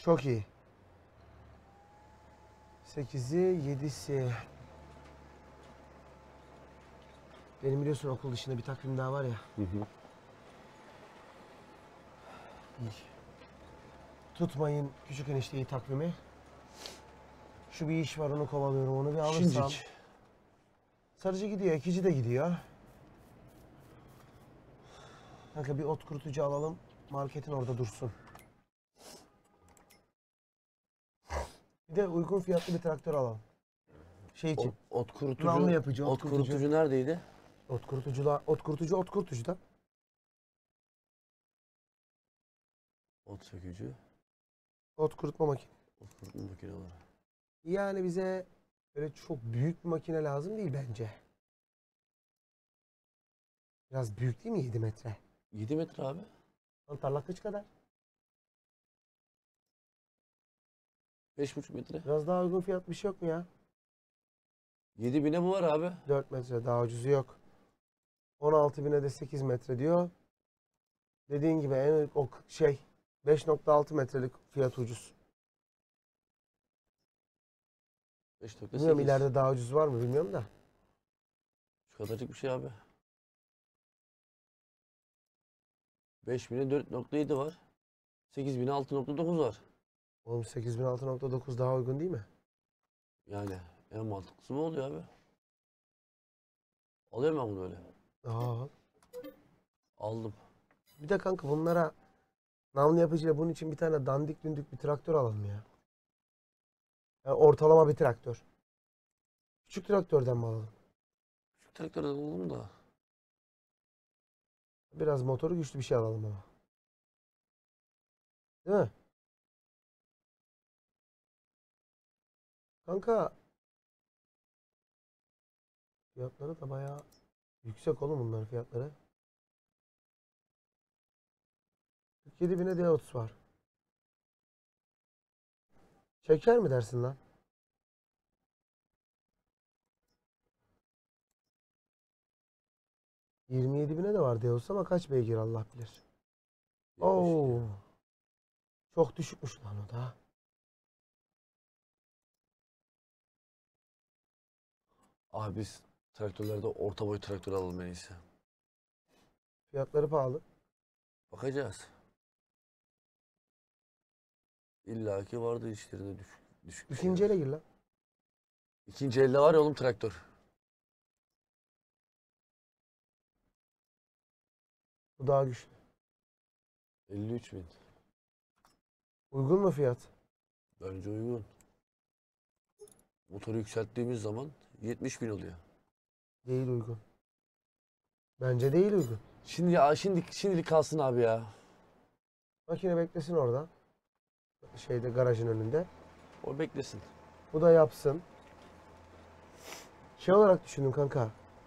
[SPEAKER 2] Çok iyi. sekizi, yedisi. Benim biliyorsun okul dışında bir takvim daha var ya.
[SPEAKER 1] Hı hı.
[SPEAKER 2] Tutmayın küçük enişteyi takvimi. Şu bir iş var onu kovalıyorum onu bir alırsam.
[SPEAKER 1] Şincik.
[SPEAKER 2] Sarıcı gidiyor, ekici de gidiyor. Kanka bir ot kurutucu alalım. Marketin orada dursun. Bir de uygun fiyatlı bir traktör alalım. Şey için.
[SPEAKER 1] Ot, ot kurutucu.
[SPEAKER 2] Namlu yapıcı, ot
[SPEAKER 1] ot
[SPEAKER 2] kurutucu.
[SPEAKER 1] kurutucu neredeydi?
[SPEAKER 2] Ot kurutucula, ot kurutucu, ot kurutucu da.
[SPEAKER 1] Ot sökücü.
[SPEAKER 2] Ot kurutma makinesi.
[SPEAKER 1] Ot kurutma makineleri.
[SPEAKER 2] Yani bize böyle çok büyük bir makine lazım değil bence. Biraz büyük değil mi yedi metre?
[SPEAKER 1] yedi metre abi.
[SPEAKER 2] Lan tarla kaç kadar?
[SPEAKER 1] beş buçuk metre.
[SPEAKER 2] Biraz daha uygun fiyat bir şey yok mu ya?
[SPEAKER 1] yedi bine bu var abi.
[SPEAKER 2] dört metre daha ucuzu yok. on altı bine de sekiz metre diyor. Dediğin gibi en o şey beş nokta altı metrelik fiyat ucuz.
[SPEAKER 1] beş nokta
[SPEAKER 2] Bilmiyorum
[SPEAKER 1] sekiz.
[SPEAKER 2] ileride daha ucuz var mı bilmiyorum da.
[SPEAKER 1] Şu kadarcık bir şey abi. beş bine dört nokta yedi var. sekiz bine altı nokta dokuz var.
[SPEAKER 2] Oğlum sekiz bin altı nokta dokuz daha uygun değil mi?
[SPEAKER 1] Yani en mantıklısı bu oluyor abi. Alıyorum ben bunu öyle.
[SPEAKER 2] Aa.
[SPEAKER 1] Aldım.
[SPEAKER 2] Bir de kanka bunlara namlu yapıcıyla bunun için bir tane dandik dündük bir traktör alalım ya. Yani ortalama bir traktör. Küçük traktörden mi alalım?
[SPEAKER 1] Şu traktörden alalım da.
[SPEAKER 2] Biraz motoru güçlü bir şey alalım ama. Değil mi? Kanka fiyatları da bayağı yüksek oğlum bunların fiyatları. kırk yedi bine D otuz var. Çeker mi dersin lan? yirmi yedi bine de var D otuz ama kaç beygir Allah bilir. Oo. Çok düşükmüş lan o da.
[SPEAKER 1] Abi biz traktörlerde orta boy traktör alalım en iyisi.
[SPEAKER 2] Fiyatları pahalı.
[SPEAKER 1] Bakacağız. İlla ki vardı işlerinde düşük. düşük bir
[SPEAKER 2] İkinci
[SPEAKER 1] şeyler.
[SPEAKER 2] ele gir lan.
[SPEAKER 1] İkinci elde var ya oğlum traktör.
[SPEAKER 2] Bu daha güçlü.
[SPEAKER 1] elli üç bin.
[SPEAKER 2] Uygun mu fiyat?
[SPEAKER 1] Bence uygun. Motoru yükselttiğimiz zaman yetmiş bin oluyor.
[SPEAKER 2] Değil uygun. Bence değil uygun.
[SPEAKER 1] Şimdi ya şimdi şimdilik kalsın abi ya.
[SPEAKER 2] Makine beklesin orada. Şeyde garajın önünde.
[SPEAKER 1] O beklesin.
[SPEAKER 2] Bu da yapsın. Şey olarak düşündüm kanka.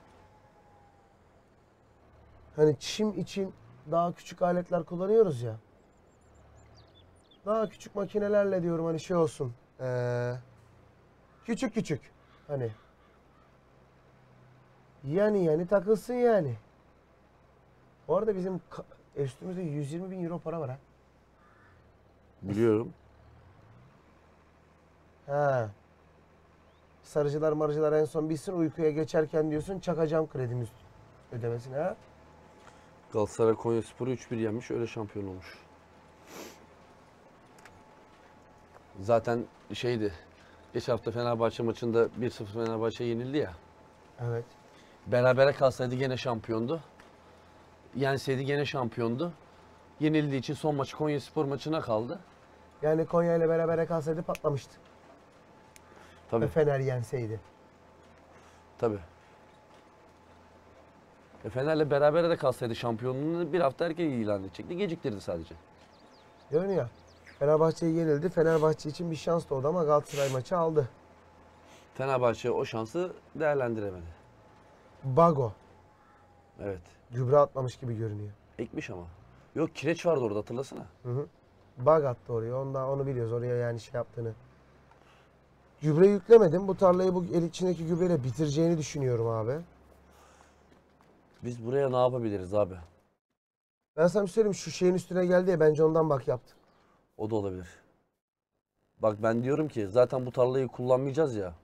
[SPEAKER 2] Hani çim için daha küçük aletler kullanıyoruz ya. Daha küçük makinelerle diyorum hani şey olsun. Ee, küçük küçük. Hani. Yani yani takılsın yani. Bu arada bizim ka- üstümüzde yüz yirmi bin euro para var ha.
[SPEAKER 1] Biliyorum.
[SPEAKER 2] Ha. Sarıcılar marıcılar en son bitsin uykuya geçerken diyorsun çakacağım kredimiz ödemesine ha.
[SPEAKER 1] Galatasaray Konyaspor'u üç bir yenmiş, öyle şampiyon olmuş. Zaten şeydi. Geçen hafta Fenerbahçe maçında bir sıfır Fenerbahçe yenildi ya.
[SPEAKER 2] Evet.
[SPEAKER 1] Berabere kalsaydı gene şampiyondu. Yenseydi gene şampiyondu. Yenildiği için son maçı Konyaspor maçına kaldı.
[SPEAKER 2] Yani Konya ile beraber kalsaydı patlamıştı.
[SPEAKER 1] Tabii,
[SPEAKER 2] Ve Fener yenseydi.
[SPEAKER 1] tabii. E Fener'le berabere de kalsaydı şampiyonluğunu bir hafta erken ilan edecekti. Geciktirdi sadece.
[SPEAKER 2] Diyorum ya. Fenerbahçe'ye yenildi. Fenerbahçe için bir şans doğdu ama Galatasaray maçı aldı.
[SPEAKER 1] Fenerbahçe o şansı değerlendiremedi.
[SPEAKER 2] Bago.
[SPEAKER 1] Evet.
[SPEAKER 2] Gübre atmamış gibi görünüyor.
[SPEAKER 1] Ekmiş ama. Yok, kireç vardı orada, hatırlasana.
[SPEAKER 2] Hı hı. Bug attı oraya. Ondan onu biliyoruz. Oraya yani şey yaptığını. Gübre yüklemedim. Bu tarlayı bu el içindeki gübreyle bitireceğini düşünüyorum abi.
[SPEAKER 1] Biz buraya ne yapabiliriz abi?
[SPEAKER 2] Ben sana bir söyleyeyim. Şu şeyin üstüne geldi ya. Bence ondan bak yaptı.
[SPEAKER 1] O da olabilir. Bak ben diyorum ki zaten bu tarlayı kullanmayacağız ya.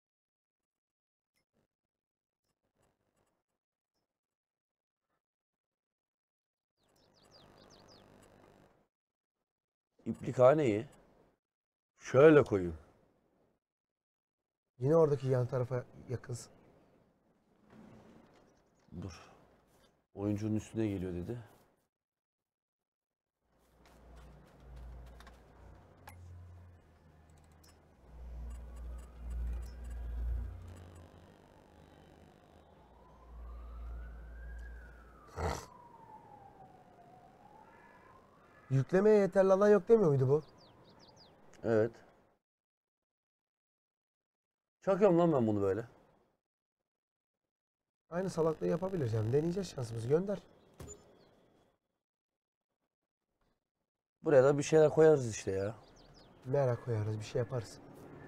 [SPEAKER 1] İplikhaneyi şöyle koyun.
[SPEAKER 2] Yine oradaki yan tarafa yakınsın.
[SPEAKER 1] Dur. Oyuncunun üstüne geliyor dedi.
[SPEAKER 2] Yüklemeye yeterli alan yok demiyor muydu bu?
[SPEAKER 1] Evet. Çakıyorum lan ben bunu böyle.
[SPEAKER 2] Aynı salaklığı yapabiliriz yani. Deneyeceğiz şansımızı. Gönder.
[SPEAKER 1] Buraya da bir şeyler koyarız işte ya.
[SPEAKER 2] Merak koyarız. Bir şey yaparız.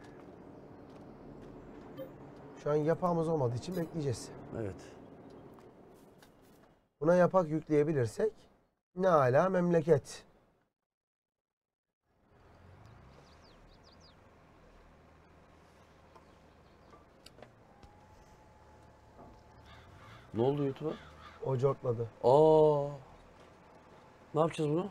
[SPEAKER 2] Şu an yapağımız olmadığı için bekleyeceğiz.
[SPEAKER 1] Evet.
[SPEAKER 2] Buna yapak yükleyebilirsek ne ala memleket.
[SPEAKER 1] Ne oldu YouTube'a?
[SPEAKER 2] O cortladı.
[SPEAKER 1] Aa. Ne yapacağız bunu?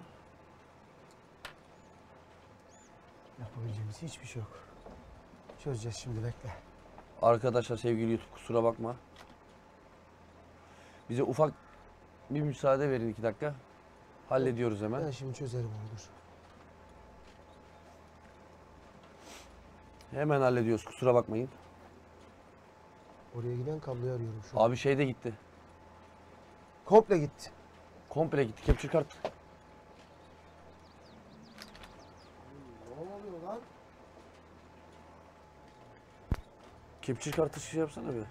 [SPEAKER 2] Yapabileceğimiz hiçbir şey yok. Çözeceğiz şimdi, bekle.
[SPEAKER 1] Arkadaşlar, sevgili YouTube, kusura bakma. Bize ufak bir müsaade verin, iki dakika. Hallediyoruz hemen.
[SPEAKER 2] Ben şimdi çözerim onu, dur.
[SPEAKER 1] Hemen hallediyoruz, kusura bakmayın.
[SPEAKER 2] Oraya giden kabloyu arıyorum şu an.
[SPEAKER 1] Abi şey de gitti.
[SPEAKER 2] Komple gitti.
[SPEAKER 1] Komple gitti. Capture kart.
[SPEAKER 2] Ne oluyor lan?
[SPEAKER 1] Capture kartı şey yapsana bir.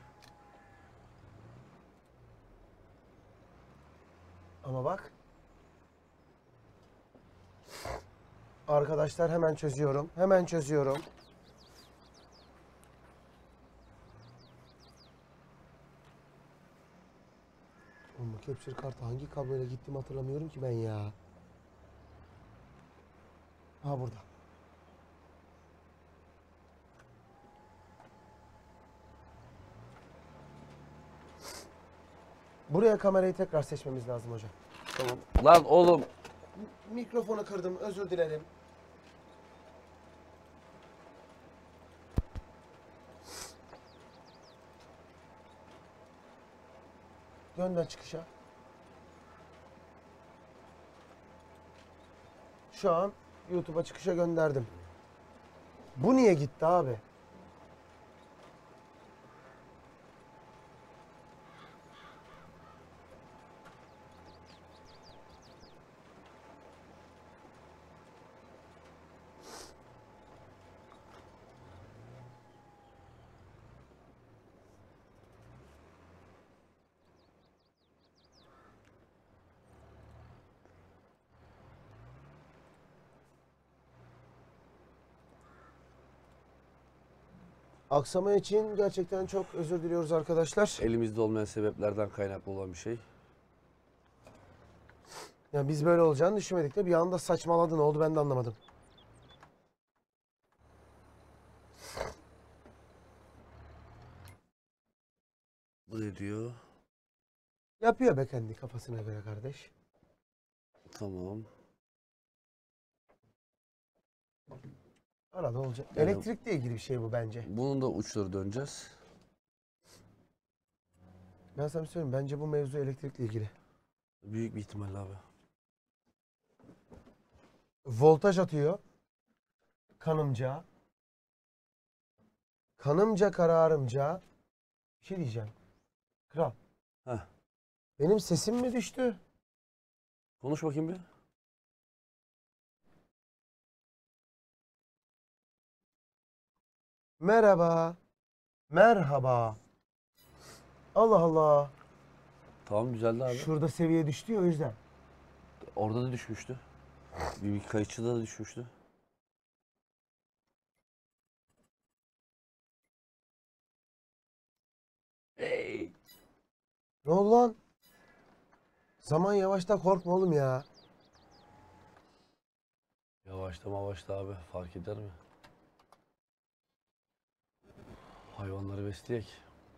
[SPEAKER 2] Ama bak. Arkadaşlar hemen çözüyorum. Hemen çözüyorum. Oğlum bu capture kartı hangi kabloyla gittiğimi hatırlamıyorum ki ben ya. Ha, burada. Buraya kamerayı tekrar seçmemiz lazım hocam.
[SPEAKER 1] Tamam. Lan oğlum.
[SPEAKER 2] Mikrofonu kırdım, özür dilerim. Gönder çıkışa. Şu an YouTube'a çıkışa gönderdim. Bu niye gitti abi? Aksama için gerçekten çok özür diliyoruz arkadaşlar.
[SPEAKER 1] Elimizde olmayan sebeplerden kaynaklı olan bir şey.
[SPEAKER 2] Yani biz böyle olacağını düşünmedik de bir anda saçmaladı. Ne oldu ben de anlamadım.
[SPEAKER 1] Bu ne diyor?
[SPEAKER 2] Yapıyor be kendi kafasına göre kardeş.
[SPEAKER 1] Tamam.
[SPEAKER 2] Arada olacak.
[SPEAKER 1] Yani-
[SPEAKER 2] Elektrikle ilgili bir şey bu bence.
[SPEAKER 1] Bunun da uçları döneceğiz.
[SPEAKER 2] Ben sana bir söyleyeyim. Bence bu mevzu elektrikle ilgili.
[SPEAKER 1] Büyük bir ihtimalle abi.
[SPEAKER 2] Voltaj atıyor. Kanımca. Kanımca kararımca. Bir şey diyeceğim. Kral.
[SPEAKER 1] Heh.
[SPEAKER 2] Benim sesim mi düştü?
[SPEAKER 1] Konuş bakayım bir.
[SPEAKER 2] Merhaba. Merhaba. Allah Allah.
[SPEAKER 1] Tamam, güzeldi abi.
[SPEAKER 2] Şurada seviye düştü ya, o yüzden.
[SPEAKER 1] Orada da düşmüştü. Bir, bir kayıtçıda da düşmüştü. Hey.
[SPEAKER 2] Ne oldu lan? Zaman yavaşta, korkma oğlum ya.
[SPEAKER 1] Yavaşla mavaşla abi, fark eder mi? Hayvanları besleyek.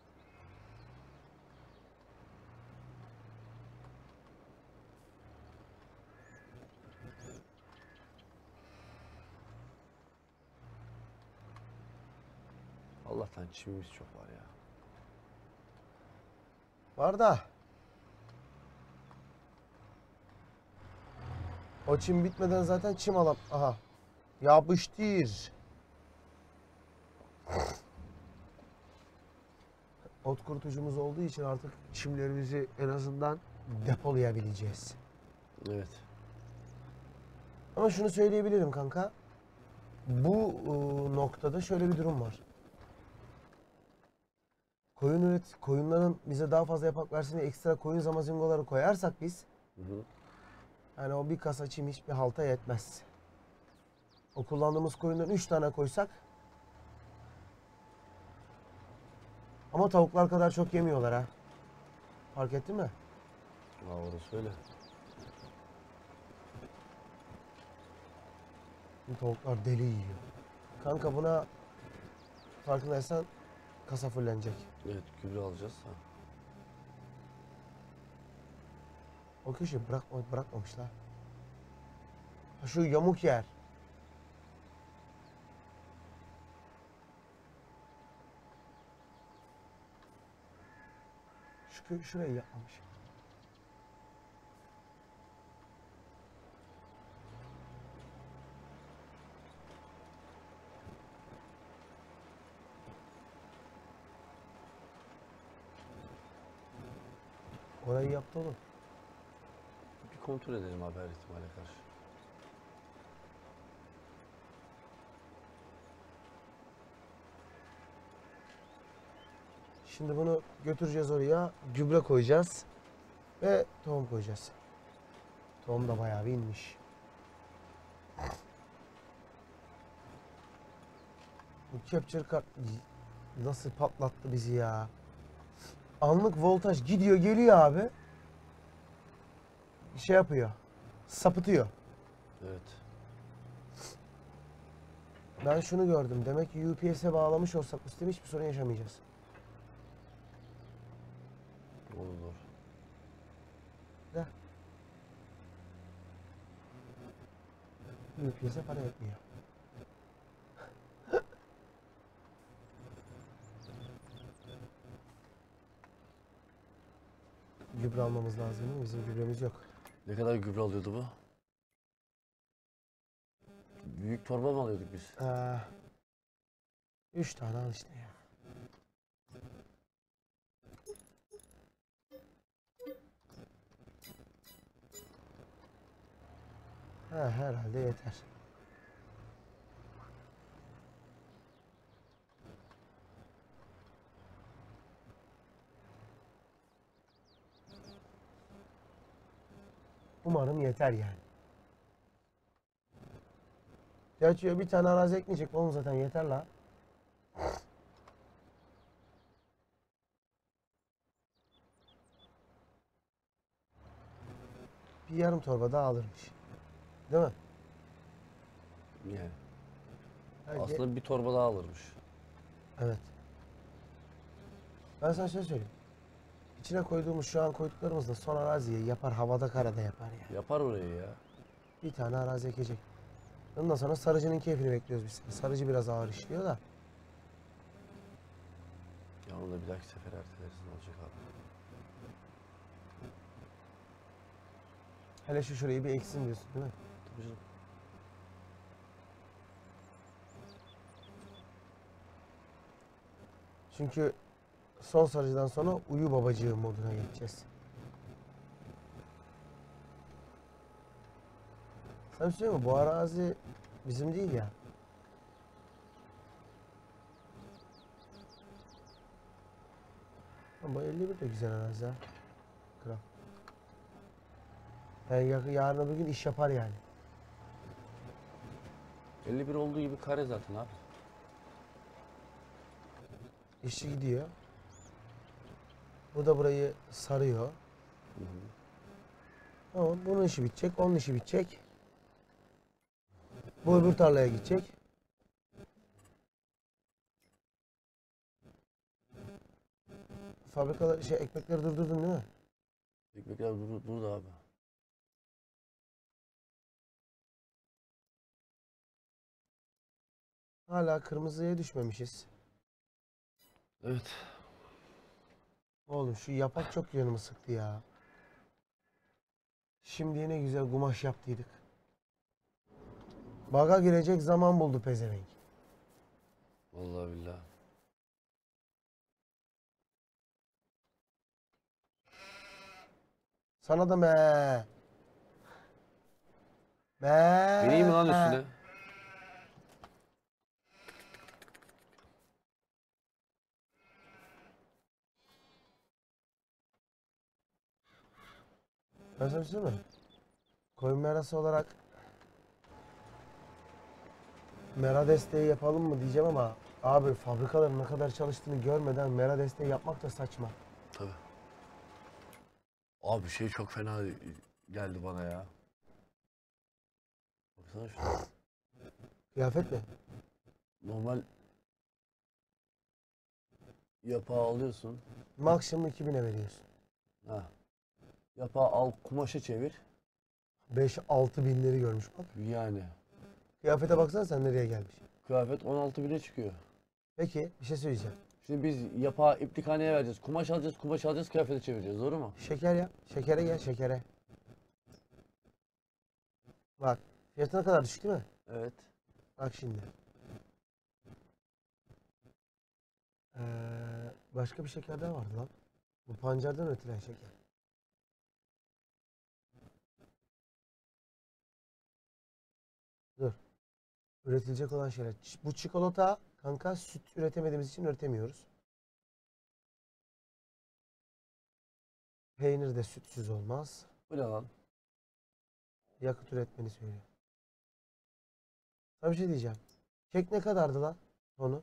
[SPEAKER 1] Allah'tan çimimiz çok var ya.
[SPEAKER 2] Var da. O çim bitmeden zaten çim alam. Aha. Yapıştır. Ot kurutucumuz olduğu için artık çimlerimizi en azından depolayabileceğiz.
[SPEAKER 1] Evet.
[SPEAKER 2] Ama şunu söyleyebilirim kanka. Bu e, noktada şöyle bir durum var. Koyun üret, koyunların bize daha fazla yapak versin diye ekstra koyun zamazingoları koyarsak biz,
[SPEAKER 1] Hı hı.
[SPEAKER 2] yani o bir kasa çim hiçbir halta yetmez. O kullandığımız koyundan üç tane koysak, ama tavuklar kadar çok yemiyorlar ha. Fark ettin mi?
[SPEAKER 1] Aa, orası öyle.
[SPEAKER 2] Bu tavuklar deli yiyor. Kanka buna farkındaysan kasa fullenecek.
[SPEAKER 1] Evet, gübre alacağız. Ha.
[SPEAKER 2] O köşe bırakma, bırakmamışlar. Ha, şu yamuk yer. Şu kö- şurayı yapmamış. Orayı yaptı oğlum.
[SPEAKER 1] Bir kontrol edelim abi her ihtimale karşı.
[SPEAKER 2] Şimdi bunu götüreceğiz oraya. Gübre koyacağız. Ve tohum koyacağız. Tohum da bayağı bir inmiş. Bu capture kart nasıl patlattı bizi ya. Anlık voltaj gidiyor geliyor abi. Şey yapıyor. Sapıtıyor.
[SPEAKER 1] Evet.
[SPEAKER 2] Ben şunu gördüm. Demek ki U P S'e bağlamış olsak bu sistemi hiçbir sorun yaşamayacağız.
[SPEAKER 1] Olur.
[SPEAKER 2] De. U P S'e para etmiyor. Gübre almamız lazım değil mi? Bizim gübremiz yok.
[SPEAKER 1] Ne kadar gübre alıyordu bu? Büyük torba mı alıyorduk biz?
[SPEAKER 2] Ee, üç tane al işte ya. Ha, herhalde yeter. Umarım yeter yani. Gerçi bir tane arazi ekmeyecek. Oğlum zaten yeter la. Bir yarım torba daha alırmış. Değil mi?
[SPEAKER 1] Yani.
[SPEAKER 2] Belki-
[SPEAKER 1] Aslında bir torba daha alırmış.
[SPEAKER 2] Evet. Ben sana şöyle söyleyeyim. İçine koyduğumuz şu an koyduklarımız da son araziyi yapar. Havada karada yapar ya.
[SPEAKER 1] Yapar orayı ya.
[SPEAKER 2] Bir tane arazi ekecek. Ondan sonra sarıcının keyfini bekliyoruz biz. Sarıcı biraz ağır işliyor da.
[SPEAKER 1] Ya onu da bir dahaki sefer erteleriz, ne olacak abi.
[SPEAKER 2] Hele şu şurayı bir eksin diyorsun değil mi?
[SPEAKER 1] Tabii canım.
[SPEAKER 2] Çünkü son sarıcıdan sonra uyu babacığı moduna geçeceğiz. Sana bir şey söyleyeyim mi? Bu arazi bizim değil ya. Ama elli bir de güzel arazi ha. Kral. Yani yakın, yarın öbür gün iş yapar yani.
[SPEAKER 1] elli bir olduğu gibi kare zaten abi.
[SPEAKER 2] İşçi gidiyor. Bu da burayı sarıyor.
[SPEAKER 1] Hı hı.
[SPEAKER 2] Tamam, bunun işi bitecek, onun işi bitecek. Bu öbür tarlaya gidecek. fabrikalar şey ekmekleri durdurdun değil mi?
[SPEAKER 1] Ekmekler bur- burada abi.
[SPEAKER 2] Hala kırmızıya düşmemişiz.
[SPEAKER 1] Evet.
[SPEAKER 2] Oğlum şu yapak çok yanımı sıktı ya. Şimdi ne güzel kumaş yaptıydık. Baga girecek zaman buldu pezevenk.
[SPEAKER 1] Vallahi billahi.
[SPEAKER 2] Sana da me. Me.
[SPEAKER 1] Bineyim mi lan üstüne?
[SPEAKER 2] Ben sana bir şey söyleyeyim mi? Koyun merası olarak mera desteği yapalım mı diyeceğim ama abi fabrikaların ne kadar çalıştığını görmeden mera desteği yapmak da saçma.
[SPEAKER 1] Tabii. Abi şey çok fena geldi bana ya. Baksana şuna.
[SPEAKER 2] Kıyafet mi?
[SPEAKER 1] Normal yapağı alıyorsun.
[SPEAKER 2] Maksimum iki bine veriyorsun.
[SPEAKER 1] Ha. Yapağı al, kumaşı çevir.
[SPEAKER 2] beş altı binleri görmüş bak.
[SPEAKER 1] Yani.
[SPEAKER 2] Kıyafete baksana sen nereye gelmiş.
[SPEAKER 1] Kıyafet on altı bine çıkıyor.
[SPEAKER 2] Peki bir şey söyleyeceğim.
[SPEAKER 1] Şimdi biz yapağı iplikhaneye vereceğiz. Kumaş alacağız, kumaş alacağız, kıyafeti çevireceğiz. Doğru mu?
[SPEAKER 2] Şeker yap. Şekere gel şekere. Bak fiyatı ne kadar düşük değil mi?
[SPEAKER 1] Evet.
[SPEAKER 2] Bak şimdi. Ee, başka bir şeker daha vardı lan. Bu pancardan üretilen şeker. Dur. Üretilecek olan şeyler. Ç- Bu çikolata kanka süt üretemediğimiz için üretemiyoruz. Peynir de sütsüz olmaz.
[SPEAKER 1] Bu ne lan?
[SPEAKER 2] Yakıt üretmeni söylüyor. Sana bir şey diyeceğim. Kek ne kadardı lan? Onu.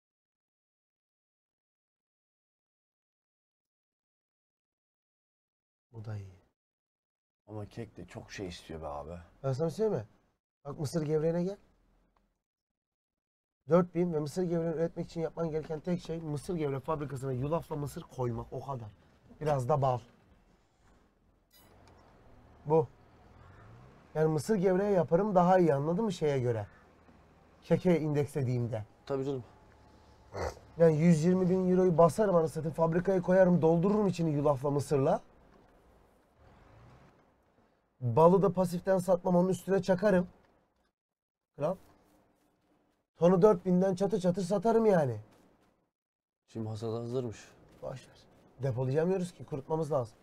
[SPEAKER 2] Bu da iyi.
[SPEAKER 1] Ama kek de çok şey istiyor be abi.
[SPEAKER 2] Ben sana bir şey söyleyeyim mi? Bak mısır gevreğine gel. dört bin ve mısır gevreğini üretmek için yapman gereken tek şey mısır gevreği fabrikasına yulafla mısır koymak. O kadar. Biraz da bal. Bu. Yani mısır gevreği yaparım daha iyi, anladın mı şeye göre? Keke indekslediğimde.
[SPEAKER 1] Tabii canım.
[SPEAKER 2] Yani yüz yirmi bin euroyu basarım anasını satayım. Fabrikaya koyarım, doldururum içini yulafla mısırla. Balı da pasiften satmam, onun üstüne çakarım. Kral. Tonu dört binden çatır çatır satarım yani.
[SPEAKER 1] Şimdi hasat hazırmış.
[SPEAKER 2] Boş ver. Depolayamıyoruz ki, kurutmamız lazım.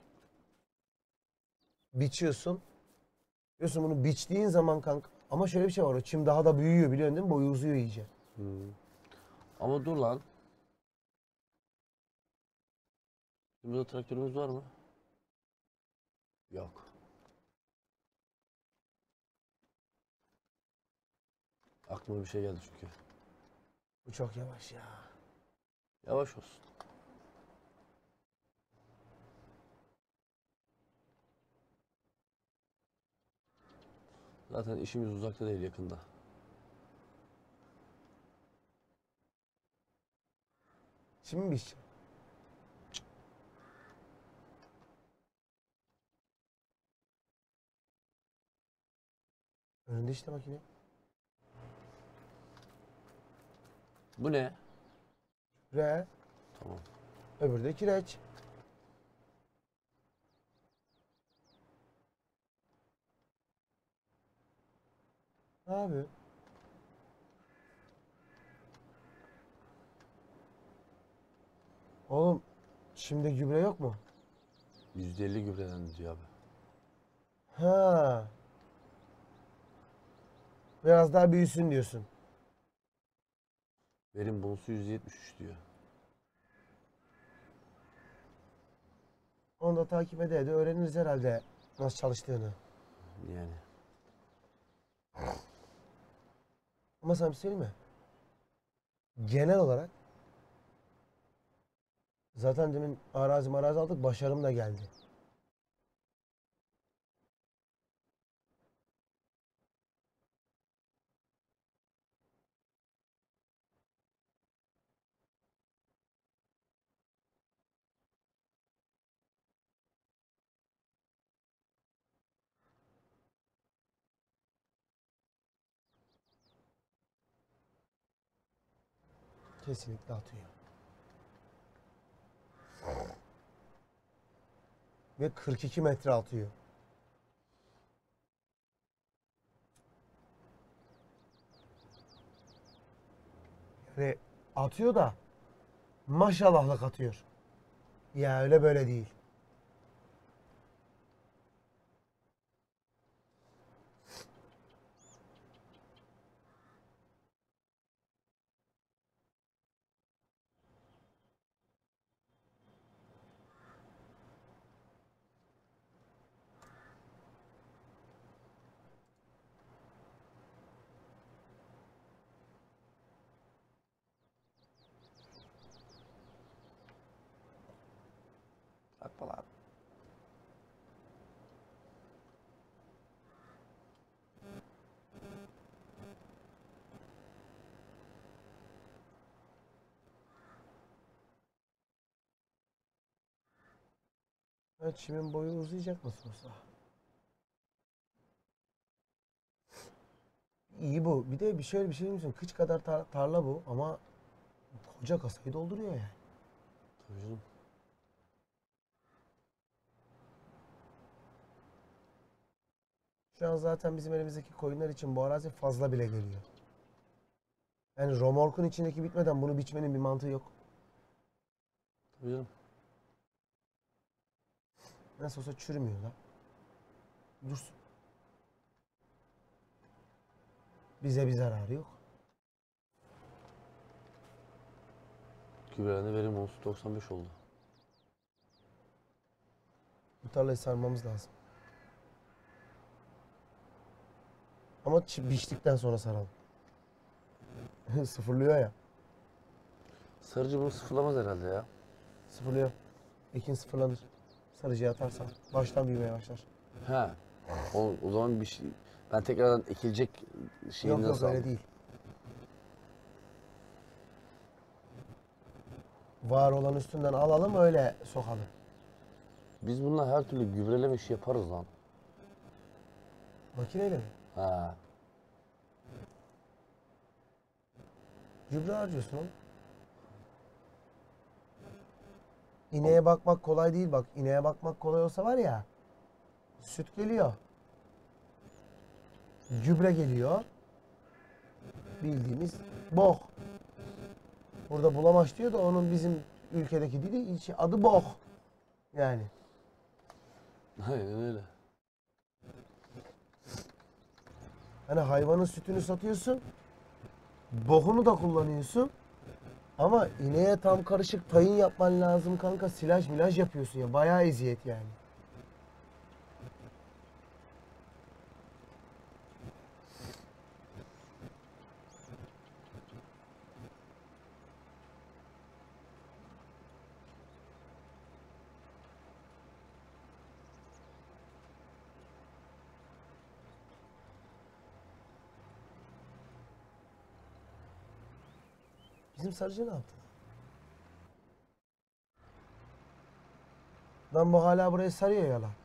[SPEAKER 2] Biçiyorsun. Diyorsun bunu biçtiğin zaman kanka. Ama şöyle bir şey var, o çim daha da büyüyor biliyorsun değil mi? Boyu uzuyor iyice.
[SPEAKER 1] Hmm. Ama dur lan. Şimdi burada traktörümüz var mı? Yok. Aklıma bir şey geldi çünkü.
[SPEAKER 2] Bu çok yavaş ya.
[SPEAKER 1] Yavaş olsun. Zaten işimiz uzakta değil, yakında.
[SPEAKER 2] Şimdi mi biçeceğim? Önünde işte makine.
[SPEAKER 1] Bu ne?
[SPEAKER 2] Re.
[SPEAKER 1] Tamam.
[SPEAKER 2] Öbürü de kireç. Abi. Oğlum şimdi gübre yok mu?
[SPEAKER 1] yüzde elli gübreden diyor abi.
[SPEAKER 2] Ha. Biraz daha büyüsün diyorsun.
[SPEAKER 1] Verim bonusu yüzde yetmiş üç diyor.
[SPEAKER 2] Onu da takip ede de öğreniriz herhalde nasıl çalıştığını.
[SPEAKER 1] Yani.
[SPEAKER 2] Ama sana bir şey söyleyeyim mi? Genel olarak zaten demin arazi marazi aldık, başarım da geldi. Kesinlikle atıyor. Ve kırk iki metre atıyor. Yani atıyor da maşallahlık atıyor. Ya öyle böyle değil.
[SPEAKER 1] Bak falan.
[SPEAKER 2] Evet, çimin boyu uzayacak nasıl olsa. İyi bu. Bir de bir şöyle bir şey diyeyim. Kıç kadar tar- tarla bu ama koca kasayı dolduruyor yani.
[SPEAKER 1] Tabii canım.
[SPEAKER 2] Şu an zaten bizim elimizdeki koyunlar için bu arazi fazla bile geliyor. Yani romorkun içindeki bitmeden bunu biçmenin bir mantığı yok.
[SPEAKER 1] Tabii canım.
[SPEAKER 2] Nasıl olsa çürümüyor da. Dursun. Bize bir zararı yok.
[SPEAKER 1] Gübrelerini verim olsun doksan beş oldu.
[SPEAKER 2] Bu tarlayı sarmamız lazım. Ama çi- biçtikten sonra saralım. Sıfırlıyor ya.
[SPEAKER 1] Sarıcı bunu sıfırlamaz herhalde ya.
[SPEAKER 2] Sıfırlıyor. Ekin sıfırlanır. Sarıcıya atarsan baştan büyümeye başlar.
[SPEAKER 1] He. O, o zaman bir şey... Ben tekrardan ekilecek şeyini
[SPEAKER 2] Yok yok
[SPEAKER 1] nasıl
[SPEAKER 2] öyle
[SPEAKER 1] aldım?
[SPEAKER 2] değil. Var olan üstünden alalım öyle sokalım.
[SPEAKER 1] Biz bununla her türlü gübreleme işi yaparız lan.
[SPEAKER 2] Makineyle mi?
[SPEAKER 1] Ha.
[SPEAKER 2] Gübre harcıyorsun oğlum. İneğe bakmak kolay değil bak. İneğe bakmak kolay olsa var ya. Süt geliyor. Gübre geliyor. Bildiğimiz bok. Burada bulamaç diyor da onun bizim ülkedeki dili içi adı bok. Yani.
[SPEAKER 1] Aynen öyle.
[SPEAKER 2] Hani hayvanın sütünü satıyorsun. Bokunu da kullanıyorsun. Ama ineğe tam karışık tayin yapman lazım kanka. Silaj milaj yapıyorsun ya. Bayağı eziyet yani. Bizim sarıcı ne yaptı? Lan bu hala burayı sarıyor ya lan.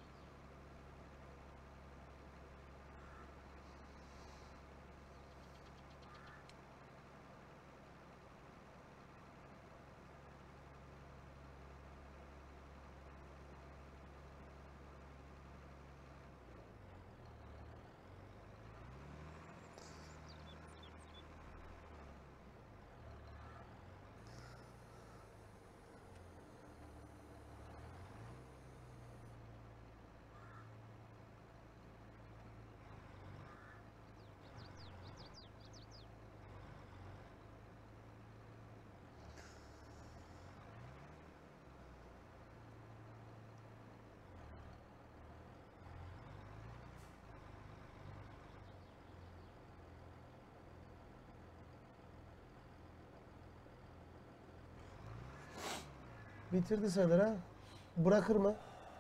[SPEAKER 2] Bitirdi sayılır ha. Bırakır mı?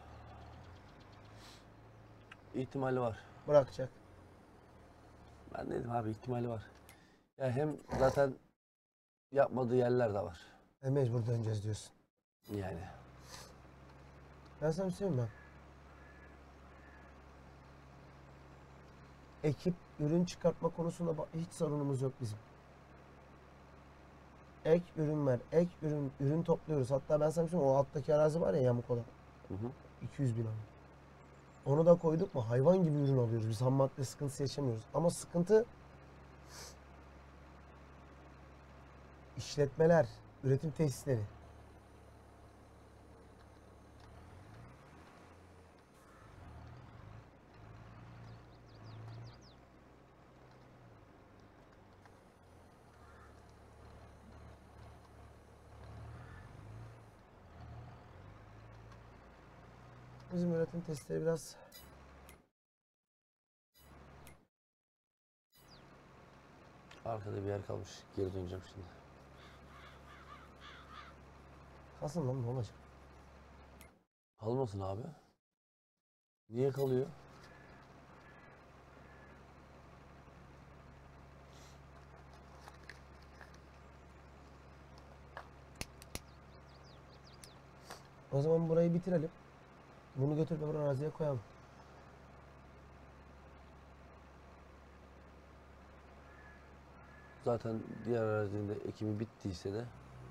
[SPEAKER 1] İhtimali var.
[SPEAKER 2] Bırakacak.
[SPEAKER 1] Ben dedim abi ihtimali var. Ya hem zaten yapmadığı yerler de var.
[SPEAKER 2] E mecbur döneceğiz diyorsun.
[SPEAKER 1] Yani.
[SPEAKER 2] Ben sana bir şey söyleyeyim mi? Ekip ürün çıkartma konusunda ba- hiç sorunumuz yok bizim. Ek ürün ver. Ek ürün. Ürün topluyoruz. Hatta ben sana bir şey söyleyeyim, o alttaki arazi var ya yamuk olan.
[SPEAKER 1] Hı hı.
[SPEAKER 2] iki yüz bin abi. Onu da koyduk mu hayvan gibi ürün alıyoruz. Biz ham madde sıkıntısı yaşamıyoruz. Ama sıkıntı işletmeler, üretim tesisleri. Bizim üretim tesisleri biraz
[SPEAKER 1] Arkada bir yer kalmış. Geri döneceğim şimdi.
[SPEAKER 2] kalsın lan, ne olacak?
[SPEAKER 1] Kalmasın abi. Niye kalıyor?
[SPEAKER 2] O zaman burayı bitirelim. Bunu götür de buraya araziye koyalım.
[SPEAKER 1] Zaten diğer arazinin de ekimi bittiyse de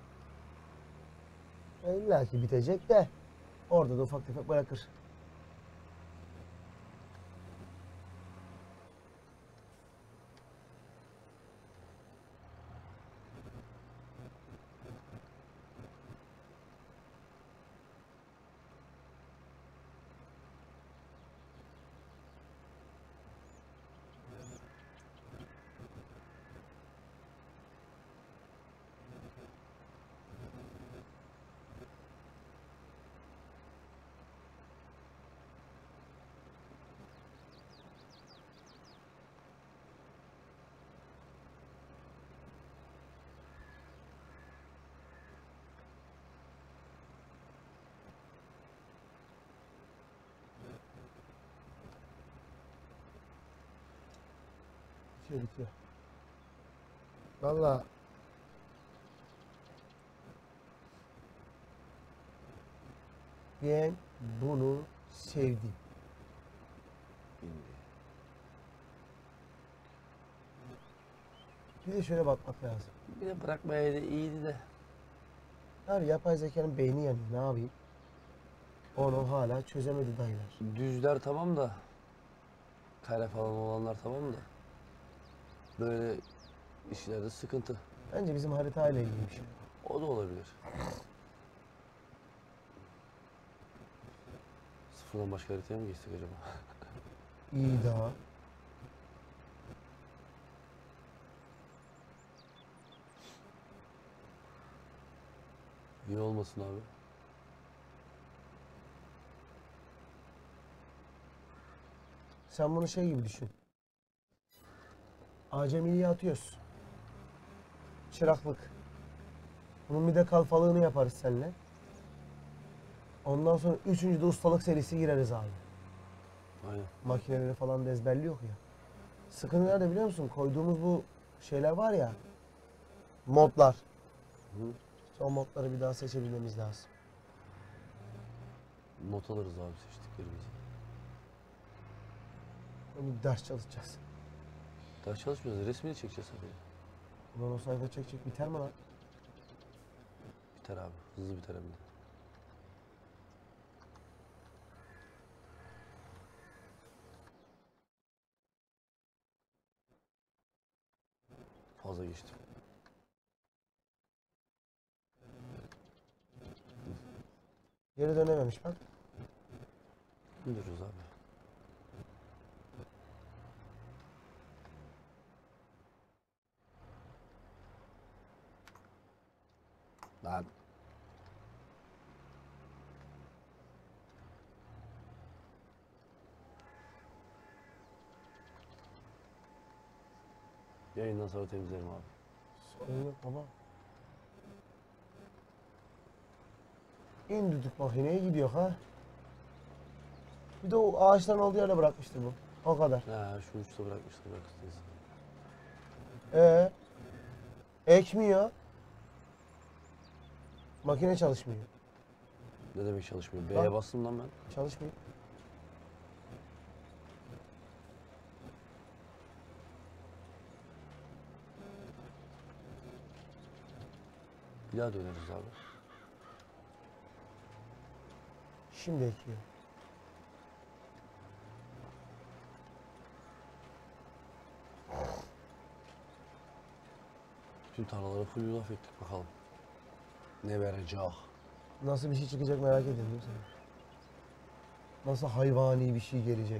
[SPEAKER 2] E, İlla ki bitecek de orada da ufak tefek bırakır. Bitiyor bitiyor. Valla ben bunu sevdim.
[SPEAKER 1] indi.
[SPEAKER 2] Bir de şöyle bakmak lazım.
[SPEAKER 1] Bir de bırakmaya da iyiydi de.
[SPEAKER 2] Abi yapay zekanın beyni yanıyor. Ne yapayım? Onu hala çözemedi dayılar.
[SPEAKER 1] Düzler tamam da kare falan olanlar tamam da böyle işlerde sıkıntı.
[SPEAKER 2] Bence bizim haritayla ilgili bir şey.
[SPEAKER 1] O da olabilir. Sıfırdan başka haritaya mı geçsek acaba?
[SPEAKER 2] İyi daha.
[SPEAKER 1] Yine olmasın abi.
[SPEAKER 2] Sen bunu şey gibi düşün. Acemiliğe atıyoruz. Çıraklık. Bunun bir de kalfalığını yaparız seninle. Ondan sonra üçüncü de ustalık serisi gireriz abi.
[SPEAKER 1] Aynen.
[SPEAKER 2] Makineleri falan da ezberliyor ya. Sıkıntı nerede biliyor musun? Koyduğumuz bu şeyler var ya. Modlar.
[SPEAKER 1] Hı.
[SPEAKER 2] İşte o modları bir daha seçebilmemiz lazım.
[SPEAKER 1] Not alırız abi seçtiklerimizi.
[SPEAKER 2] Bir ders çalışacağız.
[SPEAKER 1] Daha çalışmıyoruz. Resmini çekeceğiz abi.
[SPEAKER 2] Ulan o sayfa çekecek biter mi lan?
[SPEAKER 1] Biter abi. Hızlı biter hem de. Fazla geçtim.
[SPEAKER 2] Geri dönememiş bak.
[SPEAKER 1] Gidiyoruz abi. Lan. Yayından sonra temizlerim abi.
[SPEAKER 2] Sorun yok baba. İndirdik makineye gidiyor ha. Bir de o ağaçların olduğu yerde bırakmıştır bu. O kadar.
[SPEAKER 1] Ha şu uçta bırakmıştır bırakmıştınız.
[SPEAKER 2] Ee, ekmiyor. Makine çalışmıyor.
[SPEAKER 1] Ne demek çalışmıyor?
[SPEAKER 2] Bak.
[SPEAKER 1] B'ye bastım lan ben.
[SPEAKER 2] Çalışmıyor.
[SPEAKER 1] Bir daha döneriz abi.
[SPEAKER 2] Şimdi ekiyor.
[SPEAKER 1] Tüm tarlalara full yulaf ektik bakalım. Ne verecek?
[SPEAKER 2] Nasıl bir şey çıkacak merak ediyorum değil mi sen? Nasıl hayvani bir şey gelecek?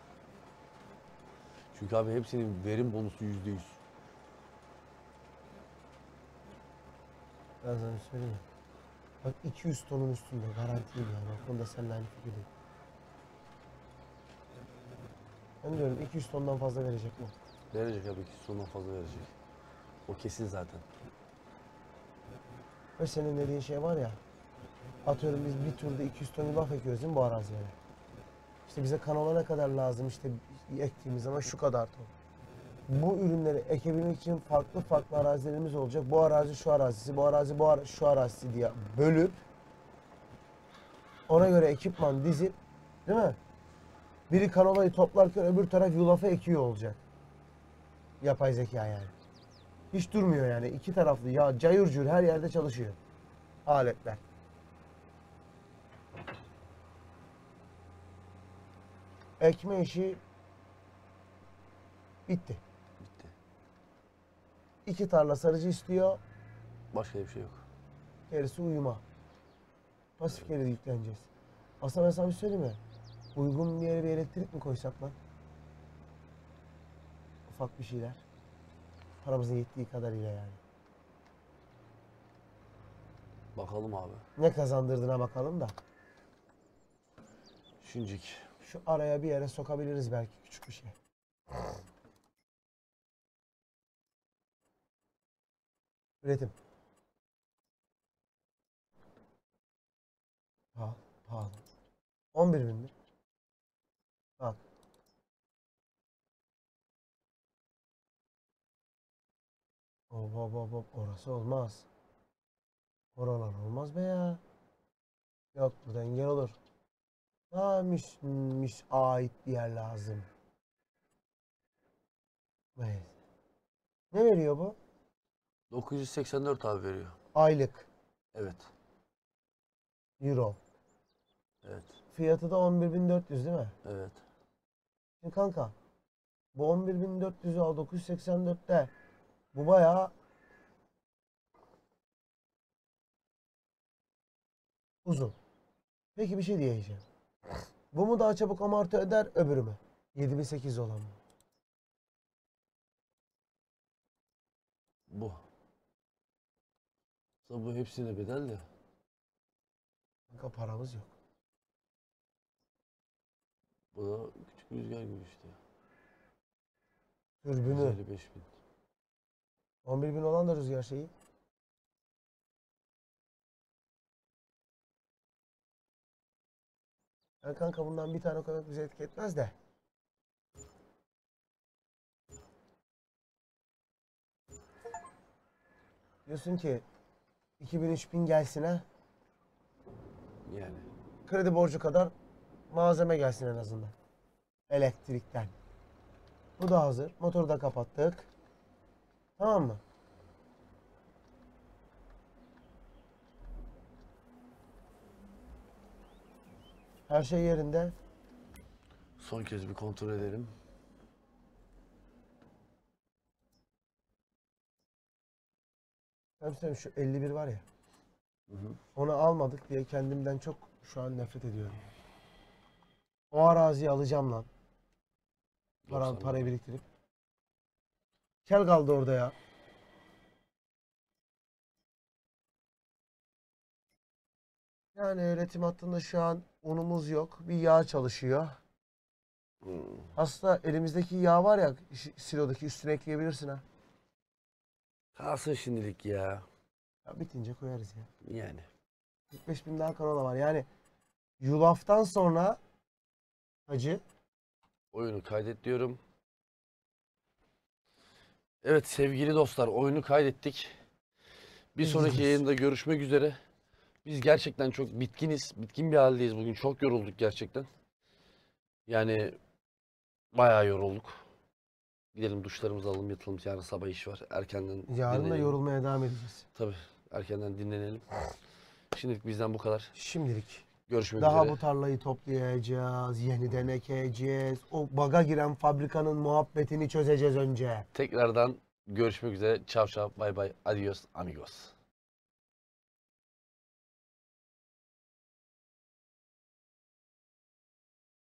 [SPEAKER 1] Çünkü abi hepsinin verim bonusu yüzde yüz.
[SPEAKER 2] Ben sana söyleyeyim mi? Bak iki yüz tonun üstünde garantiyim yani. O konuda seninle aynı fikirdeyim. Ben diyorum iki yüz tondan fazla verecek mi?
[SPEAKER 1] Verecek abi, iki yüz tondan fazla verecek. O kesin zaten.
[SPEAKER 2] Ve senin dediğin şey var ya. Atıyorum biz bir turda iki yüz ton yulaf ekiyoruz değil mi bu arazilere? İşte bize kanola ne kadar lazım işte ektiğimiz zaman şu kadar ton. Bu ürünleri ekebilmek için farklı farklı arazilerimiz olacak. Bu arazi şu arazisi, bu arazi bu ara şu arazisi diye bölüp ona göre ekipman dizip, değil mi? Biri kanolayı toplarken öbür taraf yulafı ekiyor olacak. Yapay zeka yani. Hiç durmuyor yani. İki taraflı ya cayır cayır her yerde çalışıyor. Aletler. Ekme işi bitti.
[SPEAKER 1] Bitti.
[SPEAKER 2] İki tarla sarıcı istiyor.
[SPEAKER 1] Başka bir şey yok.
[SPEAKER 2] Gerisi uyuma. Pasif geri yükleneceğiz. Aslında ben sana bir şey söyleyeyim mi? Uygun bir yere bir elektrik mi koysak lan? Ufak bir şeyler. Paramızın yettiği kadarıyla yani.
[SPEAKER 1] Bakalım abi.
[SPEAKER 2] Ne kazandırdığına bakalım da.
[SPEAKER 1] Şuncik.
[SPEAKER 2] Şu araya bir yere sokabiliriz belki küçük bir şey. Üretim. Pahalı. Pahalı. on bir bin mi? Bak. Hop hop hop hop. Orası olmaz. Oralar olmaz be ya. Yok burada engel olur. Ha müs, müs ait bir yer lazım. Evet. Ne veriyor bu?
[SPEAKER 1] dokuz yüz seksen dört abi veriyor.
[SPEAKER 2] Aylık.
[SPEAKER 1] Evet.
[SPEAKER 2] Euro.
[SPEAKER 1] Evet.
[SPEAKER 2] Fiyatı da on bir bin dört yüz değil mi?
[SPEAKER 1] Evet.
[SPEAKER 2] Şimdi kanka bu on bir bin dört yüzü al dokuz yüz seksen dörtte bu bayağı uzun. Peki bir şey diyeceğim. Bu mu daha çabuk amorti eder öbürü mü? yedi bin sekiz yüz olan mı?
[SPEAKER 1] Bu. Tabi bu hepsine bedel de.
[SPEAKER 2] Kanka paramız yok.
[SPEAKER 1] Bu da küçük rüzgar gibi işte.
[SPEAKER 2] Dürbünü.
[SPEAKER 1] yüz elli beş bin.
[SPEAKER 2] on bir bin olan da rüzgar şeyi. Yani kanka bundan bir tane koymak bize etki etmez de. Diyorsun ki iki bin üç bin gelsin ha.
[SPEAKER 1] Yani.
[SPEAKER 2] Kredi borcu kadar malzeme gelsin en azından. Elektrikten. Bu da hazır. Motoru da kapattık. Tamam mı? Her şey yerinde.
[SPEAKER 1] Son kez bir kontrol edelim.
[SPEAKER 2] Ben söyleyeyim şu elli bir var ya.
[SPEAKER 1] Hı hı.
[SPEAKER 2] Onu almadık diye kendimden çok şu an nefret ediyorum. O araziyi alacağım lan. Para,
[SPEAKER 1] doksan
[SPEAKER 2] parayı biriktirip. Kel kaldı orada ya. Yani üretim hattında şu an unumuz yok. Bir yağ çalışıyor.
[SPEAKER 1] Hmm.
[SPEAKER 2] Aslında elimizdeki yağ var ya silodaki üstüne ekleyebilirsin ha.
[SPEAKER 1] Kalsın şimdilik ya.
[SPEAKER 2] Ya bitince koyarız ya.
[SPEAKER 1] Yani.
[SPEAKER 2] kırk beş bin daha kanola var. Yani yulaftan sonra hacı
[SPEAKER 1] Oyunu kaydet diyorum. Evet sevgili dostlar, oyunu kaydettik. Bir sonraki
[SPEAKER 2] İzleyeceğiz.
[SPEAKER 1] yayında görüşmek üzere. Biz gerçekten çok bitkiniz. Bitkin bir haldeyiz bugün. Çok yorulduk gerçekten. Yani bayağı yorulduk. Gidelim duşlarımızı alalım yatalım. Yarın sabah iş var. Erkenden
[SPEAKER 2] yarın da
[SPEAKER 1] dinlenelim.
[SPEAKER 2] yorulmaya devam edeceğiz.
[SPEAKER 1] Tabii. Erkenden dinlenelim. Şimdilik bizden bu kadar.
[SPEAKER 2] Şimdilik.
[SPEAKER 1] Görüşmek
[SPEAKER 2] Daha
[SPEAKER 1] üzere.
[SPEAKER 2] bu tarlayı toplayacağız, yeniden ekeceğiz. O baga giren fabrikanın muhabbetini çözeceğiz önce.
[SPEAKER 1] Tekrardan görüşmek üzere. Çav çav, bay bay, adios, amigos.